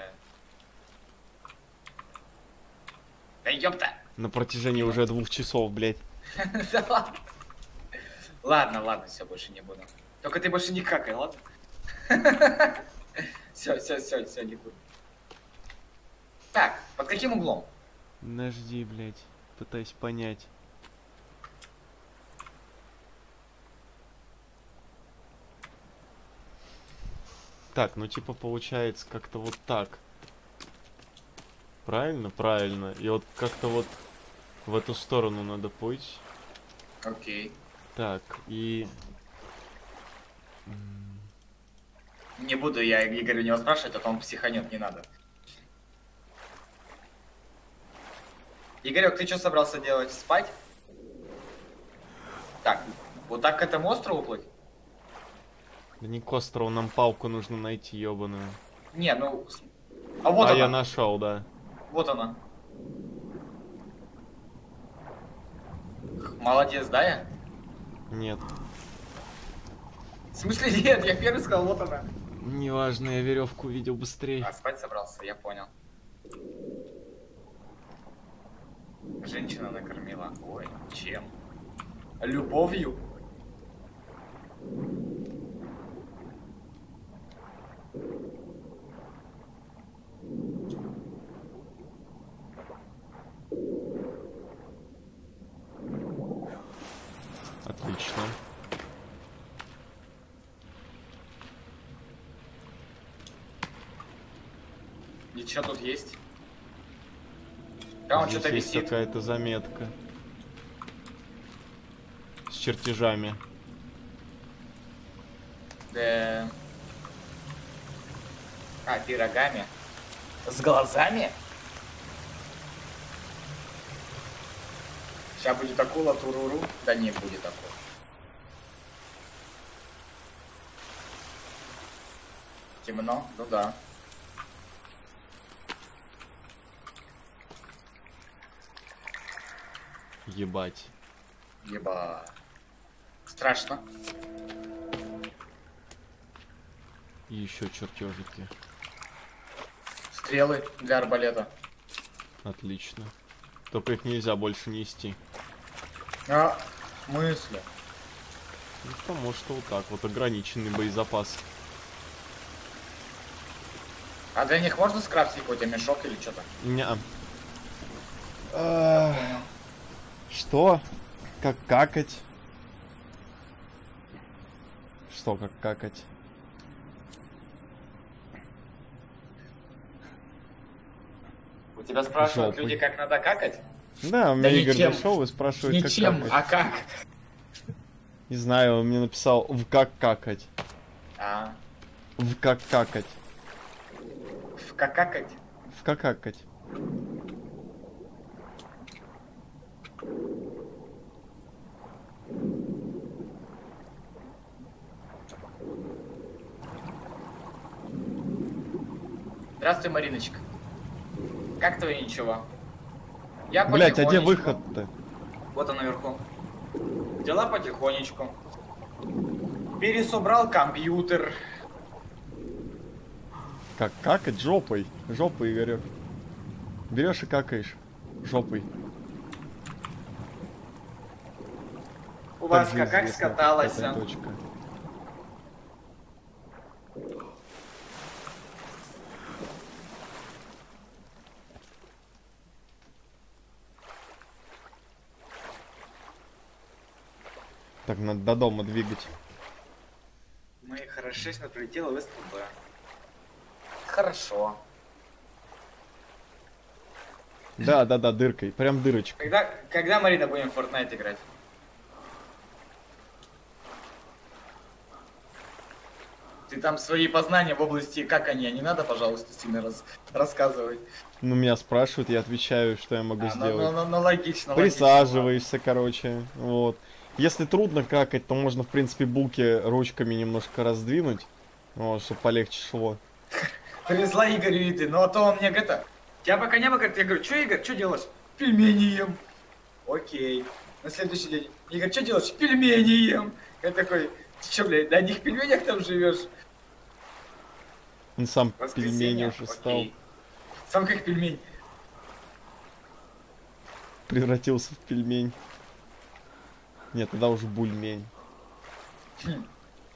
Да ёпта! На протяжении уже двух часов, блядь. Да ладно. Ладно, ладно, все, больше не буду. Только ты больше не какай, ладно? Все, все, все, все, не буду. Так, под каким углом? Подожди, блядь. Пытаюсь понять. Так, ну типа получается как-то вот так. Правильно? Правильно. И вот как-то вот в эту сторону надо пойти. Окей. Так, и... Не буду я Игоря у него спрашивать, а то он психанет, не надо. Игорек, ты что собрался делать? Спать? Так, вот так к этому острову плыть? Да не к острову, нам палку нужно найти, ёбаную. Не, ну... с- А вот а она. я нашел, да. Вот она. Молодец, да я? Нет. В смысле нет? Я первый сказал, вот она. Неважно, я веревку видел быстрее. А, спать собрался, я понял. Женщина накормила. Ой, чем? Любовью? И что тут есть? Там Здесь что-то есть висит. какая-то заметка. С чертежами. Да. А, пирогами. С глазами? Сейчас будет акула, туруру. Да не будет акула. Темно? Ну да. Ебать. Еба. Страшно. И еще чертежики. Стрелы для арбалета. Отлично. Только их нельзя больше нести. А, в смысле? Ну, потому что вот так вот ограниченный боезапас. А для них можно скрафтить какой-то мешок или что-то? Ня. Что? Как какать? Что, как какать? У тебя спрашивают Жопой. люди, как надо какать? Да, у меня Да Игорь ничем. зашел и спрашивает, Ничем, как а какать. как? Не знаю, он мне написал в как какать. А, В как какать. в как какать? В как какать. Здравствуй, Мариночка. Как твое ничего? Я Блять, а где потихонечку. выход-то? Вот он наверху. Дела потихонечку. Пересобрал компьютер. Как какать? Жопой. Жопой, Игорек. Берешь и какаешь. Жопой. У вас же как, как известна скаталась. эта точка. Так, надо до дома двигать. Мы хорошечно прилетела в СТБ. Хорошо. Да, да, да, дыркой. Прям дырочка. Когда, когда, Марина, будем в Fortnite играть? Ты там свои познания в области как они, а не надо, пожалуйста, сильно раз, рассказывать. Ну, меня спрашивают, я отвечаю, что я могу А, ну, сделать. ну, ну, ну, логично, Присаживаешься, короче. Вот. Если трудно какать, то можно, в принципе, булки ручками немножко раздвинуть. Вот, чтобы полегче шло. логично. Привезла Игорю еды, ну а то он мне говорит, «А, тебя пока не было, как я говорю, что, Игорь, что делаешь? Пельмени ем. Окей. На следующий день, Игорь, что делаешь? Пельмени ем. Я такой, ты что, блядь, на одних пельменях там живешь? Он сам Воскресенье, пельмени уже окей. стал. Сам как пельмень. Превратился в пельмень. Нет, тогда уже бульмень. Хм.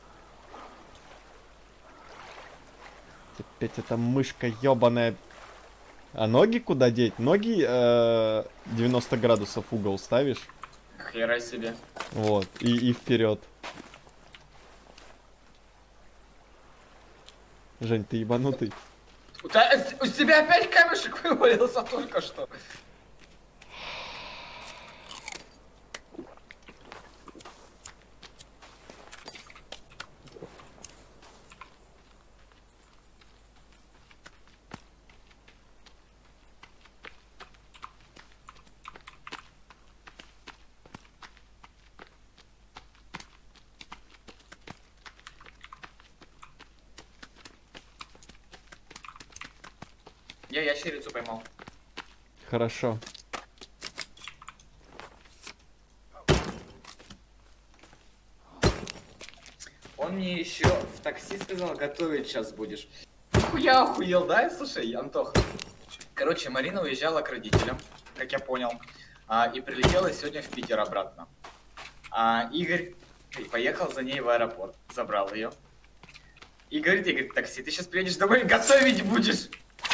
Опять эта мышка ебаная. А ноги куда деть? Ноги э, девяносто градусов угол ставишь. Хера себе. Вот. И, и вперед. Жень, ты ебанутый. У тебя, у тебя опять камешек вывалился только что. Я ящерицу поймал. Хорошо. Он мне еще в такси сказал, готовить сейчас будешь. Хуя охуел, да? Слушай, Антох. Короче, Марина уезжала к родителям, как я понял, а, и прилетела сегодня в Питер обратно. А Игорь поехал за ней в аэропорт, забрал ее. И говорит, ей, говорит, такси, ты сейчас приедешь домой и готовить будешь.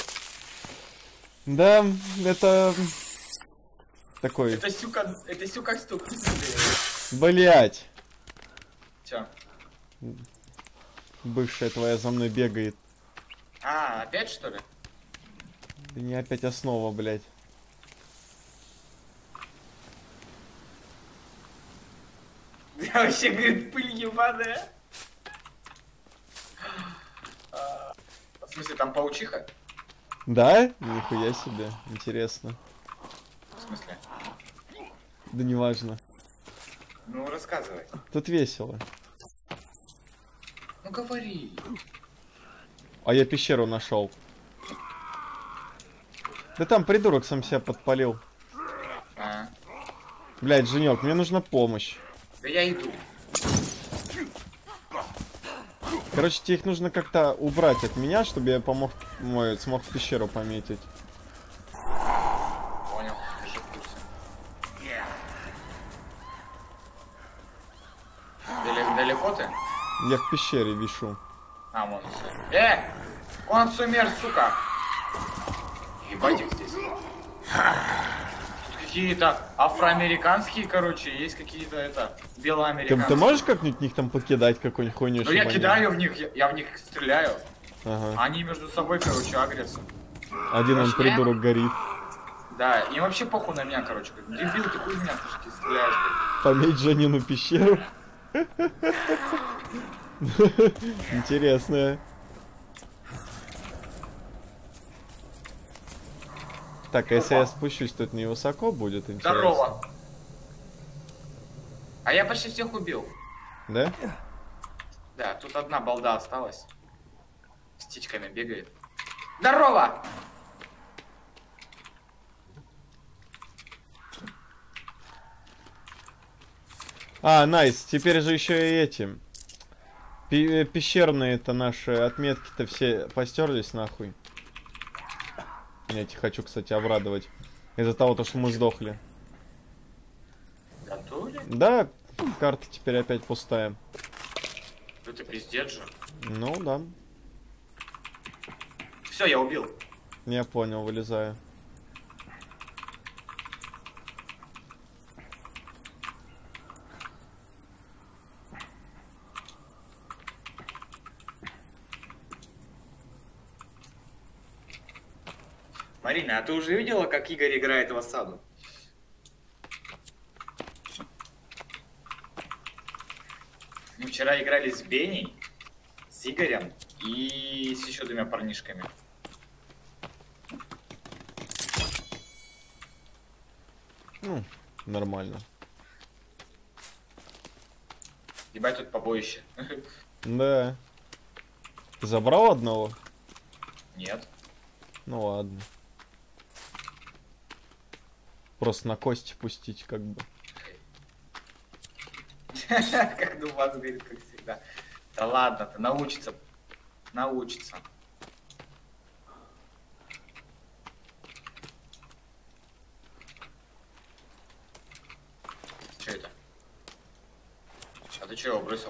Да, это... Такой... Это сюка, это сюка стук. Блять. Че? Бывшая твоя за мной бегает. А, опять что ли? Да не опять основа, блядь. Вообще, говорит, пыль ебаная. В смысле, там паучиха? Да? Нихуя себе. Интересно. В смысле? Да неважно. Ну, рассказывай. Тут весело. Ну, говори. А я пещеру нашел. Да там придурок сам себя подпалил. А. Блядь, Женек, мне нужна помощь. Да я иду. Короче, тебе их нужно как-то убрать от меня, чтобы я помог, мой, смог пещеру пометить. Понял, держи в курсе. Дали- далеко ты? Я в пещере вишу. А, вон все. Э! Консумер, сука! Ебать их здесь. Тут какие-то афроамериканские, короче, есть какие-то, это, Ты, белоамериканские. ты можешь как-нибудь в них там покидать какой-нибудь хуйню? Ну чтобы я они- кидаю в них, я, я в них стреляю. Ага. Они между собой, короче, агрятся. Один он Вообще? придурок горит. Да, им вообще похуй на меня, короче. Дебил, ты хуй в меня, ты стреляешь, блядь. Пометь Женину пещеру. Интересная. Так, а если я спущусь, то это невысоко будет, интересно. Здорово. А я почти всех убил. Да? Да, тут одна балда осталась. С птичками бегает. Здорово! А, найс, теперь же еще и эти. Пи- Пещерные-то наши отметки-то все постерлись нахуй. Я тебя хочу, кстати, обрадовать. Из-за того, то, что мы сдохли. Готовили? Да, карта теперь опять пустая. Это пиздец же. Ну да, Все, я убил. я понял, вылезаю. Марина, а ты уже видела, как Игорь играет в осаду? Мы вчера играли с Беней, с Игорем и с еще двумя парнишками. Ну, нормально. Ебать, тут побоище. Да. Ты забрал одного? Нет. Ну ладно. Просто на кости пустить, как бы. Как Дубас говорит, как всегда. Да ладно, ты научится. Научится. Че это? А ты че его бросил?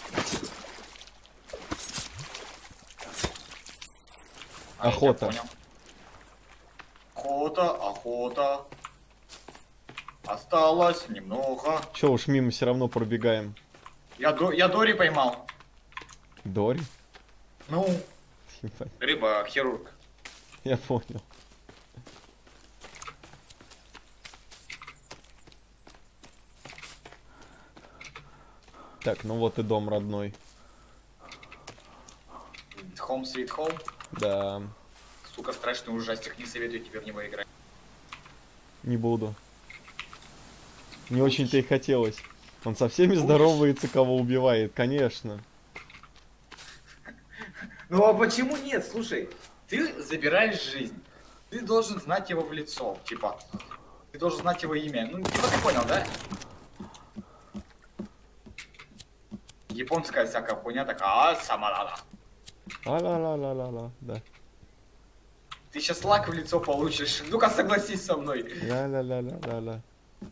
А, я тебя Охота. понял. Охота, охота. Осталось немного. Че уж мимо все равно пробегаем. Я, до, я Дори поймал. Дори? Ну, Ебать, рыба-хирург. я понял. Так, ну вот и дом родной. Home Sweet Home. Да, Сука, страшный ужастик, не советую тебе в него играть. не буду. Не очень-то и хотелось. Он со всеми здоровается, кого убивает, конечно. Ну а почему нет? Слушай, ты забираешь жизнь. Ты должен знать его в лицо. Типа, ты должен знать его имя. Ну, типа, ты понял, да? Японская всякая хуйня такая, а, самалала. А-ла-ла-ла-ла-ла, да. Ты сейчас лак в лицо получишь. Ну-ка, согласись со мной. Ла-ла-ла-ла-ла-ла.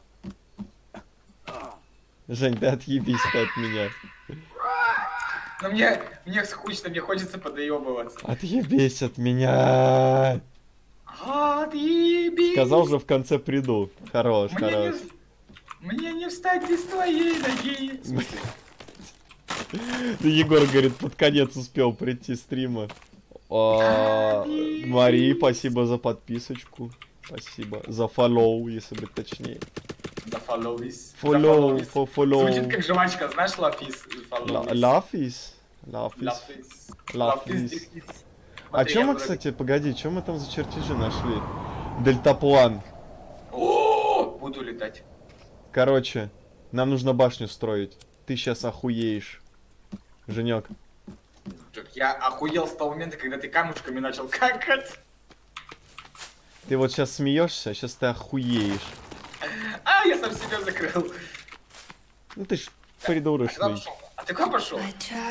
Жень, да отъебись-то от меня. Но мне, мне скучно, мне хочется подоебываться. Отъебись от меня. Отъебись. Сказал же в конце приду. Хорош, Мне хорош. не, мне не встать без твоей ноги. В смысле? Да Егор, говорит, под конец успел прийти стрима. А, Мари, спасибо за подписочку. Спасибо. За фоллоу, если быть точнее. За фоллоуис. Фоллоу, фо фоллоу. Звучит как жвачка, знаешь, лафис. Лафис? Лафис. Лафис. Лафис. Лафис. А Смотри, чё я мы, буду- кстати, погоди, чё мы там за чертежи нашли? Дельтаплан. О, буду летать. Короче, нам нужно башню строить. Ты сейчас охуеешь. Женек. Так я охуел с того момента, когда ты камушками начал какать. Ты вот сейчас смеешься, сейчас ты охуеешь. А, я сам себя закрыл. Ну ты ж А куда придурочный. пошел? А ты куда пошел?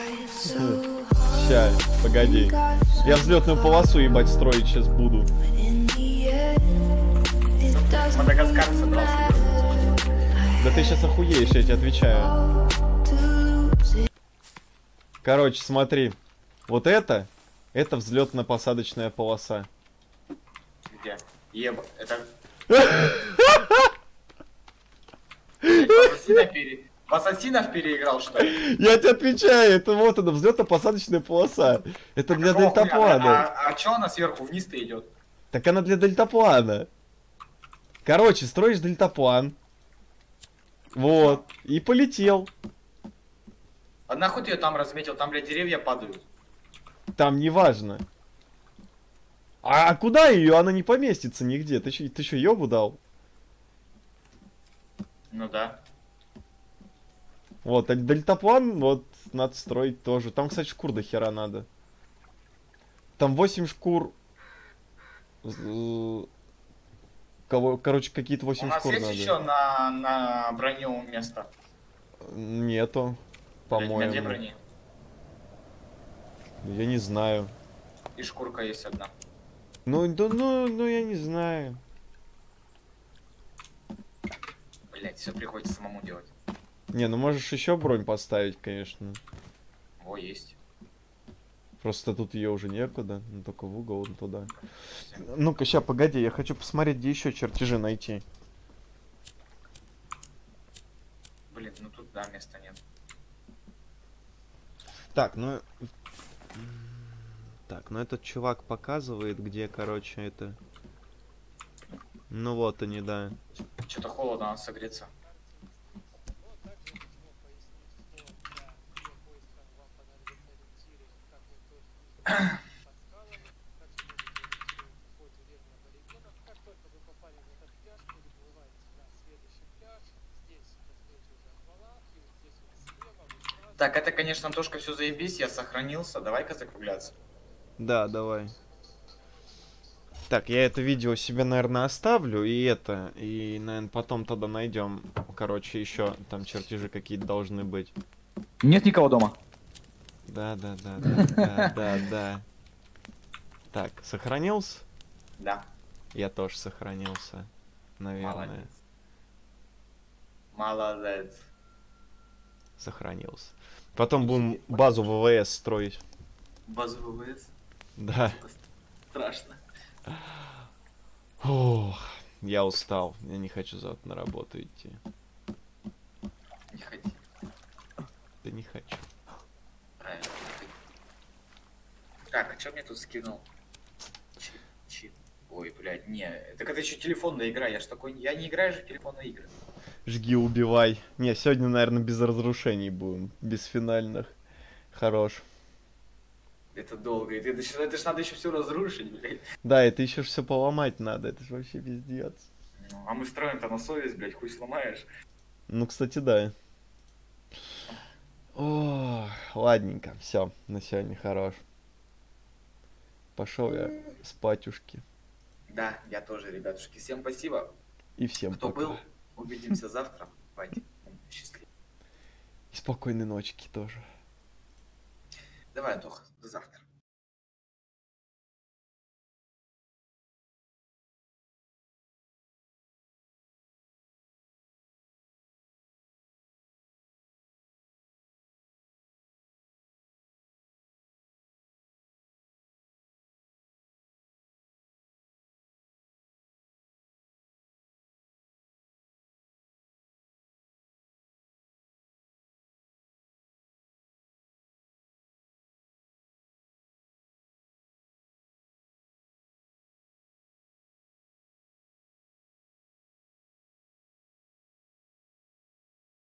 Ща, погоди. Я взлетную полосу ебать строить сейчас буду. Мадагаскар собрался. Да ты сейчас охуеешь, я тебе отвечаю. Короче, смотри. Вот это, это взлетно-посадочная полоса. Где? Еба. Это... В ассасинов, пере... в ассасинов переиграл, что ли? Я тебе отвечаю, это вот она, взлетно-посадочная полоса. Это для Какого хуя? дельтаплана. А, а чё она сверху вниз-то идет? Так она для дельтаплана. Короче, строишь дельтаплан. Вот. И полетел. А нахуй ты ее там разметил? Там, блядь, деревья падают. Там не важно. А куда ее? Она не поместится нигде. Ты что, ты что, ёбу дал? Ну да. Вот, а дельтаплан, вот, надо строить тоже. Там, кстати, шкур до хера надо. Там восемь шкур. З- Кого, короче, какие-то У восемь нас шкур есть надо. еще на, на броню место? Нету, Блядь, у меня по-моему. две брони. Я не знаю. И шкурка есть одна. Ну, да, ну, ну, я не знаю. Блять, все приходится самому делать. Не, ну можешь еще бронь поставить, конечно. О, есть. Просто тут ее уже некуда. Ну, только в угол вон туда. Ну-ка, ща, погоди, я хочу посмотреть, где еще чертежи найти. Блин, ну тут да, места нет. Так, ну... Так, ну этот чувак показывает, где, короче, это... Ну вот они, да. Что-то холодно, надо согреться. Так, это, конечно, Антошка, все заебись, я сохранился. Давай-ка закругляться. Да, давай. Так, я это видео себе, наверное, оставлю, и это, и, наверное, потом тогда найдем, короче, еще там чертежи какие-то должны быть. Нет никого дома. Да, да, да, да, да, да, да. Так, сохранился? Да. Я тоже сохранился, наверное. Молодец. Молодец. Сохранился. Потом будем базу ВВС строить. Базу ВВС? Да. Страшно. Ох, я устал. Я не хочу завтра на работу идти. Не ходи. Да не хочу. Правильно, не ходи. Так, а что мне тут скинул? Чип, чип. Ой, блядь, не. Так это еще телефонная игра, я ж такой... Я не играю же в телефонные игры. Жги, убивай. Не, сегодня, наверное, без разрушений будем. Без финальных. Хорош. Это долго. Это, это, ж, это ж надо еще все разрушить, блядь. Да, это еще все поломать надо. Это же вообще пиздец. Ну, а мы строим-то на совесть, блядь, хуй сломаешь. Ну, кстати, да. О, ладненько. Все, на сегодня хорош. Пошел я спатюшки. Да, я тоже, ребятушки. Всем спасибо. И всем Кто пока. был, увидимся завтра. Давайте. Счастливо. И спокойной ночки тоже. Давай, Антоха.